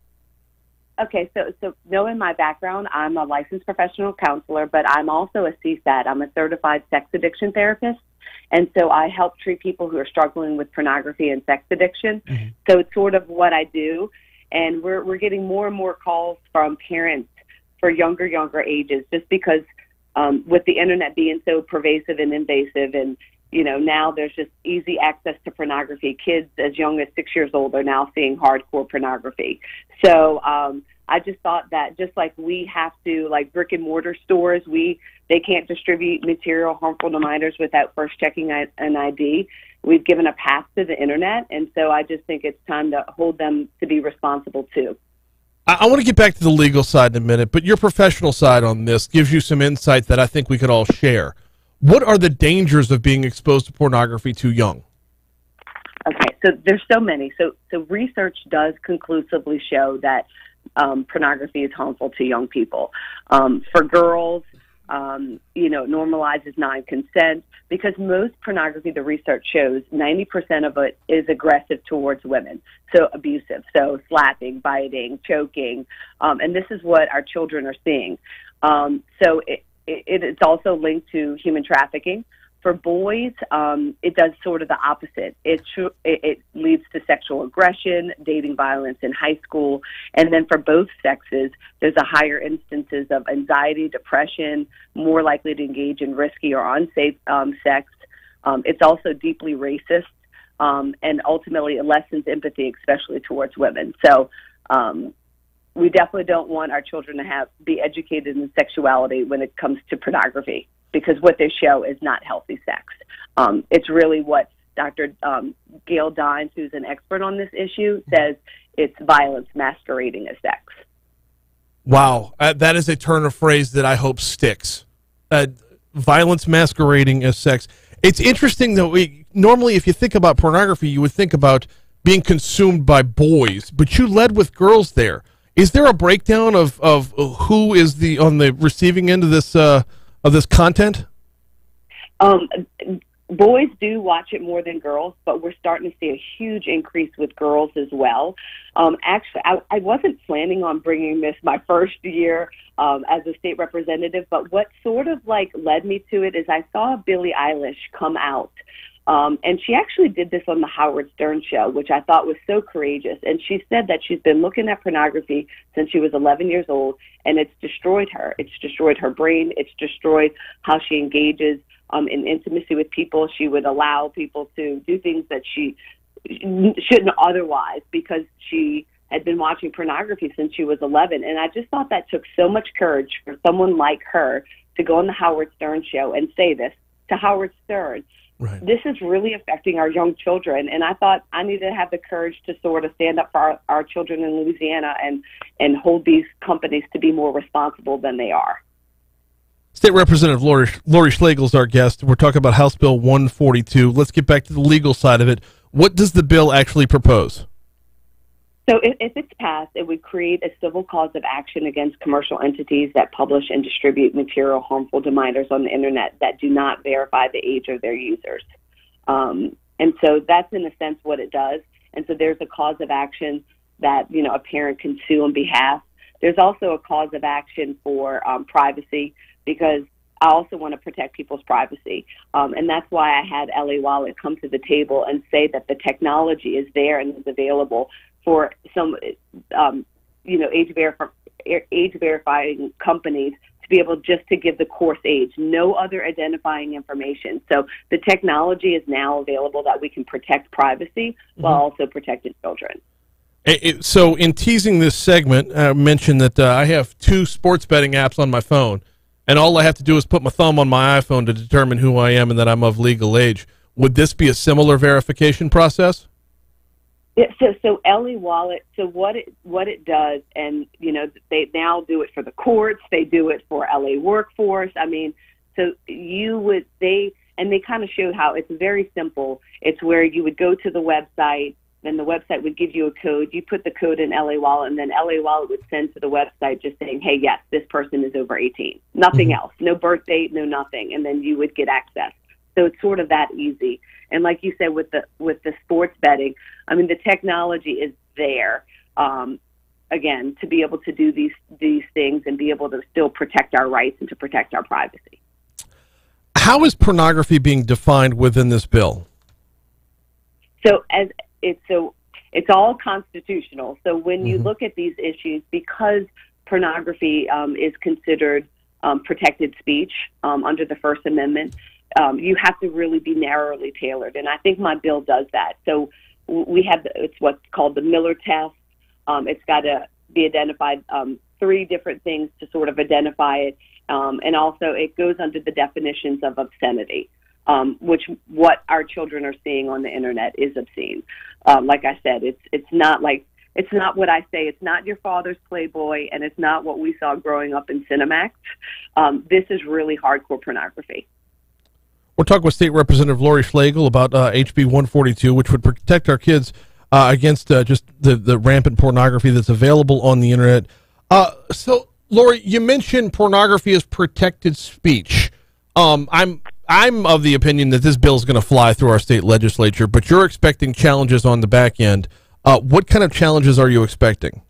Okay, so so knowing my background, I'm a licensed professional counselor, but I'm also a C SAT. I'm a certified sex addiction therapist. And so I help treat people who are struggling with pornography and sex addiction. Mm-hmm. So it's sort of what I do. And we're we're getting more and more calls from parents for younger, younger ages, just because um, with the internet being so pervasive and invasive, and, you know, now there's just easy access to pornography. Kids as young as six years old are now seeing hardcore pornography. So um, I just thought that just like we have to, like brick and mortar stores, we they can't distribute material harmful to minors without first checking an I D. We've given a pass to the internet, and so I just think it's time to hold them to be responsible too.
I, I want to get back to the legal side in a minute, but your professional side on this gives you some insight that I think we could all share. What are the dangers of being exposed to pornography too young?
Okay, so there's so many. So, so research does conclusively show that um, pornography is harmful to young people. Um, for girls, um, you know, it normalizes non-consent because most pornography, the research shows, ninety percent of it is aggressive towards women, so abusive, so slapping, biting, choking, um, and this is what our children are seeing. Um, so it, it, it's also linked to human trafficking. For boys, um, it does sort of the opposite. It, it, it leads to sexual aggression, dating violence in high school, and then for both sexes, there's a higher instances of anxiety, depression, more likely to engage in risky or unsafe um, sex. Um, it's also deeply racist, um, and ultimately it lessens empathy, especially towards women. So um, we definitely don't want our children to have be educated in sexuality when it comes to pornography, because what they show is not healthy sex. Um, it's really what Doctor Um, Gail Dines, who's an expert on this issue, says it's violence masquerading as sex.
Wow, uh, that is a turn of phrase that I hope sticks. Uh, violence masquerading as sex. It's interesting that we normally, if you think about pornography, you would think about being consumed by boys, but you led with girls there. Is there a breakdown of, of who is the on the receiving end of this uh, of this content?
Um, boys do watch it more than girls, but we're starting to see a huge increase with girls as well. Um, actually, I, I wasn't planning on bringing this my first year um, as a state representative, but what sort of like led me to it is I saw Billie Eilish come out. Um, and she actually did this on the Howard Stern show, which I thought was so courageous. And she said that she's been looking at pornography since she was eleven years old, and it's destroyed her. It's destroyed her brain. It's destroyed how she engages um, in intimacy with people. She would allow people to do things that she shouldn't otherwise because she had been watching pornography since she was eleven. And I just thought that took so much courage for someone like her to go on the Howard Stern show and say this to Howard Stern.
Right.
This is really affecting our young children, and I thought I needed to have the courage to sort of stand up for our, our children in Louisiana and, and hold these companies to be more responsible than they are.
State Representative Lori, Lori Schlegel is our guest. We're talking about House Bill one forty-two. Let's get back to the legal side of it. What does the bill actually propose?
So if, if it's passed, it would create a civil cause of action against commercial entities that publish and distribute material harmful to minors on the internet that do not verify the age of their users. Um, and so that's in a sense what it does. And so there's a cause of action that, you know, a parent can sue on behalf. There's also a cause of action for um, privacy, because I also want to protect people's privacy. Um, and that's why I had Ellie Wallet come to the table and say that the technology is there and is available for some, um, you know, age, verif- age verifying companies to be able just to give the course age, no other identifying information. So the technology is now available that we can protect privacy mm-hmm. while also protecting children.
It, it, so in teasing this segment, I mentioned that uh, I have two sports betting apps on my phone, and all I have to do is put my thumb on my iPhone to determine who I am and that I'm of legal age. Would this be a similar verification process?
Yeah, so, so Ellie Wallet. So what it what it does, and you know, they now do it for the courts. They do it for L A Workforce. I mean, so you would they and they kind of showed how it's very simple. It's where you would go to the website, then the website would give you a code. You put the code in L A Wallet, and then L A Wallet would send to the website just saying, "Hey, yes, this person is over eighteen." Nothing
Mm-hmm.
else, no birth date, no nothing, and then you would get access. So it's sort of that easy. And like you said, with the with the sports betting, I mean, the technology is there, um, again, to be able to do these these things and be able to still protect our rights and to protect our privacy.
How is pornography being defined within this bill?
So as it's so it's all constitutional. So when you
Mhm.
look at these issues, because pornography um, is considered um, protected speech um, under the First Amendment, Um, you have to really be narrowly tailored, and I think my bill does that. So w- we have the, it's what's called the Miller test. Um, it's got to be identified um, three different things to sort of identify it, um, and also it goes under the definitions of obscenity, um, which what our children are seeing on the internet is obscene. Um, like I said, it's it's not like it's not what I say. It's not your father's Playboy, and it's not what we saw growing up in Cinemax. Um, this is really hardcore pornography.
We're talking with State Representative Lori Schlegel about uh, H B one forty-two, which would protect our kids uh, against uh, just the, the rampant pornography that's available on the internet. Uh, so, Lori, you mentioned pornography as protected speech. Um, I'm I'm of the opinion that this bill is going to fly through our state legislature, but you're expecting challenges on the back end. Uh, what kind of challenges are you expecting?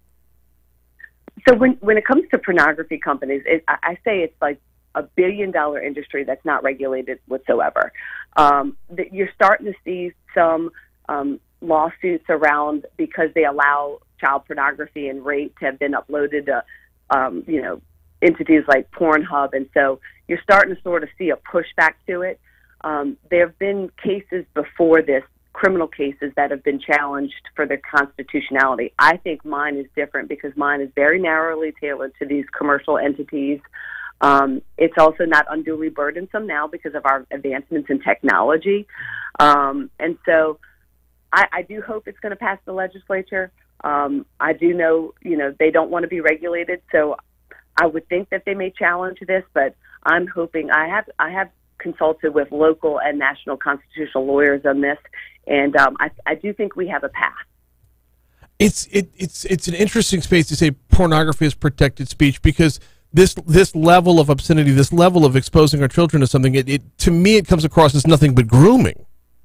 So when when it comes to pornography companies, it, I, I say it's like a billion dollar industry that's not regulated whatsoever. Um, that you're starting to see some um, lawsuits around because they allow child pornography and rape to have been uploaded to, um, you know, entities like Pornhub. And so you're starting to sort of see a pushback to it. Um, there have been cases before this, criminal cases that have been challenged for their constitutionality. I think mine is different because mine is very narrowly tailored to these commercial entities. Um, it's also not unduly burdensome now because of our advancements in technology. Um, and so I, I do hope it's going to pass the legislature. Um, I do know, you know, they don't want to be regulated, so I would think that they may challenge this, but I'm hoping I have I have consulted with local and national constitutional lawyers on this, and um, I, I do think we have a path.
It's it, it's it's an interesting space to say pornography is protected speech, because this this level of obscenity, this level of exposing our children to something, it, it to me it comes across as nothing but grooming.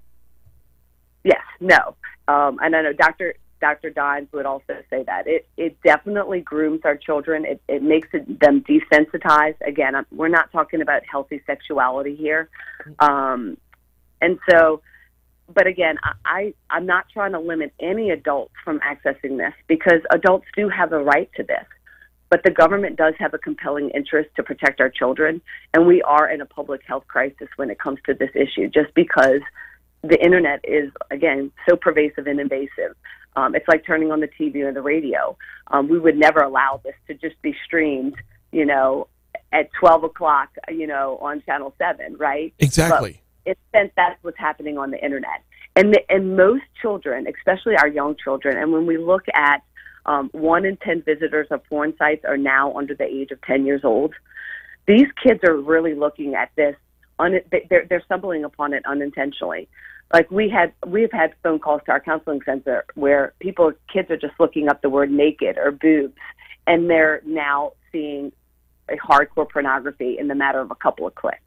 Yes, no, um, and I know Doctor Doctor Dines would also say that it it definitely grooms our children. It it makes it, them desensitized. Again, I'm, we're not talking about healthy sexuality here, um, and so. But again, I, I, I'm not trying to limit any adults from accessing this, because adults do have a right to this. But the government does have a compelling interest to protect our children, and we are in a public health crisis when it comes to this issue, just because the internet is, again, so pervasive and invasive. Um, it's like turning on the T V or the radio. Um, we would never allow this to just be streamed, you know, at twelve o'clock, you know, on Channel seven, right?
Exactly.
But it's since that's what's happening on the internet. And, the, and most children, especially our young children, and when we look at um, one in ten visitors of porn sites are now under the age of ten years old, these kids are really looking at this, un, they're, they're stumbling upon it unintentionally. Like we had, we've had phone calls to our counseling center where people, kids are just looking up the word naked or boobs, and they're now seeing a hardcore pornography in the matter of a couple of clicks.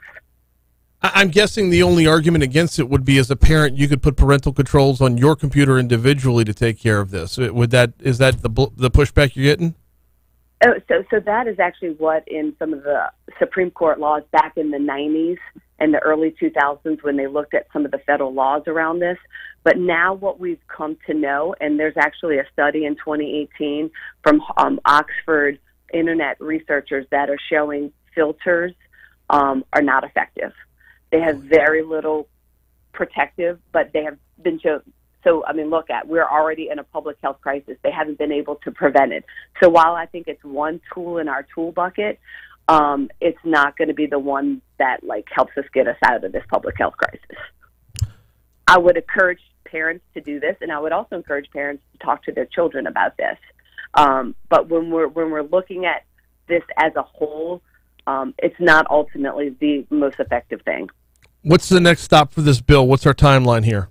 I'm guessing the only argument against it would be, as a parent, you could put parental controls on your computer individually to take care of this. Would that is that the the pushback you're getting?
Oh, so so that is actually what in some of the Supreme Court laws back in the nineties and the early two thousands, when they looked at some of the federal laws around this. But now what we've come to know, and there's actually a study in twenty eighteen from um, Oxford internet researchers that are showing filters um, are not effective. They have very little protective, but they have been shown. So, I mean, look at, we're already in a public health crisis. They haven't been able to prevent it. So while I think it's one tool in our tool bucket, um, it's not going to be the one that, like, helps us get us out of this public health crisis. I would encourage parents to do this, and I would also encourage parents to talk to their children about this. Um, but when we're, when we're looking at this as a whole, Um, it's not ultimately the most effective thing.
What's the next stop for this bill? What's our timeline here?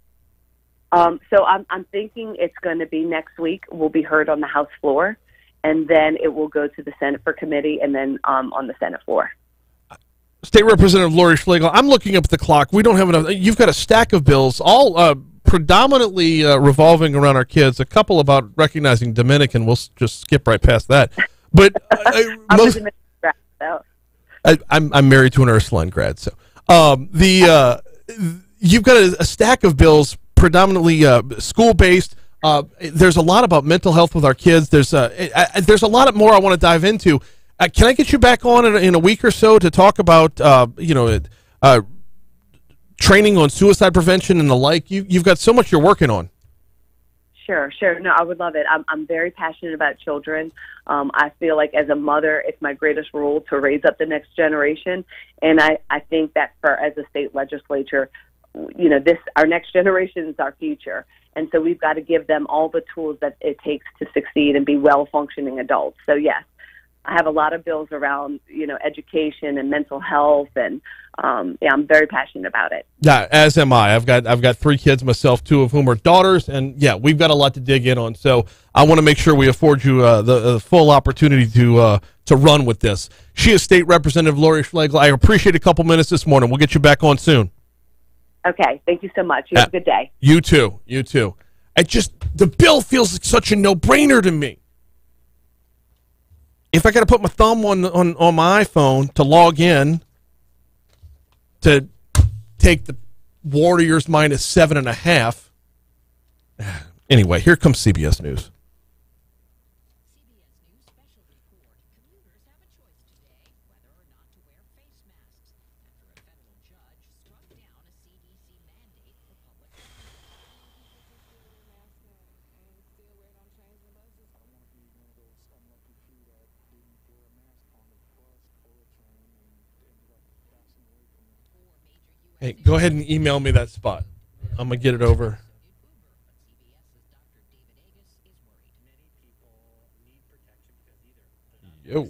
Um, so I'm, I'm thinking it's going to be next week. Will be heard on the House floor, and then it will go to the Senate for committee, and then um, on the Senate floor.
State Representative Lori Schlegel, I'm looking up at the clock. We don't have enough. You've got a stack of bills, all uh, predominantly uh, revolving around our kids. A couple about recognizing Dominican. We'll s- just skip right past that. But uh, most.
So.
I, I'm I'm married to an Ursuline grad, so um, the uh, you've got a, a stack of bills predominantly uh, school based. Uh, there's a lot about mental health with our kids. There's uh, I, there's a lot more I want to dive into. Uh, can I get you back on in, in a week or so to talk about uh, you know uh, training on suicide prevention and the like? You you've got so much you're working on.
Sure, sure. No, I would love it. I'm I'm very passionate about children. Um, I feel like as a mother, it's my greatest role to raise up the next generation. And I, I think that for as a state legislature, you know, this our next generation is our future. And so we've got to give them all the tools that it takes to succeed and be well-functioning adults. So, yes, I have a lot of bills around, you know, education and mental health, and um, yeah, I'm very passionate about it.
Yeah, as am I. I've got I've got three kids myself, two of whom are daughters, and yeah, we've got a lot to dig in on. So I want to make sure we afford you uh, the, the full opportunity to uh, to run with this. She is State Representative Lori Schlegel. I appreciate a couple minutes this morning. We'll get you back on soon.
Okay, thank you so much. You have
Uh,
a good day.
You too. You too. I just the bill feels like such a no-brainer to me. If I got to put my thumb on, on on my iPhone to log in to take the Warriors minus seven and a half. Anyway, here comes C B S News. Hey, go ahead and email me that spot. I'm gonna get it over. Yo.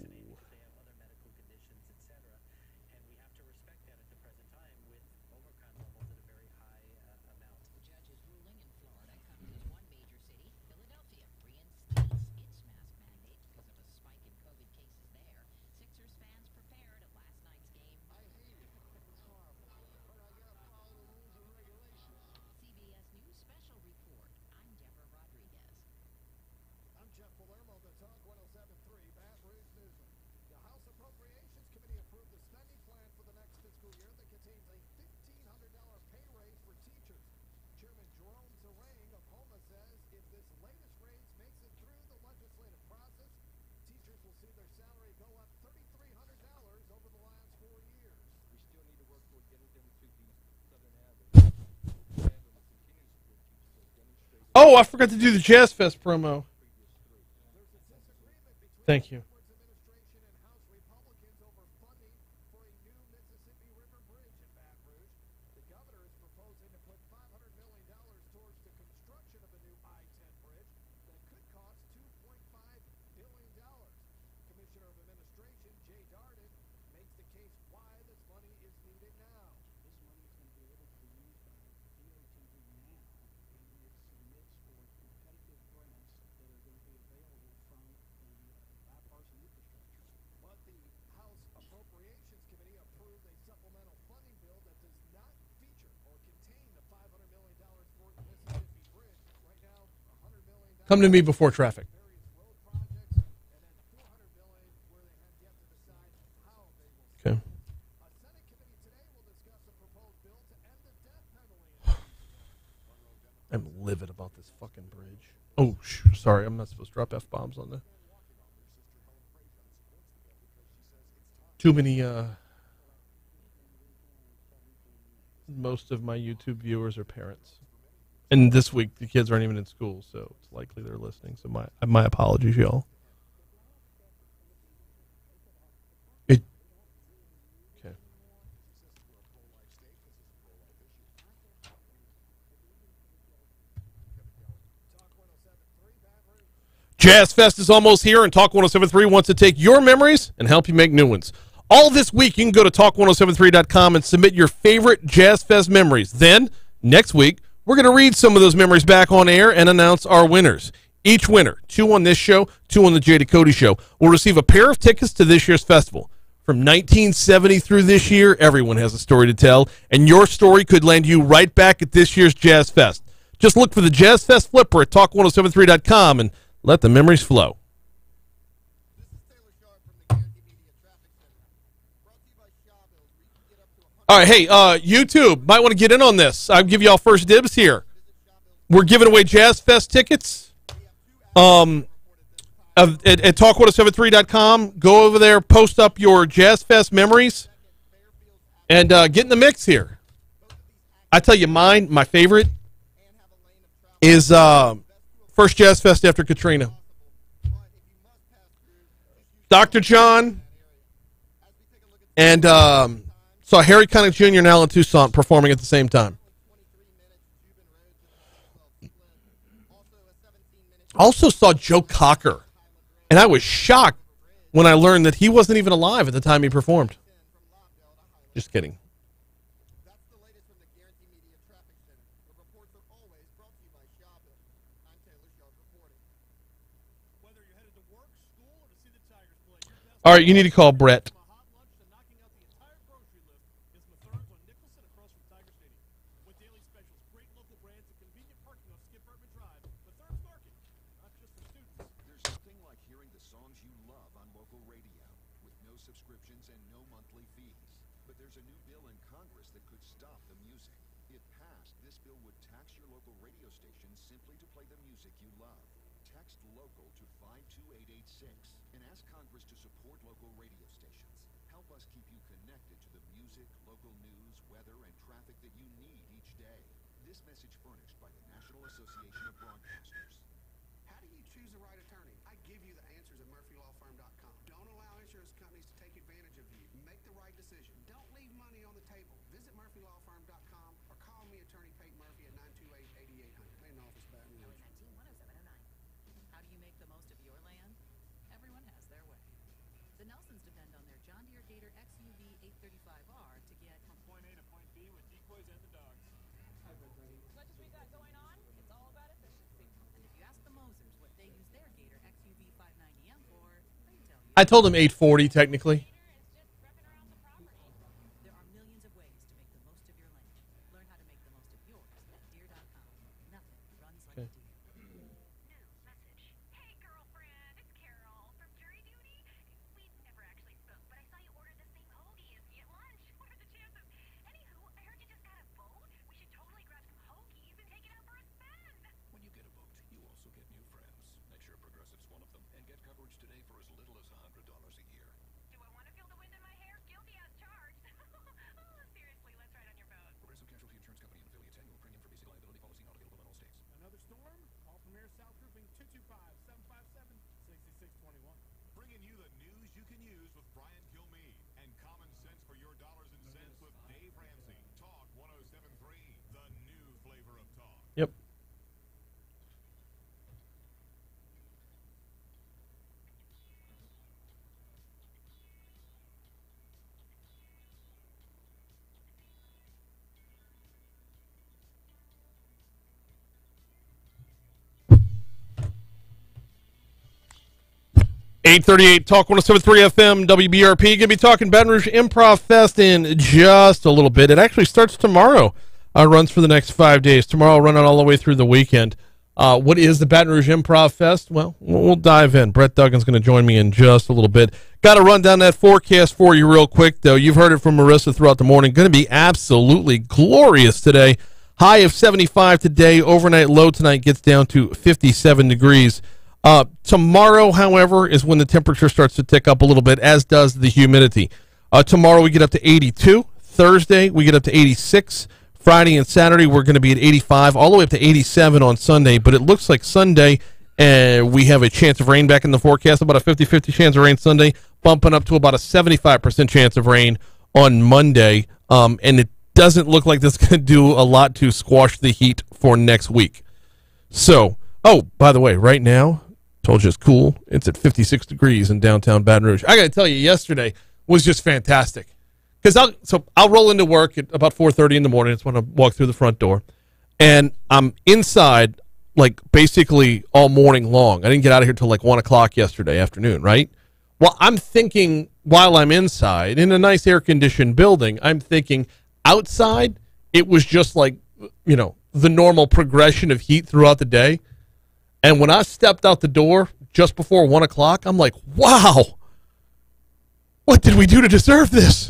I'm Jeff Palermo, the Talk one oh seven point three Baton Rouge Newsman. The House Appropriations Committee approved a spending plan for the next fiscal year that contains a fifteen hundred dollars pay raise for teachers. Chairman Jerome Zerang of Homa says if this latest raise makes it through the legislative process, teachers will see their salary go up thirty-three hundred dollars over the last four years. We still need to work toward getting them to the Southern average.
Oh, I forgot to do the Jazz Fest promo. Thank you.
Commissioner of Administration Jay Darden makes the case why this money is needed now. This money is going to be able to be used by D O T V now, and it submits for competitive grants that are going to be available from the uh, bipartisan infrastructure. But the House Appropriations Committee approved a supplemental funding bill that does not feature or contain the five hundred million dollars for the Mississippi Bridge. Right now, one hundred million dollars.
Come to me before traffic. Okay. I'm livid about this fucking bridge. Oh, sh sorry, I'm not supposed to drop F bombs on the. Too many. Uh, most of my YouTube viewers are parents, and this week the kids aren't even in school, so it's likely they're listening. So my my apologies, y'all. It. Okay. Jazz Fest is almost here, and Talk one oh seven point three wants to take your memories and help you make new ones. All this week, you can go to talk one oh seven three dot com and submit your favorite Jazz Fest memories. Then, next week, we're going to read some of those memories back on air and announce our winners. Each winner, two on this show, two on the Jay Ducote Show, will receive a pair of tickets to this year's festival. From nineteen seventy through this year, everyone has a story to tell, and your story could land you right back at this year's Jazz Fest. Just look for the Jazz Fest Flipper at talk one oh seven three dot com and let the memories flow. All right, hey, uh, YouTube, might want to get in on this. I'll give y'all first dibs here. We're giving away Jazz Fest tickets um, at, at talk one oh seven three dot com. Go over there, post up your Jazz Fest memories, and uh, get in the mix here. I tell you, mine, my favorite, is uh, first Jazz Fest after Katrina. Doctor John and um, saw Harry Connick Junior and Alan Toussaint performing at the same time. Also saw Joe Cocker, and I was shocked when I learned that he wasn't even alive at the time he performed. Just kidding. All right, you need to call Brett.
There's nothing like hearing the songs you love on local radio with no subscriptions and no monthly fees. But there's a new bill in Congress that could stop the music. If passed, this bill would tax your local radio station simply to play the music you love. Text LOCAL to five two eight eight six and ask Congress to support local radio stations. Help us keep you connected to the music, local news, weather, and traffic that you need each day. This message furnished by the National Association of Broadcasters.
How do you choose the right attorney? I give you the answers at murphy law firm dot com. Don't allow insurance companies to take advantage of you. Make the right decision. Don't leave money on the table. Visit Murphy Law Firm dot com or call me, Attorney Peyton Murphy, at nine two eight, eight eight hundred. Main office, Baton Rouge.
How do you make the most of your land? Everyone has their way. The Nelsons depend on their John Deere Gator X U V eight thirty-five R to get from point A to point B with decoys and the dogs.
Much as we got going on, it's all about efficiency.
And if you ask the Mosers what they use their Gator X U V five ninety M for, they tell you.
I told him eight forty technically.
There are millions of ways to make the most of your land. Learn how to make the most of yours at deere dot com. Nothing runs like
Okay.
a deer.
Hey, girlfriend, it's Carol from jury duty. We never actually spoke, but I saw you ordered the same hoagie as me at lunch. What are the chances? Anywho, I heard you just got a boat. We should totally grab some hoagies and take it out for a spin.
When you get a boat, you also get new friends. Make sure Progressive's one of them and get coverage today for as little as one hundred dollars a year.
Do I want to feel the wind in my hair? Guilty as charged. Oh, seriously, let's ride on your boat.
Progressive Casualty Insurance Company and affiliates. Annual premium for basic liability policy not available in all states.
Another storm? Call Premier South Roofing two two five, seven five seven, six six two one.
Bringing you the news you can use with Brian Kilmeade and common sense for your dollars and cents with Dave Ramsey. Talk one oh seven point three, the new flavor of talk.
Yep. eight thirty-eight Talk one oh seven point three F M W B R P. Going to be talking Baton Rouge Improv Fest in just a little bit. It actually starts tomorrow. Uh, runs for the next five days. Tomorrow I'll run it all the way through the weekend. Uh, what is the Baton Rouge Improv Fest? Well, we'll dive in. Brett Duggan's going to join me in just a little bit. Got to run down that forecast for you real quick, though. You've heard it from Marissa throughout the morning. Going to be absolutely glorious today. High of seventy-five today. Overnight low tonight gets down to fifty-seven degrees. Uh, tomorrow, however, is when the temperature starts to tick up a little bit, as does the humidity. Uh, tomorrow we get up to eighty-two. Thursday we get up to eighty-six. Friday and Saturday we're going to be at eighty-five, all the way up to eighty-seven on Sunday. But it looks like Sunday uh, we have a chance of rain back in the forecast, about a fifty fifty chance of rain Sunday, bumping up to about a seventy-five percent chance of rain on Monday. Um, and it doesn't look like that's going to do a lot to squash the heat for next week. So, oh, by the way, right now, told you it's cool. It's at fifty-six degrees in downtown Baton Rouge. I got to tell you, yesterday was just fantastic. Because I'll, so I'll roll into work at about four thirty in the morning. That's when I walk through the front door. And I'm inside, like, basically all morning long. I didn't get out of here till like one o'clock yesterday afternoon, right? Well, I'm thinking while I'm inside, in a nice air-conditioned building, I'm thinking outside, it was just like, you know, the normal progression of heat throughout the day. And when I stepped out the door just before one o'clock, I'm like, wow, what did we do to deserve this?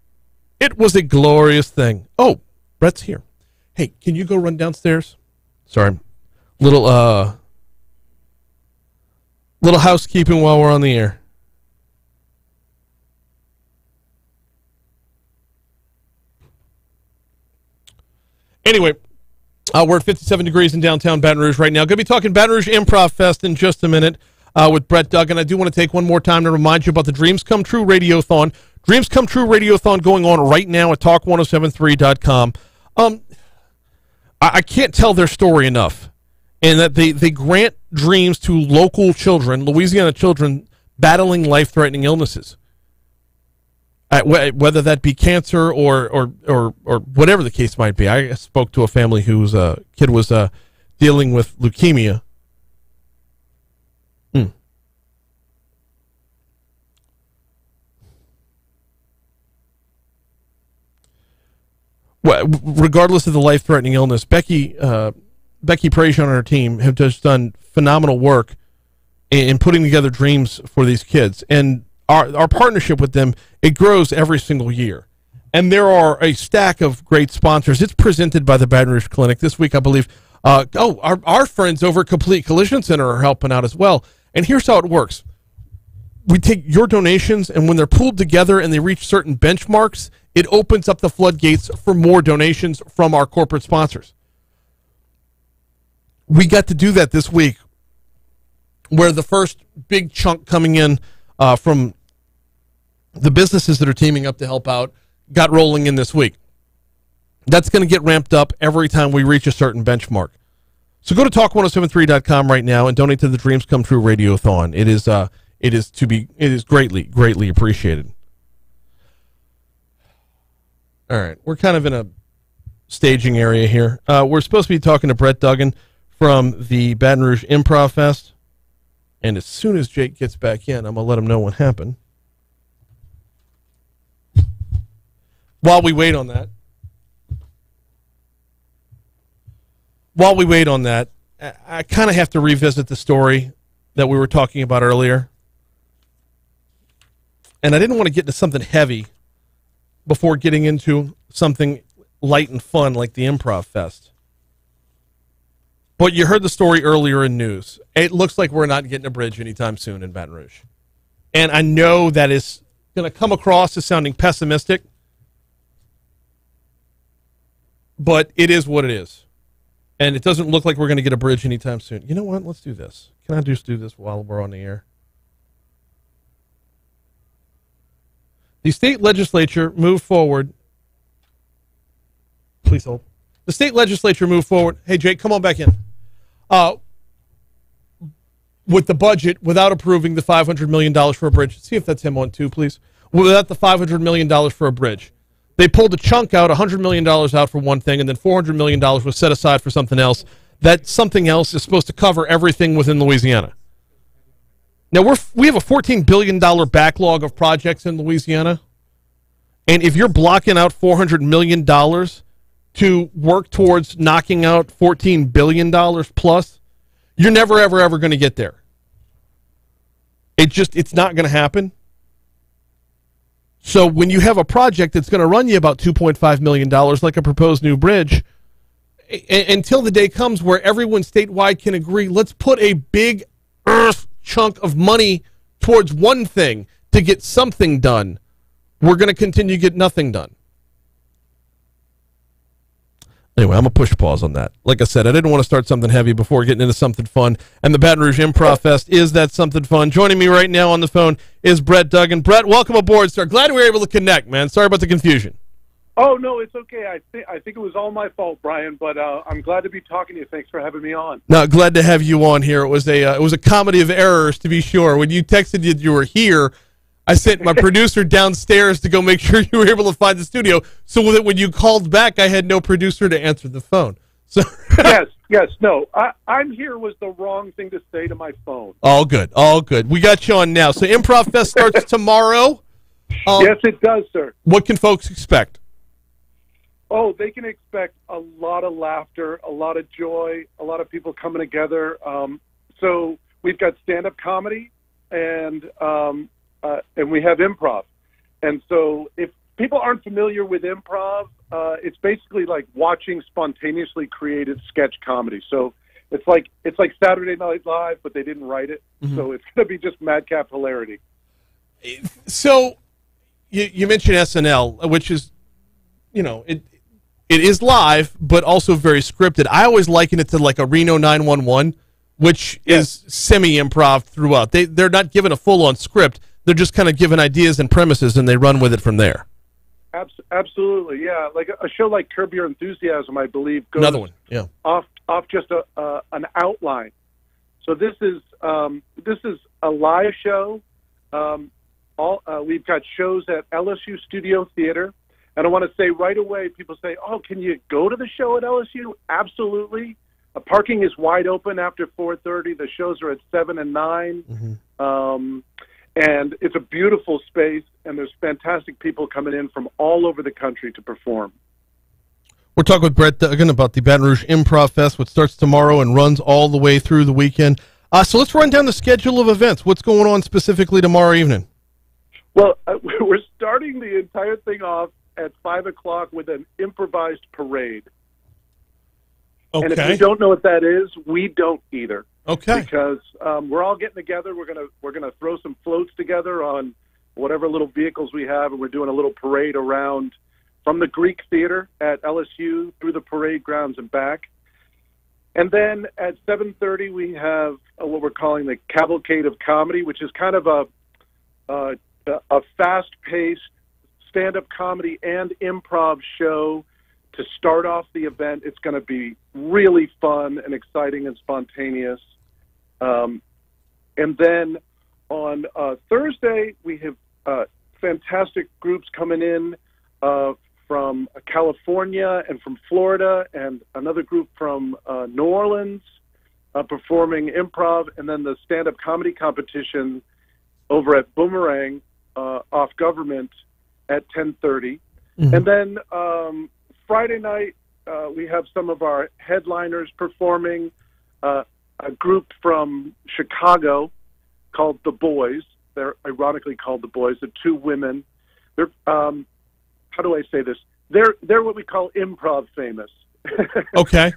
It was a glorious thing. Oh, Brett's here. Hey, can you go run downstairs? Sorry. Little, uh, little housekeeping while we're on the air. Anyway, uh, we're at fifty-seven degrees in downtown Baton Rouge right now. Going to be talking Baton Rouge Improv Fest in just a minute uh, with Brett Duggan. I do want to take one more time to remind you about the Dreams Come True Radiothon. Dreams Come True Radiothon going on right now at talk one oh seven three dot com. Um, I, I can't tell their story enough. And that they, they grant dreams to local children, Louisiana children, battling life-threatening illnesses. Uh, wh- whether that be cancer or, or or or whatever the case might be. I spoke to a family whose uh, kid was uh, dealing with leukemia. Hmm. Well, regardless of the life-threatening illness, Becky uh, Becky Prasion and her team have just done phenomenal work in, in putting together dreams for these kids. And our our partnership with them, it grows every single year. And there are a stack of great sponsors. It's presented by the Baton Rouge Clinic. This week, I believe, uh, oh, our, our friends over at Complete Collision Center are helping out as well. And here's how it works. We take your donations, and when they're pooled together and they reach certain benchmarks, it opens up the floodgates for more donations from our corporate sponsors. We got to do that this week, where the first big chunk coming in uh, from the businesses that are teaming up to help out got rolling in this week. That's going to get ramped up every time we reach a certain benchmark. So go to talk ten seventy-three dot com right now and donate to the Dreams Come True Radiothon. It is uh it is to be it is greatly greatly appreciated. All right, we're kind of in a staging area here. Uh, we're supposed to be talking to Brett Duggan from the Baton Rouge Improv Fest, and as soon as Jake gets back in, I'm gonna let him know what happened. While we wait on that. While we wait on that, I, I kind of have to revisit the story that we were talking about earlier. And I didn't want to get into something heavy before getting into something light and fun like the Improv Fest. But you heard the story earlier in news. It looks like we're not getting a bridge anytime soon in Baton Rouge. And I know that is going to come across as sounding pessimistic, but it is what it is. And it doesn't look like we're going to get a bridge anytime soon. You know what? Let's do this. Can I just do this while we're on the air? The state legislature moved forward. Please hold. The state legislature moved forward. Hey, Jake, come on back in. Uh, with the budget without approving the five hundred million dollars for a bridge. See if that's him on two, please. Without the five hundred million dollars for a bridge. They pulled a chunk out, one hundred million dollars out for one thing, and then four hundred million dollars was set aside for something else. That something else is supposed to cover everything within Louisiana. Now, we're, we have a fourteen billion dollars backlog of projects in Louisiana, and if you're blocking out four hundred million dollars to work towards knocking out fourteen billion dollars plus, you're never, ever, ever going to get there. It just, it's not going to happen. So when you have a project that's going to run you about two point five million dollars, like a proposed new bridge, a- until the day comes where everyone statewide can agree, let's put a big earth chunk of money towards one thing to get something done, we're going to continue to get nothing done. Anyway, I'm going to push pause on that. Like I said, I didn't want to start something heavy before getting into something fun. And the Baton Rouge Improv Fest is that something fun. Joining me right now on the phone is Brett Duggan. Brett, welcome aboard, sir. Glad we were able to connect, man. Sorry about the confusion.
Oh, no, it's okay. I, th- I think it was all my fault, Brian, but uh, I'm glad to be talking to you. Thanks for having me on.
No, glad to have you on here. It was a uh, it was a comedy of errors, to be sure. When you texted that you were here, I sent my producer downstairs to go make sure you were able to find the studio, so that when you called back, I had no producer to answer the phone. So
yes, yes, no, I, I'm here was the wrong thing to say to my phone.
all good, all good. We got you on now. So Improv Fest starts tomorrow. Um,
yes, it does, sir.
What can folks expect?
Oh, they can expect a lot of laughter, a lot of joy, a lot of people coming together. Um, so we've got stand-up comedy, and um, uh, and we have improv. And so if people aren't familiar with improv, uh, it's basically like watching spontaneously created sketch comedy. So it's like it's like Saturday Night Live, but they didn't write it.
Mhm.
So it's going to be just madcap hilarity.
So you, you mentioned S N L, which is, you know, it it is live, but also very scripted. I always liken it to like a Reno nine one one, which is semi-improv throughout. They, they're not given a full-on script. They're just kind of given ideas and premises, and they run with it from there.
Abs- absolutely, yeah. Like a, a show like Curb Your Enthusiasm, I believe, goes
Another one, yeah.
off off just a uh, an outline. So this is um, this is a live show. Um, all uh, we've got shows at L S U Studio Theater, and I want to say right away, people say, "Oh, can you go to the show at L S U?" Absolutely. Uh, parking is wide open after four thirty. The shows are at seven and nine.
Mm-hmm.
Um, and it's a beautiful space, and there's fantastic people coming in from all over the country to perform.
We're talking with Brett Duggan about the Baton Rouge Improv Fest, which starts tomorrow and runs all the way through the weekend. Uh, so let's run down the schedule of events. What's going on specifically tomorrow evening?
Well, uh, we're starting the entire thing off at five o'clock with an improvised parade.
Okay.
And if you don't know what that is, we don't either.
Okay.
Because um, we're all getting together. We're gonna we're gonna throw some floats together on whatever little vehicles we have, and we're doing a little parade around from the Greek Theater at L S U through the parade grounds and back. And then at seven thirty, we have uh, what we're calling the Cavalcade of Comedy, which is kind of a uh, a fast-paced stand-up comedy and improv show to start off the event. It's going to be really fun and exciting and spontaneous. Um, and then on uh, Thursday, we have uh, fantastic groups coming in uh, from California and from Florida, and another group from uh, New Orleans uh, performing improv, and then the stand-up comedy competition over at Boomerang uh, off Government at ten thirty. Mm-hmm. And then um, Friday night, uh, we have some of our headliners performing, uh, a group from Chicago called The Boys. They're ironically called The Boys. They're two women. They're, um, how do I say this? They're they're what we call improv famous.
Okay.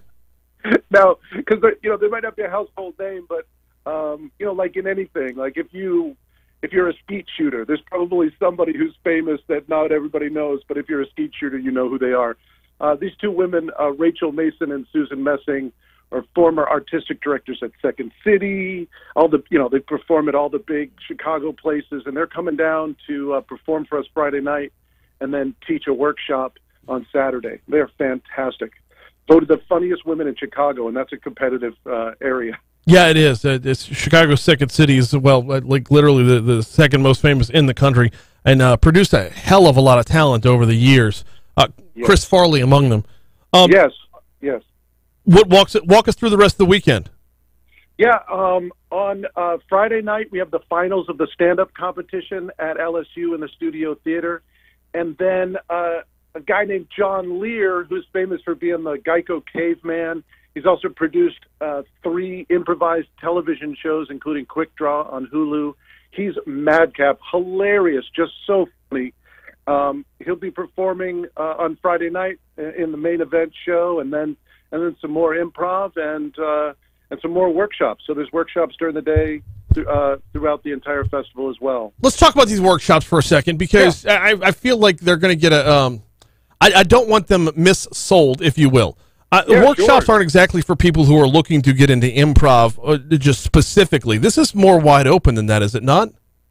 Now, because you know they might not be a household name, but um, you know, like in anything, like if you if you're a skeet shooter, there's probably somebody who's famous that not everybody knows. But if you're a skeet shooter, you know who they are. Uh, these two women, uh, Rachel Mason and Susan Messing, are former artistic directors at Second City. All the you know they perform at all the big Chicago places, and they're coming down to uh, perform for us Friday night, and then teach a workshop on Saturday. They're fantastic. Voted the funniest women in Chicago, and that's a competitive uh, area.
Yeah, it is. Uh, it's Chicago's Second City is, well, uh, like literally the, the second most famous in the country, and uh, produced a hell of a lot of talent over the years. Uh,
Yes.
Chris Farley among them. Um,
yes, yes.
What walks walk us through the rest of the weekend?
Yeah, um, on uh, Friday night, we have the finals of the stand-up competition at L S U in the Studio Theater. And then uh, a guy named John Lear, who's famous for being the Geico caveman. He's also produced uh, three improvised television shows, including Quick Draw on Hulu. He's madcap, hilarious, just so funny. Um, he'll be performing uh, on Friday night in the main event show, and then and then some more improv and uh, and some more workshops. So there's workshops during the day th- uh, throughout the entire festival as well.
Let's talk about these workshops for a second, because yeah. I, I feel like they're going to get a. Um, I, I don't want them missold, if you will. Uh,
Yeah,
workshops
sure.
aren't exactly for people who are looking to get into improv, uh, just specifically. This is more wide open than that, is it not?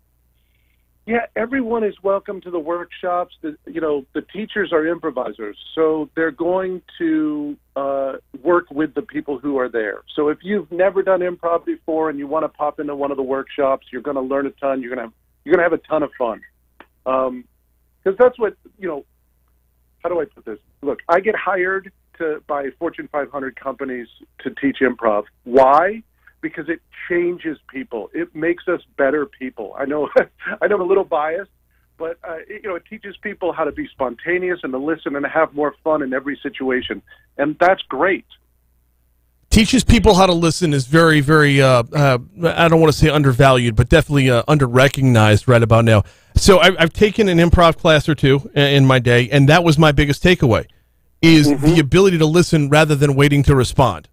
Yeah, everyone is welcome to the workshops. The, you know, the teachers are improvisers, so they're going to uh, work with the people who are there. So if you've never done improv before and you want to pop into one of the workshops, you're going to learn a ton. You're going to have you're going to have a ton of fun, because that's what you know. How do I put this? Look, I get hired to by Fortune five hundred companies to teach improv. Why? Because it changes people. It makes us better people. I know, I know I'm a little biased, but uh, it, you know, it teaches people how to be spontaneous and to listen and to have more fun in every situation, and that's great.
Teaches people how to listen is very, very, uh, uh, I don't want to say undervalued, but definitely uh, under-recognized right about now. So I've, I've taken an improv class or two in my day, and that was my biggest takeaway, is mm-hmm. the ability to listen rather than waiting to respond.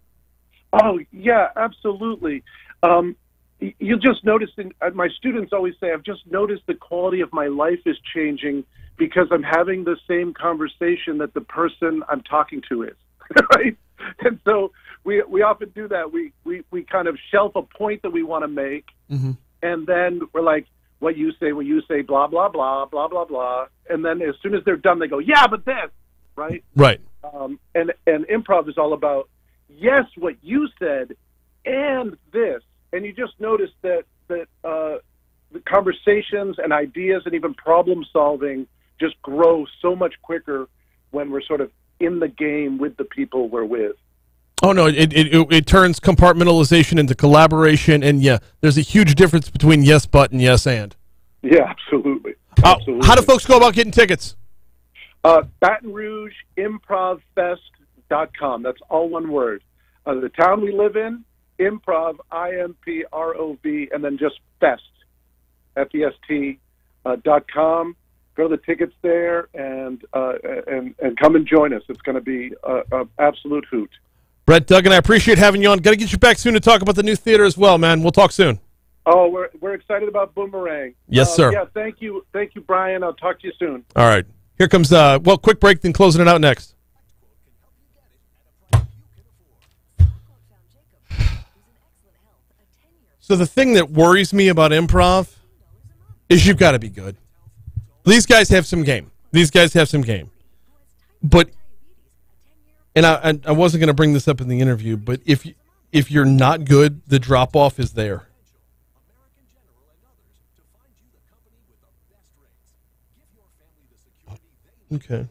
Oh, yeah, absolutely. Um, y- you'll just notice, in, uh, my students always say, I've just noticed the quality of my life is changing because I'm having the same conversation that the person I'm talking to is, right? And so we we often do that. We, we, we kind of shelf a point that we want to make,
mm-hmm.
and then we're like, what you say, what you say, blah, blah, blah, blah, blah, blah. And then as soon as they're done, they go, yeah, but this, right?
Right.
Um, and, and improv is all about, yes, what you said, and this, and you just notice that that uh, the conversations and ideas and even problem solving just grow so much quicker when we're sort of in the game with the people we're with.
Oh no, it it it, it turns compartmentalization into collaboration, and yeah, there's a huge difference between yes but and yes and.
Yeah, absolutely.
Uh,
absolutely.
How do folks go about getting tickets?
Uh, Baton Rouge Improv Fest dot com. That's all one word. Uh, the town we live in, improv, I M P R O V, and then just fest, F E S T, uh, dot com. Go to the tickets there and uh, and and come and join us. It's going to be an absolute hoot.
Brett Duggan, I appreciate having you on. Got to get you back soon to talk about the new theater as well, man. We'll talk soon.
Oh, we're we're excited about Boomerang.
Yes,
uh,
sir.
Yeah, thank you, thank you, Brian. I'll talk to you soon.
All right. Here comes, uh, well, quick break, then closing it out next. So the thing that worries me about improv is you've got to be good. These guys have some game. These guys have some game. But and I I, I wasn't going to bring this up in the interview, but if you, if you're not good, the drop off is there. Okay.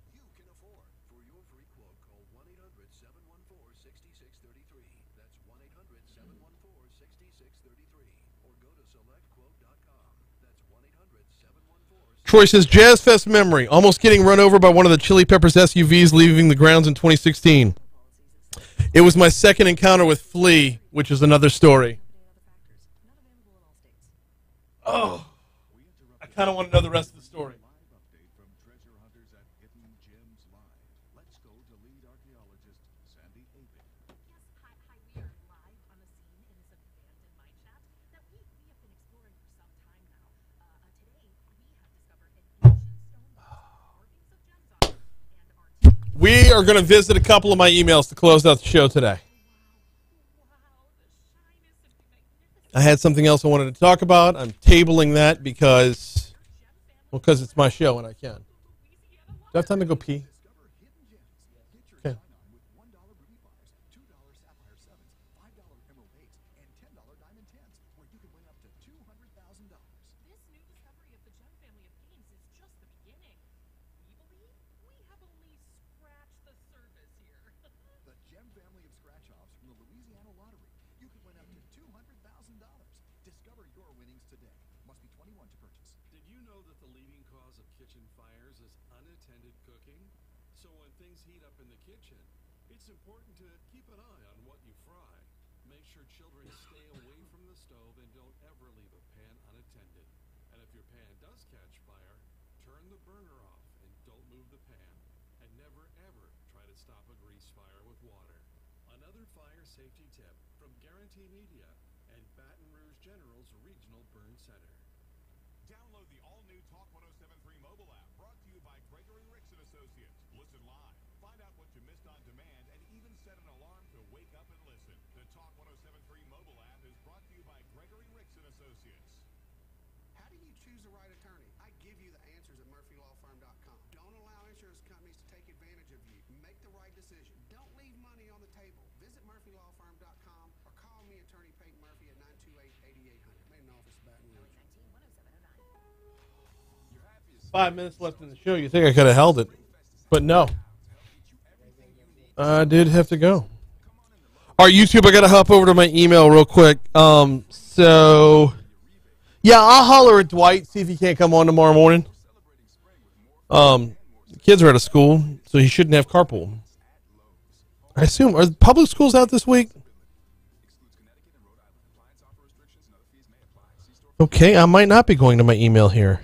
Troy says, Jazz Fest memory. Almost getting run over by one of the Chili Peppers S U Vs leaving the grounds in twenty sixteen. It was my second encounter with Flea, which is another story. Oh, I kind of want to know the rest of the story. We are going to visit a couple of my emails to close out the show today. I had something else I wanted to talk about. I'm tabling that because, well, because it's my show and I can. Do I have time to go pee? Okay.
Did you know that the leading cause of kitchen fires is unattended cooking? So when things heat up in the kitchen, it's important to keep an eye on what you fry. Make sure children stay away from the stove and don't ever leave a pan unattended. And if your pan does catch fire, turn the burner off and don't move the pan. And never ever try to stop a grease fire with water. Another fire safety tip from Guarantee Media and Baton Rouge General's Regional Burn Center.
Download the all-new Talk one oh seven point three mobile app, brought to you by Gregory Ricks and Associates. Listen live, find out what you missed on demand, and even set an alarm to wake up and listen. The Talk one oh seven point three mobile app is brought to you by Gregory Ricks and Associates.
How do you choose the right attorney? I give you the answers at Murphy Law Firm dot com. Don't allow insurance companies to take advantage of you. Make the right decision. Don't leave money on the table. Visit Murphy Law Firm dot com or call me, Attorney Peyton Murphy, at nine two eight, eight eight hundred. Main office, Baton Rouge.
Five minutes left in the show. You think I could have held it, but no. I did have to go. All right, YouTube, I got to hop over to my email real quick. Um, so, yeah, I'll holler at Dwight, see if he can't come on tomorrow morning. Um, the kids are out of school, so he shouldn't have carpool. I assume, are the public schools out this week? Okay, I might not be going to my email here.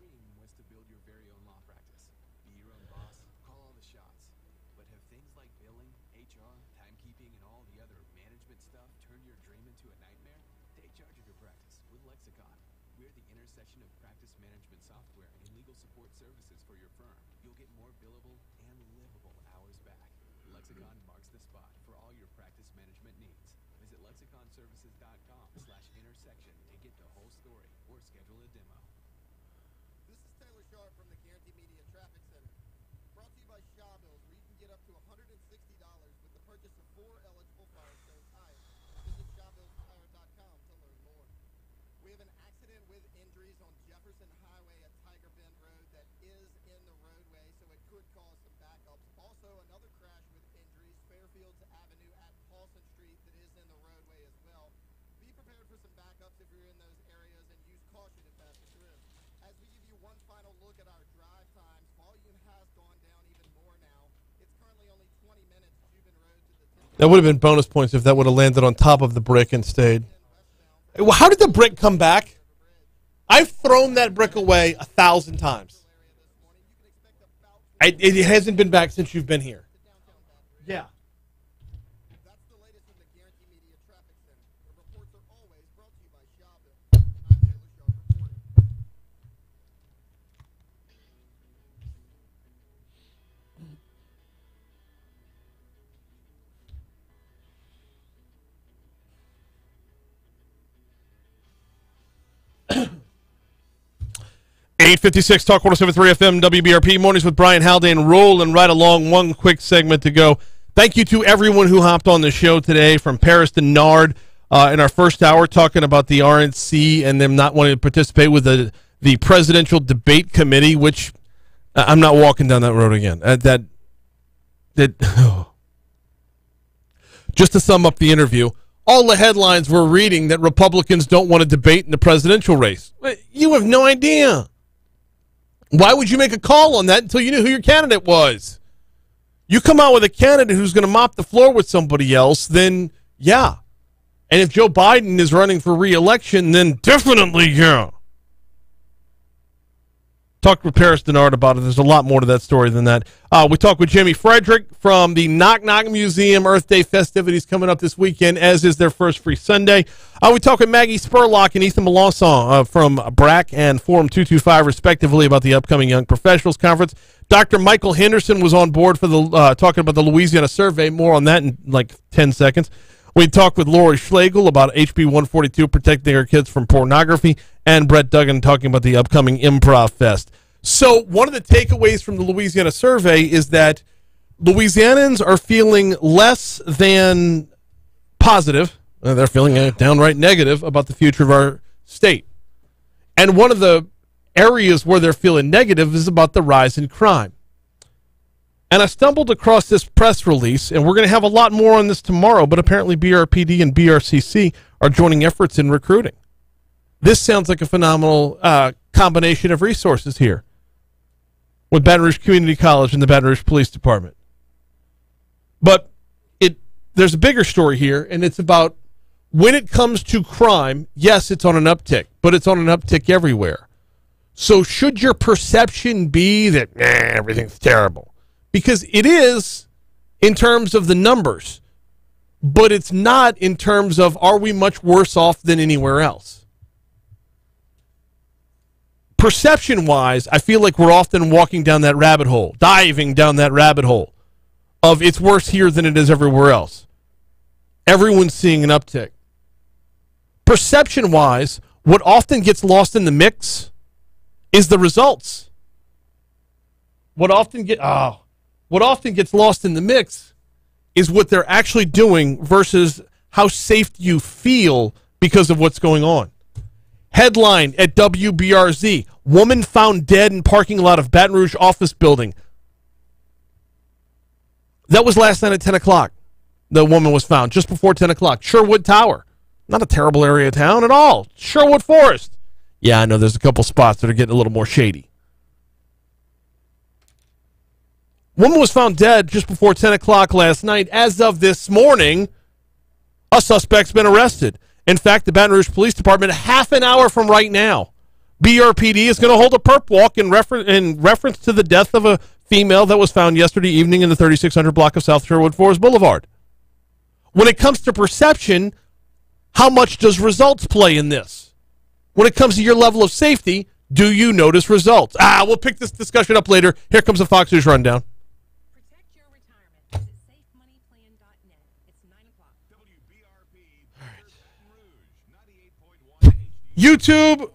That would have been bonus points if that would have landed on top of the brick and stayed. How did the brick come back? I've thrown that brick away a thousand times. I, it hasn't been back since you've been here. Yeah. eight fifty-six Talk one oh seven point three F M W B R P Mornings with Brian Haldane, rolling right along. One quick segment to go. Thank you to everyone who hopped on the show today, from Paris to Nard uh, in our first hour, talking about the R N C and them not wanting to participate with the the presidential debate committee, which uh, I'm not walking down that road again. Uh, that that oh. Just to sum up the interview, all the headlines were reading that Republicans don't want to debate in the presidential race. You have no idea. Why would you make a call on that until you knew who your candidate was? You come out with a candidate who's going to mop the floor with somebody else, then yeah. And if Joe Biden is running for re-election, then definitely yeah. Talked with Paris Denard about it. There's a lot more to that story than that. Uh, we talked with Jimmy Frederick from the Knock Knock Museum. Earth Day festivities coming up this weekend, as is their first free Sunday. Uh, we talked with Maggie Spurlock and Ethan Melanson uh, from B R A C and Forum two two five, respectively, about the upcoming Young Professionals Conference. Doctor Michael Henderson was on board for the uh, talking about the Louisiana survey. More on that in like ten seconds. We talked with Lori Schlegel about H B one forty-two, protecting our kids from pornography, and Brett Duggan talking about the upcoming Improv Fest. So one of the takeaways from the Louisiana survey is that Louisianans are feeling less than positive. Uh, they're feeling uh, downright negative about the future of our state. And one of the areas where they're feeling negative is about the rise in crime. And I stumbled across this press release, and we're going to have a lot more on this tomorrow, but apparently B R P D and B R C C are joining efforts in recruiting. This sounds like a phenomenal uh, combination of resources here with Baton Rouge Community College and the Baton Rouge Police Department. But it there's a bigger story here, and it's about when it comes to crime, yes, it's on an uptick, but it's on an uptick everywhere. So should your perception be that nah, everything's terrible? Because it is in terms of the numbers, but it's not in terms of are we much worse off than anywhere else. Perception-wise, I feel like we're often walking down that rabbit hole, diving down that rabbit hole of it's worse here than it is everywhere else. Everyone's seeing an uptick. Perception-wise, what often gets lost in the mix is the results. What often get oh, what often gets lost in the mix is what they're actually doing versus how safe you feel because of what's going on. Headline at W B R Z: woman found dead in parking lot of Baton Rouge office building. That was last night at ten o'clock. The woman was found just before ten o'clock. Sherwood Tower. Not a terrible area of town at all. Sherwood Forest. Yeah, I know there's a couple spots that are getting a little more shady. Woman was found dead just before ten o'clock last night. As of this morning, a suspect's been arrested. In fact, the Baton Rouge Police Department, half an hour from right now, B R P D is going to hold a perp walk in, refer in reference to the death of a female that was found yesterday evening in the thirty-six hundred block of South Sherwood Forest Boulevard. When it comes to perception, how much does results play in this? When it comes to your level of safety, do you notice results? Ah, we'll pick this discussion up later. Here comes the Fox News Rundown. YouTube,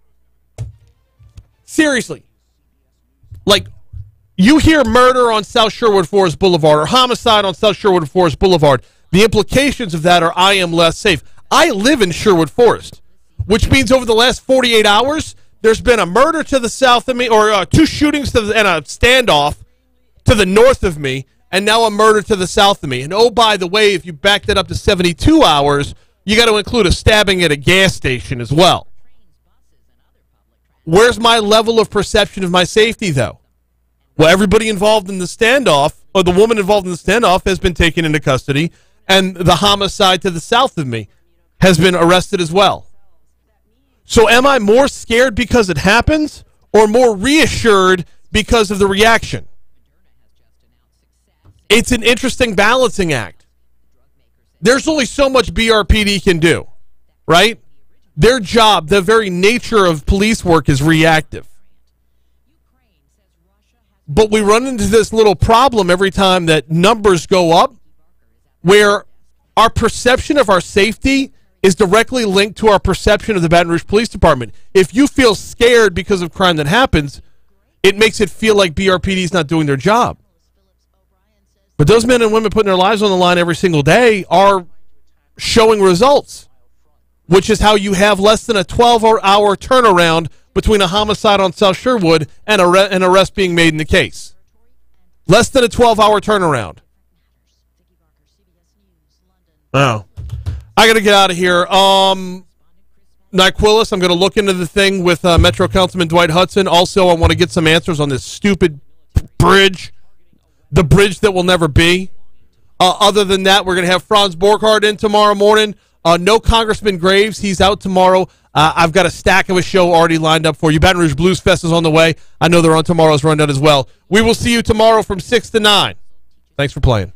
seriously, like, you hear murder on South Sherwood Forest Boulevard or homicide on South Sherwood Forest Boulevard, the implications of that are I am less safe. I live in Sherwood Forest, which means over the last forty-eight hours, there's been a murder to the south of me, or uh, two shootings to the, and a standoff to the north of me, and now a murder to the south of me. And oh, by the way, if you back that up to seventy-two hours, you got to include a stabbing at a gas station as well. Where's my level of perception of my safety, though? Well, everybody involved in the standoff, or the woman involved in the standoff, has been taken into custody, and the homicide to the south of me has been arrested as well. So am I more scared because it happens, or more reassured because of the reaction? It's an interesting balancing act. There's only so much B R P D can do, right? Their job, the very nature of police work, is reactive. But we run into this little problem every time that numbers go up, where our perception of our safety is directly linked to our perception of the Baton Rouge Police Department. If you feel scared because of crime that happens, it makes it feel like B R P D is not doing their job. But those men and women putting their lives on the line every single day are showing results, which is how you have less than a twelve-hour turnaround between a homicide on South Sherwood and a re- an arrest being made in the case. Less than a twelve-hour turnaround. Oh. I got to get out of here. Um, Nyquilus, I'm going to look into the thing with uh, Metro Councilman Dwight Hudson. Also, I want to get some answers on this stupid bridge, the bridge that will never be. Uh, other than that, we're going to have Franz Borchardt in tomorrow morning. Uh, no Congressman Graves. He's out tomorrow. Uh, I've got a stack of a show already lined up for you. Baton Rouge Blues Fest is on the way. I know they're on tomorrow's rundown as well. We will see you tomorrow from six to nine. Thanks for playing.